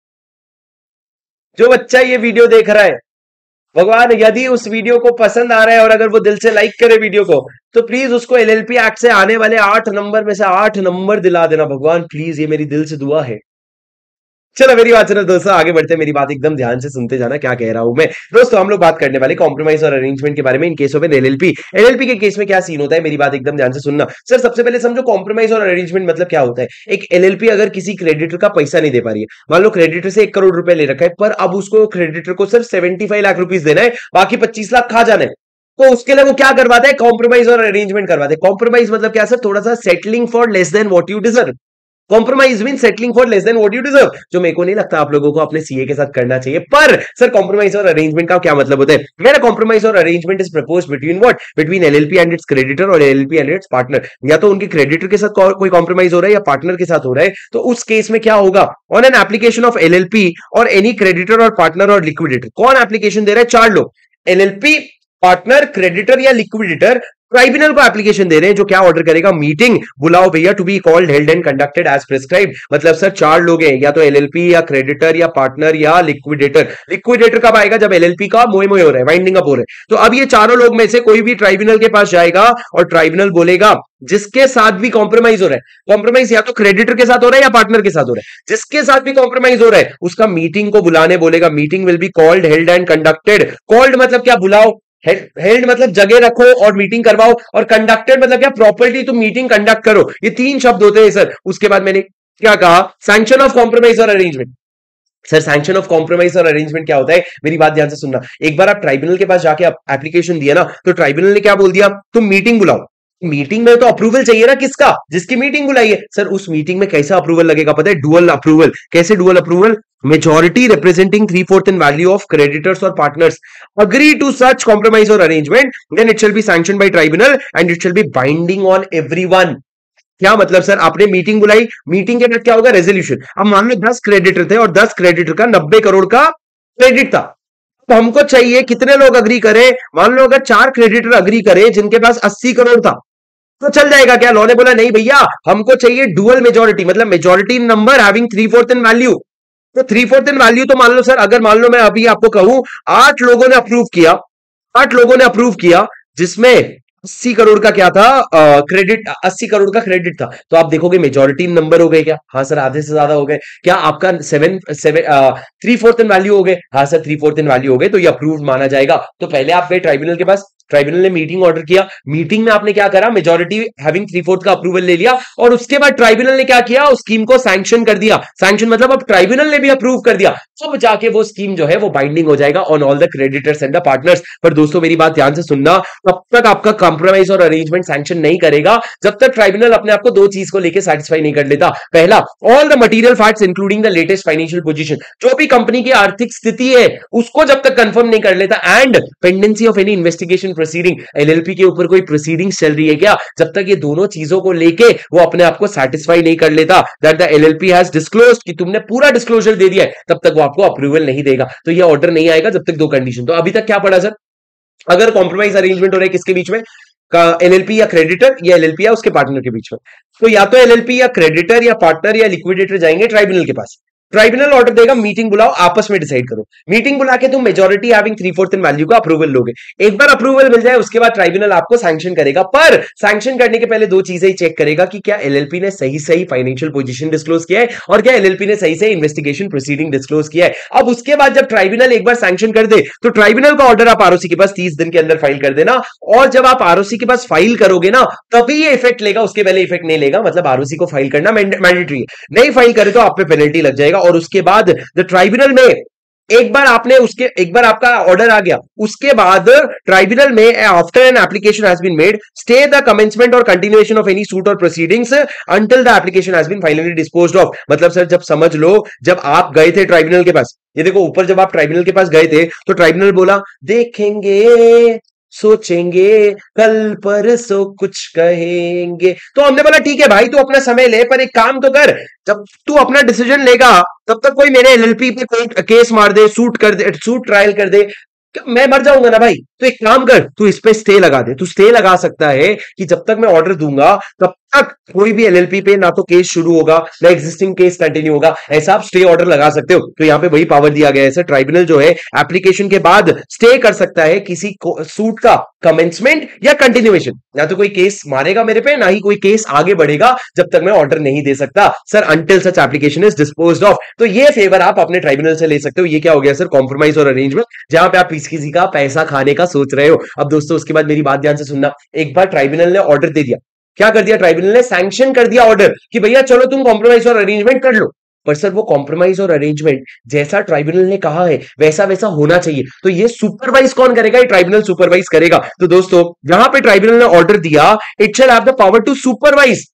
जो बच्चा ये वीडियो देख रहा है, भगवान यदि उस वीडियो को पसंद आ रहा है और अगर वो दिल से लाइक करे वीडियो को, तो प्लीज उसको एलएलपी एक्ट से आने वाले आठ नंबर में से आठ नंबर दिला देना। भगवान प्लीज, ये मेरी दिल से दुआ है। चलो मेरी बात सुनो दोस्तों, आगे बढ़ते हैं। मेरी बात एकदम ध्यान से सुनते जाना, क्या कह रहा हूं मैं। दोस्तों हम लोग बात करने वाले कॉम्प्रोमाइज और अरेंजमेंट के बारे में in case of an LLP. LLP के केस में क्या सीन होता है, मेरी बात एकदम ध्यान से सुनना। सर सबसे पहले समझो कॉम्प्रोमाइज और अरेंजमेंट मतलब क्या होता है। एक एलएलपी अगर किसी क्रेडिटर का पैसा नहीं दे पा रही है, मान लो क्रेडिटर से एक करोड़ रुपए ले रखा है, पर अब उसको क्रेडिटर को सिर्फ सेवेंटी फाइव लाख रुपीज देना है, बाकी पच्चीस लाख खा जाना है, तो उसके लिए वो क्या करवाता है, कॉम्प्रोमाइज और अरेंजमेंट करवाते हैं। कॉम्प्रोमाइज मतलब क्या सर, थोड़ा सा settling for less than what you deserve. Compromise mean settling for less than what you deserve, जो मेरे को नहीं लगता आप लोगों को अपने सीए के साथ करना चाहिए। पर सर कॉम्प्रोमाइज और अरेंजमेंट का क्या मतलब होता है। मेरा कॉम्प्रोमाइज और arrangement is proposed between what, between LLP and its creditor और एलएलपी एंड इट्स पार्टनर। या तो उनके क्रेडिटर के साथ कोई कॉम्प्रोमाइज हो रहा है या पार्टनर के साथ हो रहा है, तो उस केस में क्या होगा, on an application of LLP और एनी क्रेडिटर और पार्टनर और लिक्विडेटर। कौन एप्लीकेशन दे रहा है, चार लोग, एलएलपी, पार्टनर, क्रेडिटर या लिक्विडेटर ट्राइब्यूनल को एप्लीकेशन दे रहे हैं, जो क्या ऑर्डर करेगा, मीटिंग बुलाओ भैया to be called, held and conducted as prescribed. मतलब सर चार लोग हैं, या तो एलएलपी या क्रेडिटर या पार्टनर या लिक्विडेटर। लिक्विडेटर कब आएगा, जब एलएलपी का मोए मोए हो रहा है, वाइंडिंग अप हो रहा है। तो अब ये चारों लोग में से कोई भी ट्राइब्यूनल के पास जाएगा और ट्राइब्यूनल बोलेगा जिसके साथ भी कॉम्प्रोमाइज हो रहा है, कॉम्प्रोमाइज या तो क्रेडिटर के साथ हो रहा है या पार्टनर के साथ हो रहा है, जिसके साथ भी कॉम्प्रोमाइज हो रहा है उसका मीटिंग को बुलाने बोलेगा। Meeting will be called, held and conducted. Called मतलब क्या, बुलाओ, हेल्ड मतलब जगह रखो और मीटिंग करवाओ, और कंडक्टेड मतलब क्या, प्रॉपर्टी तुम मीटिंग कंडक्ट करो। ये तीन शब्द होते हैं सर। उसके बाद मैंने क्या कहा, सैंक्शन ऑफ कॉम्प्रोमाइज और arrangement. Sir sanction of compromise और अरेंजमेंट क्या होता है, मेरी बात ध्यान से सुनना। एक बार आप ट्राइब्यूनल के पास जाके एप्लीकेशन दिया ना, तो ट्राइब्यूनल ने क्या बोल दिया, तुम मीटिंग बुलाओ। मीटिंग में तो अप्रूवल चाहिए ना, किसका, जिसकी मीटिंग बुलाई है। सर उस मीटिंग में कैसा अप्रूवल लगेगा पता है, डुअल अप्रूवल। कैसे dual approval, majority representing three fourth in value of creditors और partners agree to such compromise और arrangement, then it shall be sanctioned by tribunal and it shall be binding on everyone. क्या मतलब sir, आपने meeting बुलाई, meeting के बाद क्या होगा, रेजोल्यूशन। अब मान लो दस क्रेडिटर थे और दस क्रेडिटर का नब्बे करोड़ का क्रेडिट था, तो हमको चाहिए कितने लोग अग्री करें। मान लो अगर चार क्रेडिटर अग्री करें जिनके पास अस्सी करोड़ था, तो चल जाएगा क्या। लॉ ने बोला नहीं भैया, हमको चाहिए डुअल मेजॉरिटी, मतलब majority number having three fourth in value. तो थ्री फोर्थ इन वैल्यू तो मान लो सर, अगर मान लो मैं अभी आपको कहूं आठ लोगों ने अप्रूव किया, आठ लोगों ने अप्रूव किया, जिसमें अस्सी करोड़ का क्या था, क्रेडिट, अस्सी करोड़ का क्रेडिट था, तो आप देखोगे मेजॉरिटी नंबर हो गए क्या, हाँ सर आधे से ज्यादा हो गए। क्या आपका seven seven three fourth in value हो गए, हाँ sir three fourth in value हो गए, तो ये अप्रूव माना जाएगा। तो पहले आप गए ट्राइब्यूनल के पास, ट्राइब्यूनल ने मीटिंग ऑर्डर किया, मीटिंग में आपने क्या करा, मेजॉरिटी हैविंग थ्री फोर्थ का अप्रूवल ले लिया, और उसके बाद ट्राइब्यूनल ने क्या किया, उस स्कीम को सैंक्शन कर दिया। सैंक्शन मतलब अब ट्राइब्यूनल ने भी अप्रूव कर दिया, तब जाके वो स्कीम जो है वो बाइंडिंग हो जाएगा on all the creditors and the partners. पर दोस्तों मेरी बात ध्यान से सुनना, तब तक आपका कॉम्प्रोमाइज और अरेंजमेंट सैंक्शन नहीं करेगा जब तक ट्राइब्यूनल अपने आप को दो चीज को लेकर सेटिस्फाई नहीं कर लेता। पहला, all the material facts including the latest financial position, जो भी कंपनी की आर्थिक स्थिति है उसको जब तक कंफर्म नहीं कर लेता, and pendency of any investigation proceeding, LLP के ऊपर कोई प्रोसीडिंग्स चल रही है क्या, जब तक ये दोनों चीजों को लेके वो अपने आप को सेटिस्फाई नहीं कर लेता that the LLP has disclosed, कि तुमने पूरा डिस्क्लोजर दे दिया है, तब तक वो आपको अप्रूवल नहीं देगा। तो ये ऑर्डर नहीं आएगा जब तक दो कंडीशन। तो अभी तक क्या पड़ा सर, अगर कॉम्प्रोमाइज अरेंजमेंट हो रहा है किसके बीच में, का एलएलपी या क्रेडिटर, या एलएलपी या उसके पार्टनर के बीच में, तो या तो एलएलपी या क्रेडिटर या पार्टनर या लिक्विडेटर जाएंगे ट्राइब्यूनल के पास, ट्राइब्यूनल ऑर्डर देगा, मीटिंग बुलाओ, आपस में डिसाइड करो। मीटिंग बुला के तुम majority having three fourth in value का अप्रूवल लोगे। एक बार अप्रूवल मिल जाए उसके बाद ट्राइब्यूनल आपको सैंक्शन करेगा, पर सैंक्शन करने के पहले दो चीजें ही चेक करेगा कि क्या एलएलपी ने सही सही फाइनेंशियल पोजीशन डिस्क्लोज किया है और क्या एलएलपी ने सही सही इन्वेस्टिगेशन प्रोसीडिंग डिस्क्लोज किया है। अब उसके बाद जब ट्राइब्यूनल एक बार सैंक्शन कर दे तो ट्राइब्यूनल का ऑर्डर आप आरओसी के पास तीस दिन के अंदर फाइल कर देना, और जब आप आरओसी के पास फाइल करोगे ना तभी ये इफेक्ट लेगा, उसके पहले इफेक्ट नहीं लेगा। मतलब आरओसी को फाइल करना मैंडेटरी है, नहीं फाइल करे तो आप पे पेनल्टी लग जाएगा। और उसके बाद द ट्राइब्यूनल में एक बार आपने उसके एक बार आपका ऑर्डर आ गया, उसके बाद ट्राइब्यूनल में after an application has been made stay the commencement और कंटिन्यूएशन ऑफ एनी सूट और proceedings until the application has been finally disposed of. मतलब सर जब समझ लो जब आप गए थे ट्राइब्यूनल के पास, ये देखो ऊपर जब आप ट्राइब्यूनल के पास गए थे तो ट्राइब्यूनल बोला देखेंगे सोचेंगे कल परसों कुछ कहेंगे, तो हमने बोला ठीक है भाई तू अपना समय ले, पर एक काम तो कर, जब तू अपना डिसीजन लेगा तब तक कोई मेरे एलएलपी पे कोई केस मार दे, सूट कर दे, सूट ट्रायल कर दे, मैं मर जाऊंगा ना भाई। तो एक काम कर, तू इस पे स्टे लगा दे। तू स्टे लगा सकता है कि जब तक मैं ऑर्डर दूंगा तब तक कोई भी एलएलपी पे ना तो केस शुरू होगा ना एग्जिस्टिंग केस कंटिन्यू होगा, ऐसा आप स्टे ऑर्डर लगा सकते हो। तो यहां पे वही पावर दिया गया है सर, ट्राइब्यूनल जो है एप्लीकेशन के बाद स्टे कर सकता है किसी सूट का कमेंसमेंट या कंटिन्यूएशन। ना तो कोई केस मारेगा मेरे पे, ना ही कोई केस आगे बढ़ेगा जब तक मैं ऑर्डर नहीं दे सकता sir, until such application is disposed of. तो ये फेवर आप अपने ट्राइब्यूनल से ले सकते हो। ये क्या हो गया सर, कॉम्प्रोमाइज और अरेंजमेंट, जहां पे आप किसी का पैसा खाने का सोच रहे हो। अब दोस्तों उसके बाद मेरी बात ध्यान से सुनना, एक बार ट्राइब्यूनल ने ऑर्डर दे दिया, क्या कर दिया ट्राइब्यूनल ने, सैंक्शन कर दिया ऑर्डर कि भैया चलो तुम कॉम्प्रोमाइज और अरेंजमेंट कर लो। पर सर वो कॉम्प्रोमाइज और अरेंजमेंट जैसा ट्राइब्यूनल ने कहा है वैसा वैसा होना चाहिए। तो ये सुपरवाइज कौन करेगा, ये ट्राइब्यूनल सुपरवाइज करेगा। तो दोस्तों जहां पे ट्राइब्यूनल ने ऑर्डर दिया, it shall have the power to supervise.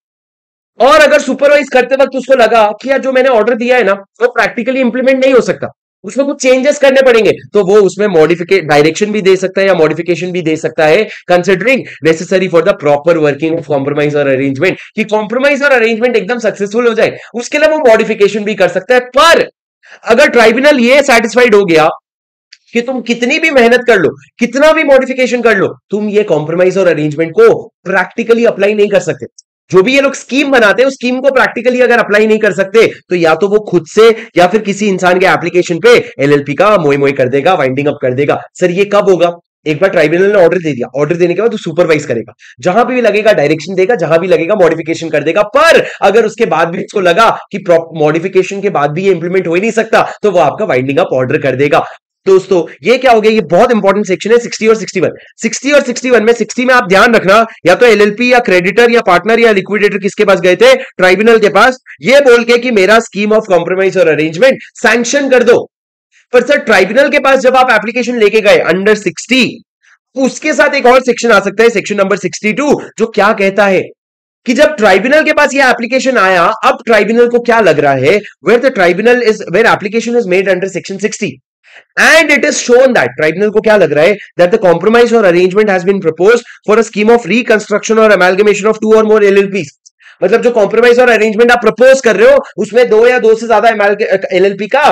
और अगर सुपरवाइज करते वक्त उसको लगा कि यार जो मैंने ऑर्डर दिया है ना वो प्रैक्टिकली इंप्लीमेंट नहीं हो सकता, उसमें कुछ चेंजेस करने पड़ेंगे, तो वो उसमें मॉडिफिकेशन डायरेक्शन भी दे सकता है या मॉडिफिकेशन भी दे सकता है, considering necessary for the proper working of compromise और अरेंजमेंट। कि कॉम्प्रोमाइज और अरेंजमेंट एकदम सक्सेसफुल हो जाए, उसके लिए वो मॉडिफिकेशन भी कर सकता है। पर अगर ट्राइब्यूनल ये सेटिस्फाइड हो गया कि तुम कितनी भी मेहनत कर लो, कितना भी मॉडिफिकेशन कर लो, तुम ये कॉम्प्रोमाइज और अरेंजमेंट को प्रैक्टिकली अप्लाई नहीं कर सकते, जो भी ये लोग स्कीम बनाते हैं उस स्कीम को प्रैक्टिकली अगर अप्लाई नहीं कर सकते, तो या तो वो खुद से या फिर किसी इंसान के एप्लीकेशन पे एलएलपी का मोई मोई कर देगा, वाइंडिंग अप कर देगा। सर ये कब होगा, एक बार ट्राइब्यूनल ने ऑर्डर दे दिया, ऑर्डर देने के बाद वो सुपरवाइज करेगा, जहां भी लगेगा डायरेक्शन देगा, जहां भी लगेगा मॉडिफिकेशन कर देगा। पर अगर उसके बाद भी उसको लगा कि मॉडिफिकेशन के बाद भी ये इंप्लीमेंट हो ही नहीं सकता, तो वो आपका वाइंडिंग अप ऑर्डर कर देगा। दोस्तों ये क्या हो गया, ये बहुत इंपॉर्टेंट सेक्शन है सिक्सटी और सिक्सटी वन। सिक्सटी और सिक्सटी वन में, सिक्सटी में आप ध्यान रखना, या तो एलएलपी या क्रेडिटर या पार्टनर या लिक्विडेटर किसके पास गए थे, ट्राइब्यूनल के पास, ये बोल के कि मेरा स्कीम ऑफ कॉम्प्रोमाइज और अरेंजमेंट सैंक्शन कर दो। पर सर ट्राइब्यूनल के पास जब आप एप्लीकेशन लेके गए अंडर सिक्सटी, उसके साथ एक और सेक्शन आ सकता है, सेक्शन नंबर सिक्सटी टू, जो क्या कहता है कि जब ट्राइब्यूनल के पास ये एप्लीकेशन आया, अब ट्राइब्यूनल को क्या लग रहा है, where the tribunal is where application is made under section sixty and it is shown that tribunal को क्या लग रहा है, that the compromise or arrangement has been proposed for a scheme of reconstruction or amalgamation of two or more L L Ps। मतलब जो compromise और arrangement आप propose कर रहे हो उसमें दो या दो से ज्यादा एलएलपी का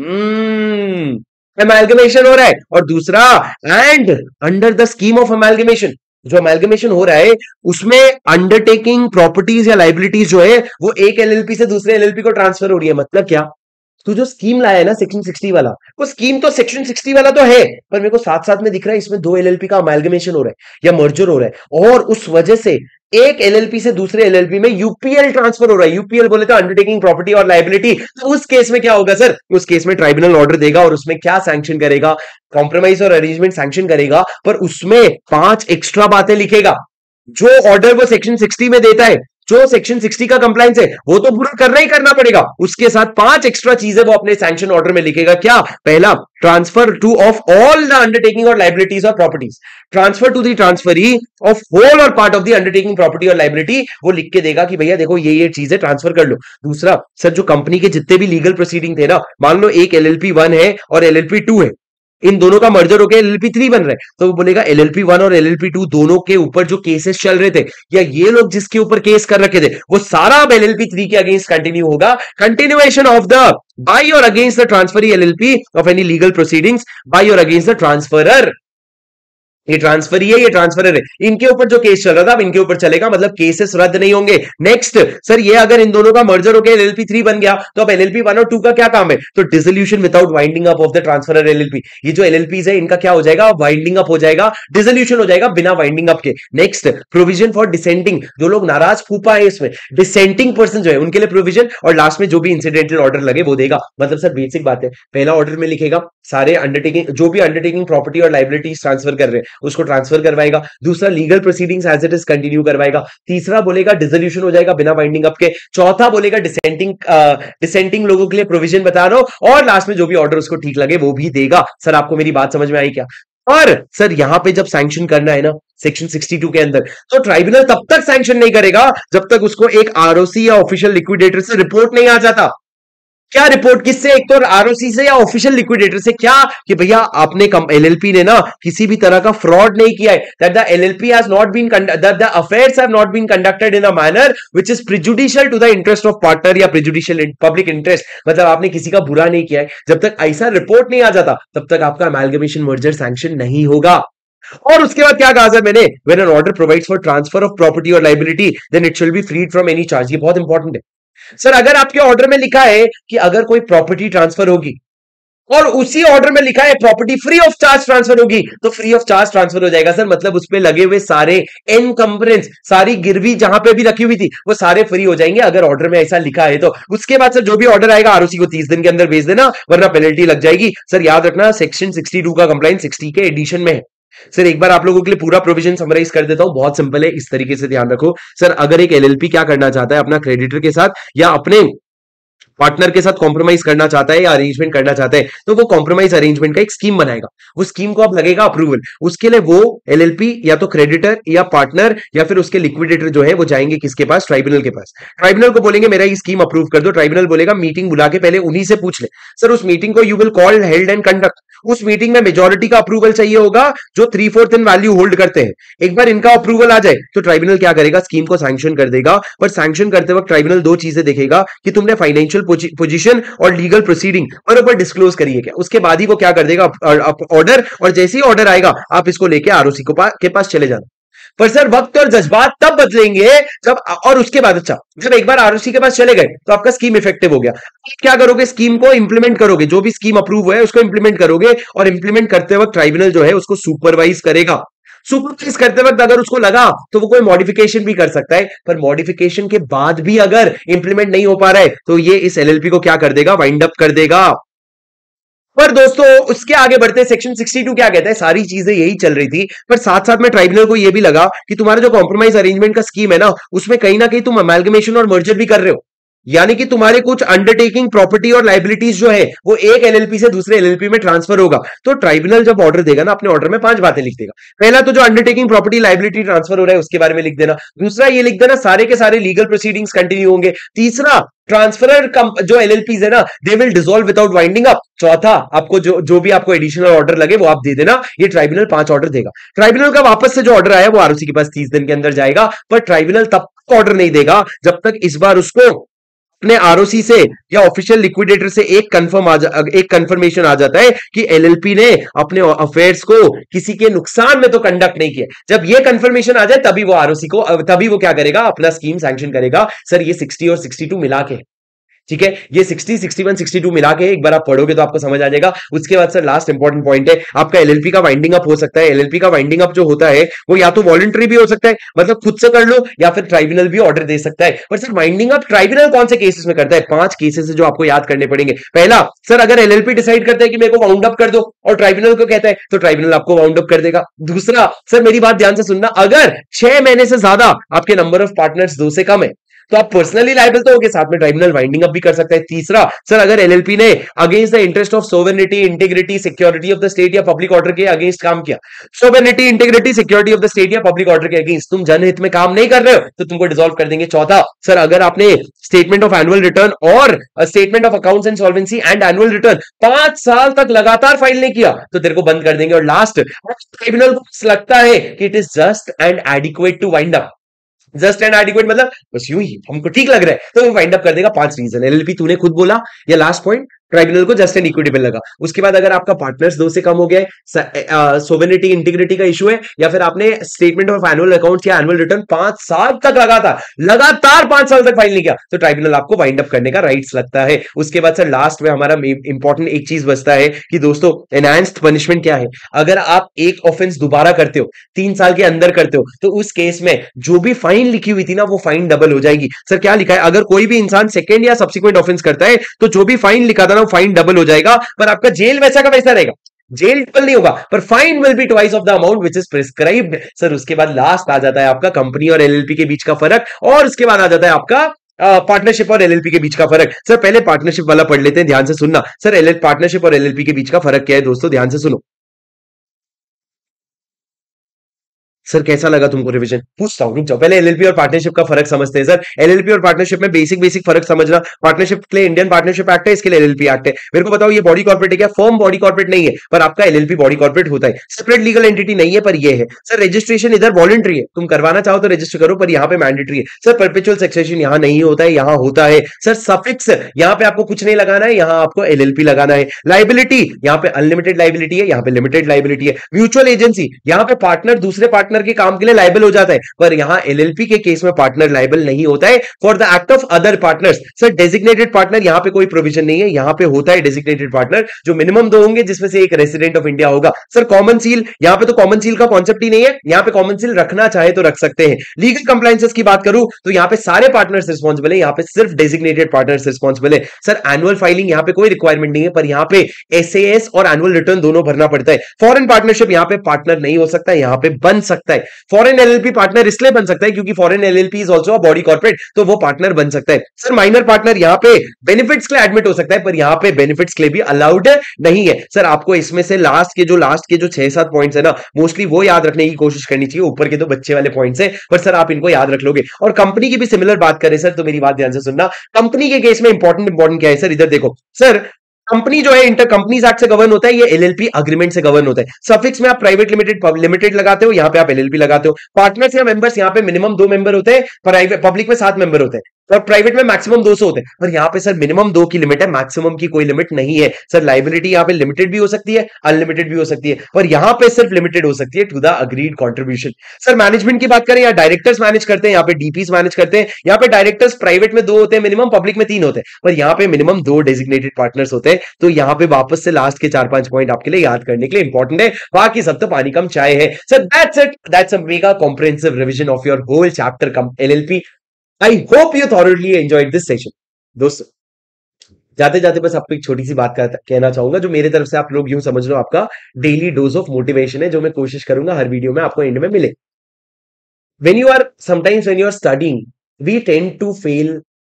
अमेलगमेशन हो रहा है, और दूसरा and under the scheme of amalgamation, जो अमेलगमेशन हो रहा है उसमें अंडरटेकिंग प्रॉपर्टीज या लाइबिलिटीज जो है वो एक एलएलपी से दूसरे एलएलपी को ट्रांसफर हो रही है। मतलब क्या, तो जो स्कीम लाया है ना सेक्शन सिक्सटी वाला, वो स्कीम तो सेक्शन सिक्सटी वाला तो है, पर मेरे को साथ साथ में दिख रहा है इसमें दो एलएलपी का अमेलगमेशन हो रहा है या मर्जर हो रहा है, और उस वजह से एक एलएलपी से दूसरे एलएलपी में यूपीएल ट्रांसफर हो रहा है। यूपीएल बोले तो अंडरटेकिंग प्रॉपर्टी और लायबिलिटी। तो उस केस में क्या होगा सर, उस केस में ट्राइब्यूनल ऑर्डर देगा और उसमें क्या सैंक्शन करेगा, कॉम्प्रोमाइज और अरेंजमेंट सैंक्शन करेगा, पर उसमें पांच एक्स्ट्रा बातें लिखेगा। जो ऑर्डर वो सेक्शन सिक्सटी में देता है, जो सेक्शन सिक्सटी का कंप्लायंस है, वो तो पूरा करना ही करना पड़ेगा, उसके साथ पांच एक्स्ट्रा चीजें वो अपने सैंक्शन ऑर्डर में लिखेगा। क्या, पहला, transfer to of all the undertaking और लाइबिलिटीज और properties, transfer to the transferee of whole और part of the undertaking property और लाइबिलिटी, वो लिख के देगा कि भैया देखो ये ये चीजें ट्रांसफर कर लो। दूसरा सर, जो कंपनी के जितने भी लीगल प्रोसीडिंग थे ना, मान लो एक एलएलपी वन है और एलएलपी टू है, इन दोनों का मर्जर होकर एलएलपी थ्री बन रहा है, तो वो बोलेगा एलएलपी वन और एलएलपी टू दोनों के ऊपर जो केसेस चल रहे थे या ये लोग जिसके ऊपर केस कर रखे थे, वो सारा अब एलएलपी थ्री के अगेंस्ट कंटिन्यू होगा। कंटिन्यूएशन ऑफ द बाय और against the transferee LLP of any legal proceedings by और अगेंस्ट द ट्रांसफरर। ये ट्रांसफर ही है, ये ट्रांसफरर है, इनके ऊपर जो केस चल रहा था अब इनके ऊपर चलेगा, मतलब केसेस रद्द नहीं होंगे। नेक्स्ट सर, ये अगर इन दोनों का मर्जर होकर एलएलपी थ्री बन गया, तो अब एलएलपी वन और टू का क्या काम है, तो dissolution without winding up of the transferor LLP. ये जो एलएलपीज है इनका क्या हो जाएगा, वाइंडिंग अप हो जाएगा, डिसोल्यूशन हो जाएगा बिना वाइंडिंग अप के। नेक्स्ट, प्रोविजन फॉर डिसेंटिंग, जो लोग नाराज फूफा है इसमें, डिसेंटिंग पर्सन जो है उनके लिए प्रोविजन, और लास्ट में जो भी इंसिडेंटल ऑर्डर लगे वो देगा। मतलब सर बेसिक बात है, पहला ऑर्डर में लिखेगा सारे अंडरटेकिंग, जो भी अंडरटेकिंग प्रॉपर्टी और लाइबिलिटीज ट्रांसफर कर रहे हैं उसको ट्रांसफर करवाएगा। दूसरा, legal proceedings as it is continue करवाएगा। तीसरा बोलेगा डिसोल्यूशन हो जाएगा बिना वाइंडिंग अप के। चौथा बोलेगा डिसेंटिंग डिसेंटिंग लोगों के लिए प्रोविजन बता रहा हूं, और लास्ट में जो भी ऑर्डर उसको ठीक लगे वो भी देगा। सर आपको मेरी बात समझ में आई क्या? और सर यहां पे जब सैंक्शन करना है ना सेक्शन सिक्सटी टू के अंदर, तो ट्राइब्यूनल तब तक सैंक्शन नहीं करेगा जब तक उसको एक आरओसी या ऑफिशियल लिक्विडेटर से रिपोर्ट नहीं आ जाता। क्या रिपोर्ट, किससे, एक तो आरओसी से या ऑफिशियल लिक्विडेटर से, क्या कि भैया आपने एलएलपी ने ना किसी भी तरह का फ्रॉड नहीं किया है, that the LLP has not been that the affairs have not been conducted in a manner which is prejudicial to the interest of partner या प्रिजुडिशियल पब्लिक इंटरेस्ट। मतलब आपने किसी का बुरा नहीं किया है। जब तक ऐसा रिपोर्ट नहीं आ जाता तब तक आपका अमेलगमेशन मर्जर सैंक्शन नहीं होगा। और उसके बाद क्या कहा सर मैंने, when an order provides for transfer of property और liability then it shall be freed from any charge. ये बहुत इंपॉर्टेंट है सर। अगर आपके ऑर्डर में लिखा है कि अगर कोई प्रॉपर्टी ट्रांसफर होगी और उसी ऑर्डर में लिखा है property free of charge transfer होगी, तो फ्री ऑफ चार्ज ट्रांसफर हो जाएगा सर। मतलब उसपे लगे हुए सारे एनकम्बरेंस, सारी गिरवी जहां पे भी रखी हुई थी, वो सारे फ्री हो जाएंगे अगर ऑर्डर में ऐसा लिखा है तो। उसके बाद सर जो भी ऑर्डर आएगा आरओसी को तीस दिन के अंदर भेज देना, वरना पेनल्टी लग जाएगी सर। याद रखना सेक्शन बासठ का कंप्लाइंस साठ के एडिशन में है सर। एक बार आप लोगों के लिए पूरा प्रोविजन समराइज कर देता हूं, बहुत सिंपल है, इस तरीके से ध्यान रखो सर। अगर एक एलएलपी क्या करना चाहता है अपना क्रेडिटर के साथ या अपने पार्टनर के साथ कॉम्प्रोमाइज करना चाहता है या अरेंजमेंट करना चाहता है, तो वो कॉम्प्रोमाइज अरेंजमेंट का एक स्कीम बनाएगा। वो स्कीम को आप लगेगा अप्रूवल, उसके लिए वो एलएलपी या तो क्रेडिटर या पार्टनर या फिर उसके लिक्विडेटर जो है वो जाएंगे किसके पास, ट्राइब्यूनल के पास। ट्राइब्यूनल को बोलेंगे मेरा ये स्कीम अप्रूव कर दो। ट्राइब्यूनल बोलेगा मीटिंग बुला के पहले उन्हीं से पूछ ले सर। उस मीटिंग को you will call, held and conduct. उस मीटिंग में मेजोरिटी का अप्रूवल चाहिए होगा जो three fourth in value hold करते हैं। एक बार इनका अप्रूवल आ जाए तो ट्राइब्यूनल क्या करेगा, स्कीम को सैंक्शन कर देगा। पर सैंक्शन करते वक्त ट्राइब्यूनल दो चीजें देखेगा कि तुमने फाइनेंशियल पोजीशन और लीगल प्रोसीडिंग बराबर डिस्क्लोज करिए क्या। उसके बाद ही वो क्या कर देगा ऑर्डर, और जैसे ही ऑर्डर आएगा आप इसको लेके आरओसी को पा, के पास चले जाना। पर सर वक्त और जज्बात तब बदलेंगे जब, और उसके बाद अच्छा जब एक बार आरओसी के पास चले गए तो आपका स्कीम इफेक्टिव हो गया। आप क्या करोगे, स्कीम को इंप्लीमेंट करोगे, जो भी स्कीम अप्रूव हुआ है उसको इंप्लीमेंट करोगे, और इंप्लीमेंट करते वक्त ट्राइब्यूनल जो है उसको सुपरवाइज करेगा। सुपरवाइज करते वक्त अगर उसको लगा तो वो कोई मॉडिफिकेशन भी कर सकता है, पर मॉडिफिकेशन के बाद भी अगर इंप्लीमेंट नहीं हो पा रहा है तो ये इस एलएलपी को क्या कर देगा, वाइंड अप कर देगा। पर दोस्तों उसके आगे बढ़ते सेक्शन बासठ क्या कहता है, सारी चीजें यही चल रही थी, पर साथ साथ में ट्राइब्यूनल को यह भी लगा कि तुम्हारा जो कॉम्प्रोमाइज अरेंजमेंट का स्कीम है ना, उसमें कहीं ना कहीं तुम अमेलगमेशन और मर्जर भी कर रहे हो। यानी कि तुम्हारे कुछ अंडरटेकिंग प्रॉपर्टी और लाइबिलिटीज जो है वो एक एलएलपी से दूसरे एलएलपी में ट्रांसफर होगा। तो ट्राइब्यूनल जब ऑर्डर देगा ना, अपने ऑर्डर में पांच बातें लिख देगा। पहला तो जो अंडरटेकिंग प्रॉपर्टी लाइबिलिटी ट्रांसफर हो रहा है उसके बारे में लिख देना। दूसरा ये लिख देना सारे के सारे लीगल प्रोसीडिंग्स कंटिन्यू होंगे। तीसरा ट्रांसफरर जो एलएलपीज है ना they will dissolve without winding up. चौथा आपको जो जो भी आपको एडिशनल ऑर्डर लगे वो आप दे देना। ये ट्राइब्यूनल पांच ऑर्डर देगा। ट्राइब्यूनल का वापस से जो ऑर्डर आया वो आरओसी के पास तीस दिन के अंदर जाएगा, पर ट्राइब्यूनल तब तक ऑर्डर नहीं देगा जब तक इस बार उसको अपने आरओसी से या ऑफिशियल लिक्विडेटर से एक कंफर्म आ जा, एक कंफर्मेशन आ जाता है कि एलएलपी ने अपने अफेयर्स को किसी के नुकसान में तो कंडक्ट नहीं किया। जब ये कंफर्मेशन आ जाए तभी वो आरओसी को, तभी वो क्या करेगा, अपना स्कीम सैंक्शन करेगा। सर ये साठ और बासठ मिला के, ठीक है, ये साठ, इकसठ, बासठ मिला के एक बार आप पढ़ोगे तो आपको समझ आ जाएगा। उसके बाद सर लास्ट इंपॉर्टेंट पॉइंट है, आपका एलएलपी का वाइंडिंग अप हो सकता है। एलएलपी का वाइंडिंग अप जो होता है वो या तो वॉलंटरी भी हो सकता है, मतलब खुद से कर लो, या फिर ट्राइब्यूनल भी ऑर्डर दे सकता है। पर सर वाइंडिंग अप ट्राइब्यूनल कौन से केसेस में करता है, पांच केसेस है जो आपको याद करने पड़ेंगे। पहला सर अगर एलएलपी डिसाइड करता है कि मेरे को वाउंड अप कर दो और ट्राइब्यूनल को कहता है तो ट्राइब्यूनल आपको वाउंड अप कर देगा। दूसरा सर मेरी बात ध्यान से सुनना, अगर छह महीने से ज्यादा आपके नंबर ऑफ पार्टनर्स दो से कम है तो आप पर्सनली लायबल तो होगे, साथ में ट्राइब्यूनल वाइंडिंग अप भी कर सकता है। तीसरा सर अगर एलएलपी ने against the interest of sovereignty, integrity, security of the state या पब्लिक ऑर्डर के अगेंस्ट काम किया, sovereignty, integrity, security of the state या पब्लिक ऑर्डर के अगेंस्ट तुम जनहित में काम नहीं कर रहे हो तो तुमको डिसॉल्व कर देंगे। चौथा सर अगर आपने स्टेटमेंट ऑफ एनुअल रिटर्न और statement of accounts and solvency and annual return पांच साल तक लगातार फाइल नहीं किया तो तेरे को बंद कर देंगे। और लास्ट ट्राइब्यूनल को लगता है कि it is just and adequate to wind up, just and adequate मतलब बस यूं ही हमको ठीक लग रहा है तो वो वाइंड अप कर देगा। पांच रीजन, एलएलपी तूने खुद बोला, या लास्ट पॉइंट ट्राइब्यूनल को जस्ट एंड इक्विटेबल लगा। उसके बाद अगर आपका पार्टनर्स दो से कम हो गया, सोवेरेनिटी, इंटीग्रिटी का इशू है, या फिर आपने स्टेटमेंट ऑफ एनुअल अकाउंट्स या एनुअल रिटर्न पांच साल तक लगातार लगातार पांच साल तक फाइल नहीं किया तो ट्राइब्यूनल आपको वाइंड अप करने का राइट्स लगता है। उसके बाद सर लास्ट में हमारा इंपॉर्टेंट एक चीज बचता है कि दोस्तों एनहांस्ड पनिशमेंट क्या है। अगर आप एक ऑफेंस दोबारा करते हो, तीन साल के अंदर करते हो, तो उस केस में जो भी फाइन लिखी हुई थी ना वो फाइन डबल हो जाएगी। सर क्या लिखा है, अगर कोई भी इंसान सेकेंड या सब्सिक्वेंट ऑफेंस करता है तो जो भी फाइन लिखा था ना फाइन डबल हो जाएगा, पर आपका जेल वैसा का वैसा रहेगा, जेल डबल नहीं होगा, पर fine will be twice of the amount which is prescribed. Sir उसके बाद लास्ट आ जाता है आपका कंपनी और एलएलपी के बीच का फर्क, और उसके बाद आ जाता है आपका पार्टनरशिप और एलएलपी के बीच का फर्क। सर पहले पार्टनरशिप वाला पढ़ लेते हैं, ध्यान से सुनना। सर एल पार्टनरशिप और एलएलपी के बीच का फर्क क्या है दोस्तों, ध्यान से सुनो। सर कैसा लगा तुमको रिवीजन? पूछता हूँ, रुक जाओ, पहले एलएलपी और पार्टनरशिप का फर्क समझते हैं सर। एलएलपी और पार्टनरशिप में बेसिक बेसिक फर्क समझना। पार्टनरशिप के लिए इंडियन पार्टनरशिप एक्ट है, इसके लिए एलएलपी एक्ट है। मेरे को बताओ, ये बॉडी कॉर्पोरेट है क्या? फर्म बॉडी कॉर्पोरेट नहीं है, पर आपका एलएलपी बॉडी कॉर्पोरेट होता है। सेपरेट लीगल एंटिटी नहीं है, पर ये है सर। रजिस्ट्रेशन इधर वॉलंटरी है, तुम करवाना चाहो तो रजिस्टर करो, पर यहाँ पे मैंडेटरी है सर। परपेचुअल सक्सेशन यहाँ नहीं होता है, यहाँ होता है सर। सफिक्स यहाँ पे आपको कुछ नहीं लगाना है, यहाँ आपको एलएलपी लगाना है। लाइबिलिटी यहाँ पे अनलिमिटेड लाइबिलिटी है, यहाँ पे लिमिटेड लाइबिलिटी है। म्यूचुअल एजेंसी यहाँ पे पार्टनर दूसरे पार्टनर के काम के लिए लाइबल हो जाता है, पर यहां एलएलपी के केस में पार्टनर लाइबल नहीं होता है for the act of other partners. Sir designated partner यहां पे कोई प्रोविजन नहीं है, यहां पे होता है डेजिग्नेटेड पार्टनर, जो मिनिमम दो होंगे, जिसमें से एक रेसिडेंट ऑफ इंडिया होगा। सर कॉमन सील, यहां पे तो कॉमन सील का कॉन्सेप्ट ही नहीं है, यहां पे कॉमन सील रखना चाहे तो रख सकते हैं। लीगल कंप्लायंसेस की बात करूं तो यहां पे सारे पार्टनर्स रिस्पॉन्सिबल है, यहां पे सिर्फ डेजिग्नेटेड पार्टनर्स रिस्पॉन्सिबल है। सर एनुअल फाइलिंग यहां पे कोई रिक्वायरमेंट नहीं है, पर यहां पे एसएएस और एनुअल रिटर्न दोनों भरना पड़ता है। फॉरेन पार्टनरशिप यहां पे पार्टनर नहीं हो सकता, यहां पे बन सकता है। फॉरेन एलएलपी पार्टनर इसलिए बन सकता है क्योंकि foreign LLP is also a body corporate, तो वो पार्टनर बन सकता है। सर माइनर पार्टनर यहां पे बेनिफिट्स के लिए एडमिट हो सकता है, पर यहां पे बेनिफिट्स के लिए भी अलाउड नहीं है। सर आपको इसमें से लास्ट के जो लास्ट के जो छह सात पॉइंट्स है ना, मोस्टली वो याद रखने की कोशिश करनी चाहिए। ऊपर के तो बच्चे वाले पॉइंट्स है, पर सर आप इनको याद रख लोगे। और कंपनी की भी सिमिलर बात करें सर, तो मेरी बात ध्यान से सुनना। कंपनी के केस में इंपॉर्टेंट इंपॉर्टेंट क्या है सर, इधर देखो सर। कंपनी जो है इंटर कंपनीज एक्ट से गवर्न होता है, ये एलएलपी अग्रीमेंट से गवर्न होता है। सफिक्स में आप प्राइवेट लिमिटेड लिमिटेड लगाते हो, यहां पे आप एलएलपी लगाते हो। पार्टनर्स या मेंबर्स यहां पे मिनिमम दो मेंबर होते हैं, प्राइवेट पब्लिक में सात मेंबर होते हैं, और प्राइवेट में मैक्सिमम दो सौ होते हैं। पर यहां पे सर मिनिमम दो की लिमिट है, मैक्सिमम की कोई लिमिट नहीं है। सर लाइबिलिटी यहां पे लिमिटेड भी हो सकती है, अनलिमिटेड भी हो सकती है, पर यहां पे सिर्फ लिमिटेड हो सकती है to the agreed contribution. Sir management की बात करें, यहाँ डायरेक्टर्स मैनेज करते हैं, यहाँ पे डीपीज मैनेज करते हैं। यहाँ पे डायरेक्टर्स प्राइवेट में दो होते हैं मिनिमम, पब्लिक में तीन होते हैं, पर यहाँ पे मिनिमम दो डेजिग्नेटेड पार्टनर्स होते हैं। तो यहाँ पे वापस से लास्ट के चार पांच पॉइंट आपके लिए याद करने के लिए इंपॉर्टेंट है, बाकी सब तो पानी कम चाय है। Sir that's it, that's a mega comprehensive revision of your whole chapter cum LLP. I hope you thoroughly enjoyed this session. दोस्तों जाते जाते बस आपको एक छोटी सी बात कहना चाहूंगा, जो मेरे तरफ से आप लोग यूं समझ लो आपका डेली डोज ऑफ मोटिवेशन है, जो मैं कोशिश करूंगा हर वीडियो में आपको एंड में मिले। when you are sometimes when you are studying, we tend to fail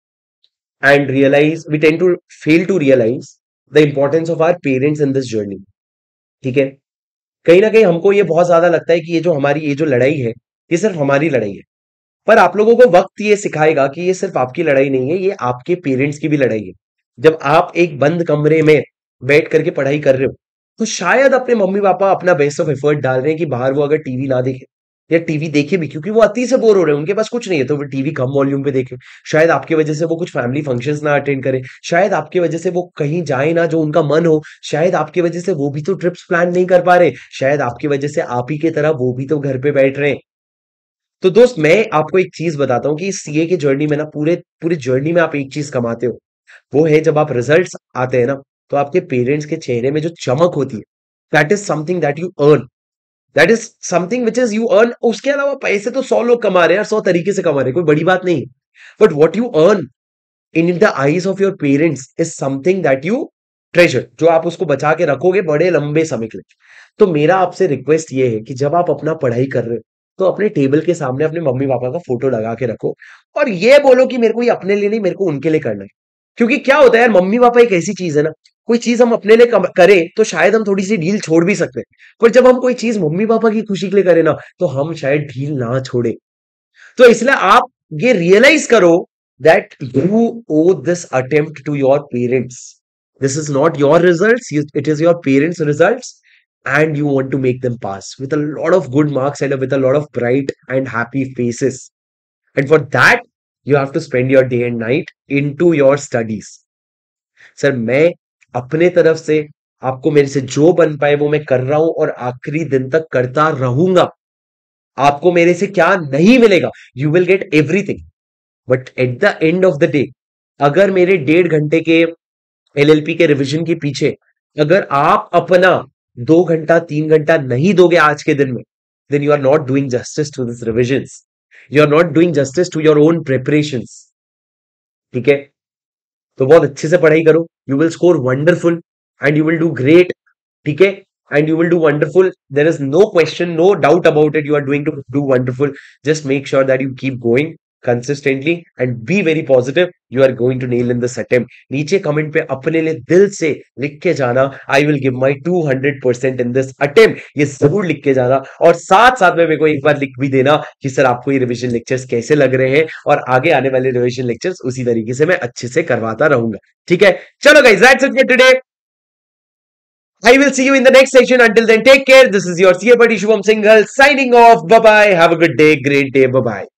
and realize we tend to fail to realize the importance of our parents in this journey। ठीक है, कहीं ना कहीं हमको ये बहुत ज्यादा लगता है कि ये जो हमारी ये जो लड़ाई है, ये सिर्फ हमारी लड़ाई है, पर आप लोगों को वक्त ये सिखाएगा कि ये सिर्फ आपकी लड़ाई नहीं है, ये आपके पेरेंट्स की भी लड़ाई है। जब आप एक बंद कमरे में बैठ करके पढ़ाई कर रहे हो, तो शायद अपने मम्मी पापा अपना बेस्ट ऑफ एफर्ट डाल रहे हैं कि बाहर वो अगर टीवी ना देखे, या टीवी देखे भी क्योंकि वो अति से बोर हो रहे हैं, उनके पास कुछ नहीं है, तो वो टीवी कम वॉल्यूम पे देखे। शायद आपकी वजह से वो कुछ फैमिली फंक्शंस ना अटेंड करे, शायद आपकी वजह से वो कहीं जाए ना जो उनका मन हो, शायद आपकी वजह से वो भी तो ट्रिप्स प्लान नहीं कर पा रहे, शायद आपकी वजह से आप ही की तरह वो भी तो घर पे बैठ रहे हैं। तो दोस्त मैं आपको एक चीज बताता हूँ कि सीए की जर्नी में ना, पूरे पूरी जर्नी में आप एक चीज कमाते हो, वो है जब आप रिजल्ट्स आते हैं ना, तो आपके पेरेंट्स के चेहरे में जो चमक होती है, that is something that you earn, that is something which is you earn. उसके अलावा पैसे तो सौ लोग कमा रहे हैं, सौ तरीके से कमा रहे हैं, कोई बड़ी बात नहीं, but what you earn in the eyes of your parents is something that you treasure, जो आप उसको बचा के रखोगे बड़े लंबे समय के लिए। तो मेरा आपसे रिक्वेस्ट ये है कि जब आप अपना पढ़ाई कर रहे हो, तो अपने टेबल के सामने अपने मम्मी पापा का फोटो लगा के रखो, और ये बोलो कि मेरे को ये अपने लिए नहीं, मेरे को उनके लिए करना है। क्योंकि क्या होता है यार, मम्मी पापा एक ऐसी चीज है ना, कोई चीज हम अपने लिए करें तो शायद हम थोड़ी सी डील छोड़ भी सकते हैं, पर जब हम कोई चीज मम्मी पापा की खुशी के लिए करें ना, तो हम शायद डील ना छोड़े। तो इसलिए आप ये रियलाइज करो that you owe this attempt to your parents, this is not your results, it is your parents results, and you want to make them pass with a lot of good marks and with a lot of bright and happy faces, and for that you have to spend your day and night into your studies। Sir मैं अपने तरफ से आपको मेरे से जो बन पाए वो मैं कर रहा हूं, और आखिरी दिन तक करता रहूंगा। आपको मेरे से क्या नहीं मिलेगा, you will get everything, but at the end of the day, अगर मेरे डेढ़ घंटे के एलएलपी के रिवीजन के पीछे अगर आप अपना दो घंटा तीन घंटा नहीं दोगे आज के दिन में, then you are not doing justice to this revisions, you are not doing justice to your own preparations. ठीक है, तो बहुत अच्छे से पढ़ाई करो, you will score wonderful and you will do great. ठीक है, and you will do wonderful, there is no question, no doubt about it, you are doing to do wonderful. Just make sure that you keep going, consistently and be very positive, you are going to nail in this attempt. नीचे comment पे अपने लिए दिल से लिख के जाना, I will give my two hundred percent in this attempt, ये जरूर लिख के जाना। और साथ साथ में मेरे को एक बार लिख भी देना कि सर आपको ये रिविजन लेक्चर्स कैसे लग रहे हैं, और आगे आने वाले रिविजन लेक्चर्स उसी तरीके से मैं अच्छे से करवाता रहूंगा। ठीक है, चलो guys, that's it for today. I will see you in the next section. Until then, take care. This is your C A buddy Shubham Singhal signing off. Bye bye. Have a good day. Great day. Bye bye.